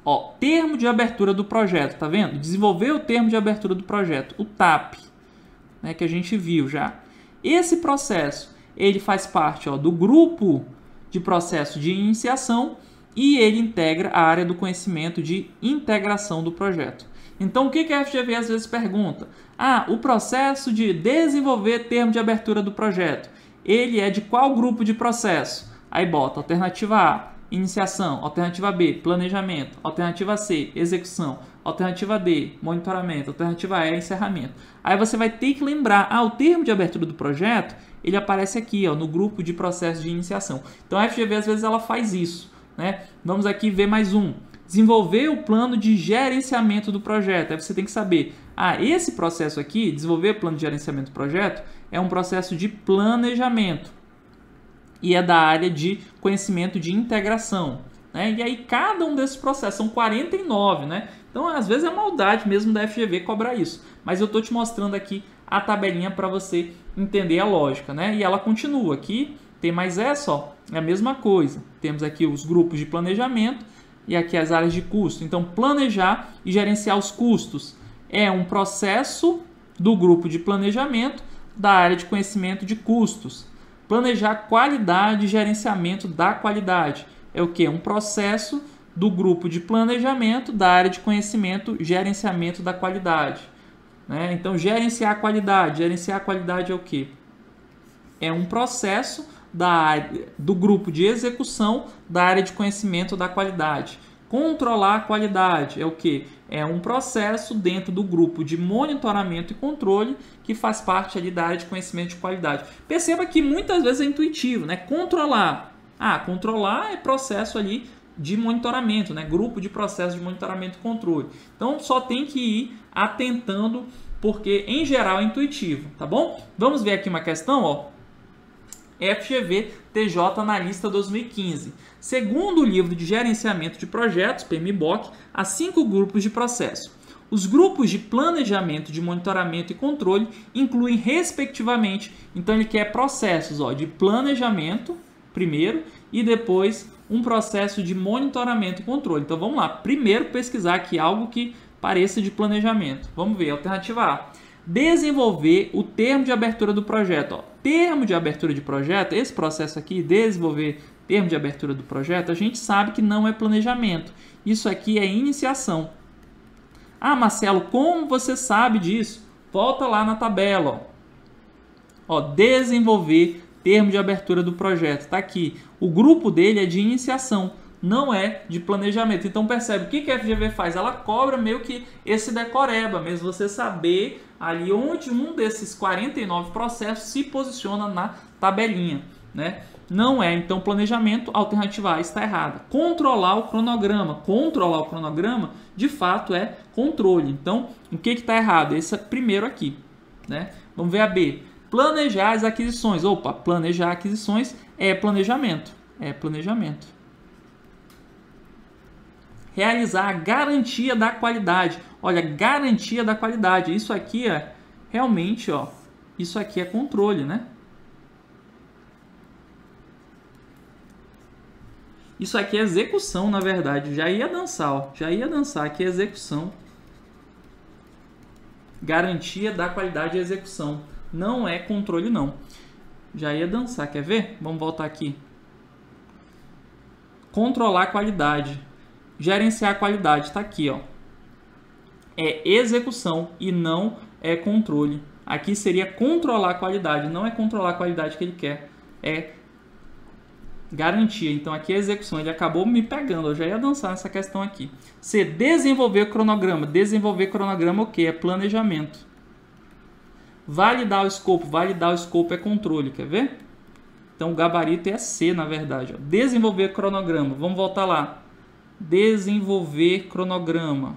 Ó, termo de abertura do projeto, tá vendo? Desenvolver o termo de abertura do projeto, o TAP, né, que a gente viu já. Esse processo, ele faz parte, ó, do grupo de processo de iniciação e ele integra a área do conhecimento de integração do projeto. Então, o que a FGV às vezes pergunta? Ah, o processo de desenvolver termo de abertura do projeto, ele é de qual grupo de processo? Aí bota alternativa A, iniciação, alternativa B, planejamento, alternativa C, execução, alternativa D, monitoramento, alternativa E, encerramento. Aí você vai ter que lembrar, o termo de abertura do projeto, ele aparece aqui, ó, no grupo de processo de iniciação. Então a FGV às vezes ela faz isso, né? Vamos aqui ver mais um. Desenvolver o plano de gerenciamento do projeto. Aí você tem que saber, esse processo aqui, desenvolver o plano de gerenciamento do projeto, é um processo de planejamento e é da área de conhecimento de integração, né? E aí cada um desses processos, são 49, né? Então às vezes é maldade mesmo da FGV cobrar isso, mas eu estou te mostrando aqui a tabelinha para você entender a lógica, né? E ela continua aqui, tem mais essa, ó, é a mesma coisa. Temos aqui os grupos de planejamento e aqui as áreas de custo. Então planejar e gerenciar os custos é um processo do grupo de planejamento da área de conhecimento de custos. Planejar qualidade e gerenciamento da qualidade é o que? Um processo do grupo de planejamento da área de conhecimento gerenciamento da qualidade, né? Então gerenciar a qualidade é o que? É um processo da área, do grupo de execução da área de conhecimento da qualidade. Controlar a qualidade é o que? É um processo dentro do grupo de monitoramento e controle que faz parte ali da área de conhecimento de qualidade. Perceba que muitas vezes é intuitivo, né? Controlar. Controlar é processo ali de monitoramento, né? Grupo de processo de monitoramento e controle. Então só tem que ir atentando porque em geral é intuitivo, tá bom? Vamos ver aqui uma questão, ó. FGV TJ Analista 2015. Segundo o livro de gerenciamento de projetos, PMBOK, há 5 grupos de processo. Os grupos de planejamento, de monitoramento e controle incluem respectivamente, então ele quer processos, ó, de planejamento primeiro e depois um processo de monitoramento e controle. Então vamos lá, primeiro pesquisar aqui algo que pareça de planejamento. Vamos ver, alternativa A. Desenvolver o termo de abertura do projeto. Ó, termo de abertura de projeto, esse processo aqui, desenvolver termo de abertura do projeto, a gente sabe que não é planejamento. Isso aqui é iniciação. Marcelo, como você sabe disso? Volta lá na tabela. Ó, desenvolver termo de abertura do projeto. Está aqui. O grupo dele é de iniciação, não é de planejamento. Então percebe o que a FGV faz? Ela cobra meio que esse decoreba, mesmo você saber ali onde um desses 49 processos se posiciona na tabelinha, né? Não é, então, planejamento, alternativa A está errada. Controlar o cronograma. Controlar o cronograma, de fato, é controle. Então, o que está errado? Esse primeiro aqui, né? Vamos ver a B. Planejar as aquisições. Opa, planejar aquisições é planejamento. É planejamento. Realizar a garantia da qualidade. Olha, garantia da qualidade. Isso aqui é realmente, ó, isso aqui é controle, né? Isso aqui é execução, na verdade. Já ia dançar, ó. Já ia dançar. Aqui é execução. Garantia da qualidade e execução. Não é controle, não. Já ia dançar. Quer ver? Vamos voltar aqui. Controlar a qualidade. Gerenciar a qualidade. Está aqui, ó. É execução e não é controle. Aqui seria controlar a qualidade. Não é controlar a qualidade que ele quer. É garantia. Então aqui é execução. Ele acabou me pegando. Eu já ia dançar nessa questão aqui. C. Desenvolver cronograma. Desenvolver cronograma o quê? É planejamento. Validar o escopo. Validar o escopo é controle. Quer ver? Então o gabarito é C, na verdade. Ó. Desenvolver cronograma. Vamos voltar lá. Desenvolver cronograma.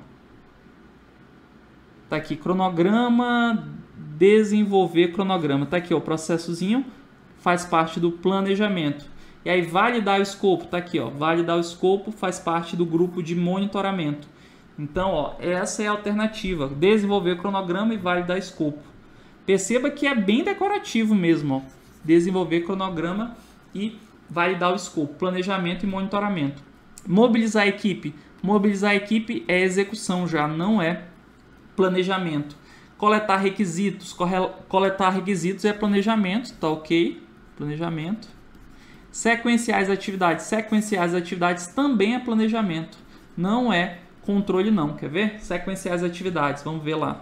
Tá aqui. Cronograma. Desenvolver cronograma. Tá aqui ó, o processozinho. Faz parte do planejamento. E aí, validar o escopo, tá aqui, ó. Validar o escopo faz parte do grupo de monitoramento. Então, ó, essa é a alternativa. Desenvolver cronograma e validar escopo. Perceba que é bem decorativo mesmo, ó. Desenvolver cronograma e validar o escopo. Planejamento e monitoramento. Mobilizar a equipe. Mobilizar a equipe é execução já, não é planejamento. Coletar requisitos. Coletar requisitos é planejamento, tá ok? Planejamento. Sequenciar as atividades. Sequenciar as atividades também é planejamento. Não é controle não. Quer ver? Sequenciar as atividades. Vamos ver lá.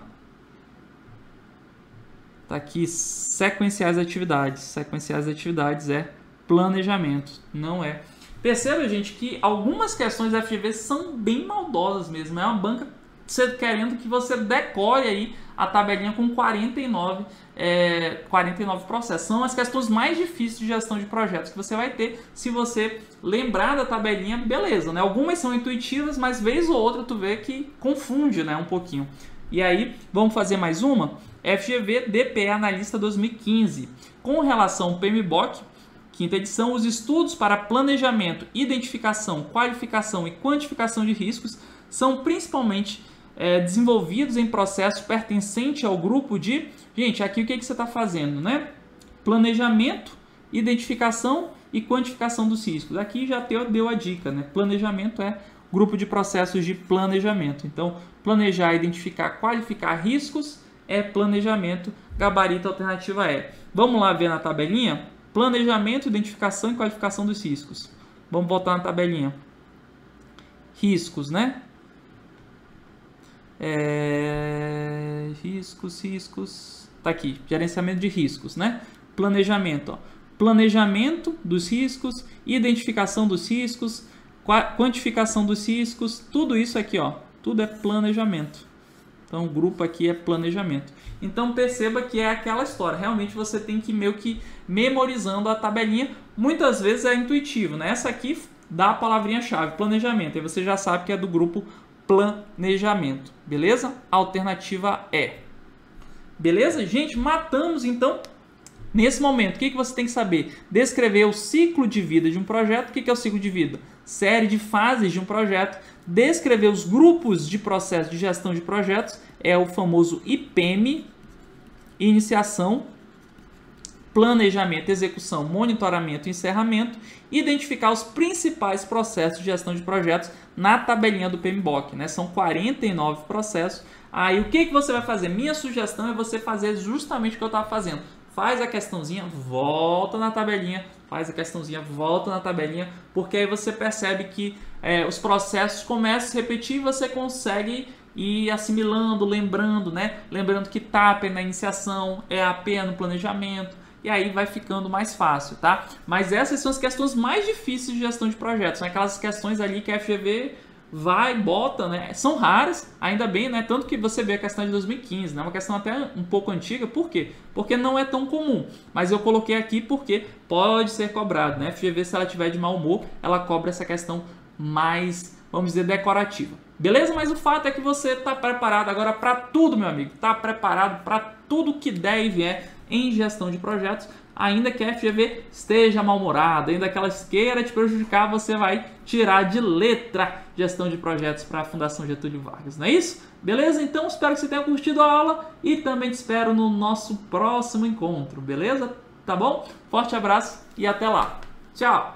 Tá aqui, sequenciar as atividades. Sequenciar as atividades é planejamento, não é. Perceba, gente, que algumas questões da FGV são bem maldosas mesmo. É uma banca querendo que você decore aí a tabelinha com 49 processos. São as questões mais difíceis de gestão de projetos que você vai ter. Se você lembrar da tabelinha, beleza, né? Algumas são intuitivas, mas vez ou outra tu vê que confunde, né, um pouquinho. E aí, vamos fazer mais uma? FGV DPE Analista 2015. Com relação ao PMBOK, quinta edição, os estudos para planejamento, identificação, qualificação e quantificação de riscos são principalmente desenvolvidos em processo pertencente ao grupo de... Gente, aqui o que você está fazendo, né? Planejamento, identificação e quantificação dos riscos. Aqui já deu a dica, né? Planejamento é grupo de processos de planejamento. Então, planejar, identificar, qualificar riscos é planejamento. Gabarito alternativa é. Vamos lá ver na tabelinha? Planejamento, identificação e qualificação dos riscos. Vamos voltar na tabelinha. Riscos, né? Riscos. Tá aqui. Gerenciamento de riscos, né? Planejamento, ó. Planejamento dos riscos, identificação dos riscos, quantificação dos riscos, tudo isso aqui, ó, tudo é planejamento. Então, o grupo aqui é planejamento. Então, perceba que é aquela história. Realmente, você tem que meio que memorizando a tabelinha. Muitas vezes é intuitivo, né? Essa aqui dá a palavrinha-chave, planejamento. Aí você já sabe que é do grupo planejamento. Beleza? Alternativa é. Beleza? Gente, matamos, então... Nesse momento, o que você tem que saber? Descrever o ciclo de vida de um projeto. O que é o ciclo de vida? Série de fases de um projeto. Descrever os grupos de processo de gestão de projetos. É o famoso IPM. Iniciação, planejamento, execução, monitoramento e encerramento. Identificar os principais processos de gestão de projetos na tabelinha do PMBOK, né? São 49 processos. Aí o que você vai fazer? Minha sugestão é você fazer justamente o que eu estava fazendo. Faz a questãozinha, volta na tabelinha, faz a questãozinha, volta na tabelinha, porque aí você percebe que os processos começam a se repetir e você consegue ir assimilando, lembrando, né? Lembrando que TAP é na iniciação, EAP é no planejamento, e aí vai ficando mais fácil, tá? Mas essas são as questões mais difíceis de gestão de projetos, são aquelas questões ali que a FGV vai, bota, né? São raras, ainda bem, né? Tanto que você vê a questão de 2015, né? Uma questão até um pouco antiga, por quê? Porque não é tão comum, mas eu coloquei aqui porque pode ser cobrado, né? A FGV, se ela tiver de mau humor, ela cobra essa questão mais, vamos dizer, decorativa. Beleza? Mas o fato é que você está preparado agora para tudo, meu amigo. Está preparado para tudo que der e vier em gestão de projetos. Ainda que a FGV esteja mal-humorada, ainda que ela queira te prejudicar, você vai tirar de letra gestão de projetos para a Fundação Getúlio Vargas, não é isso? Beleza? Então, espero que você tenha curtido a aula e também te espero no nosso próximo encontro, beleza? Tá bom? Forte abraço e até lá. Tchau!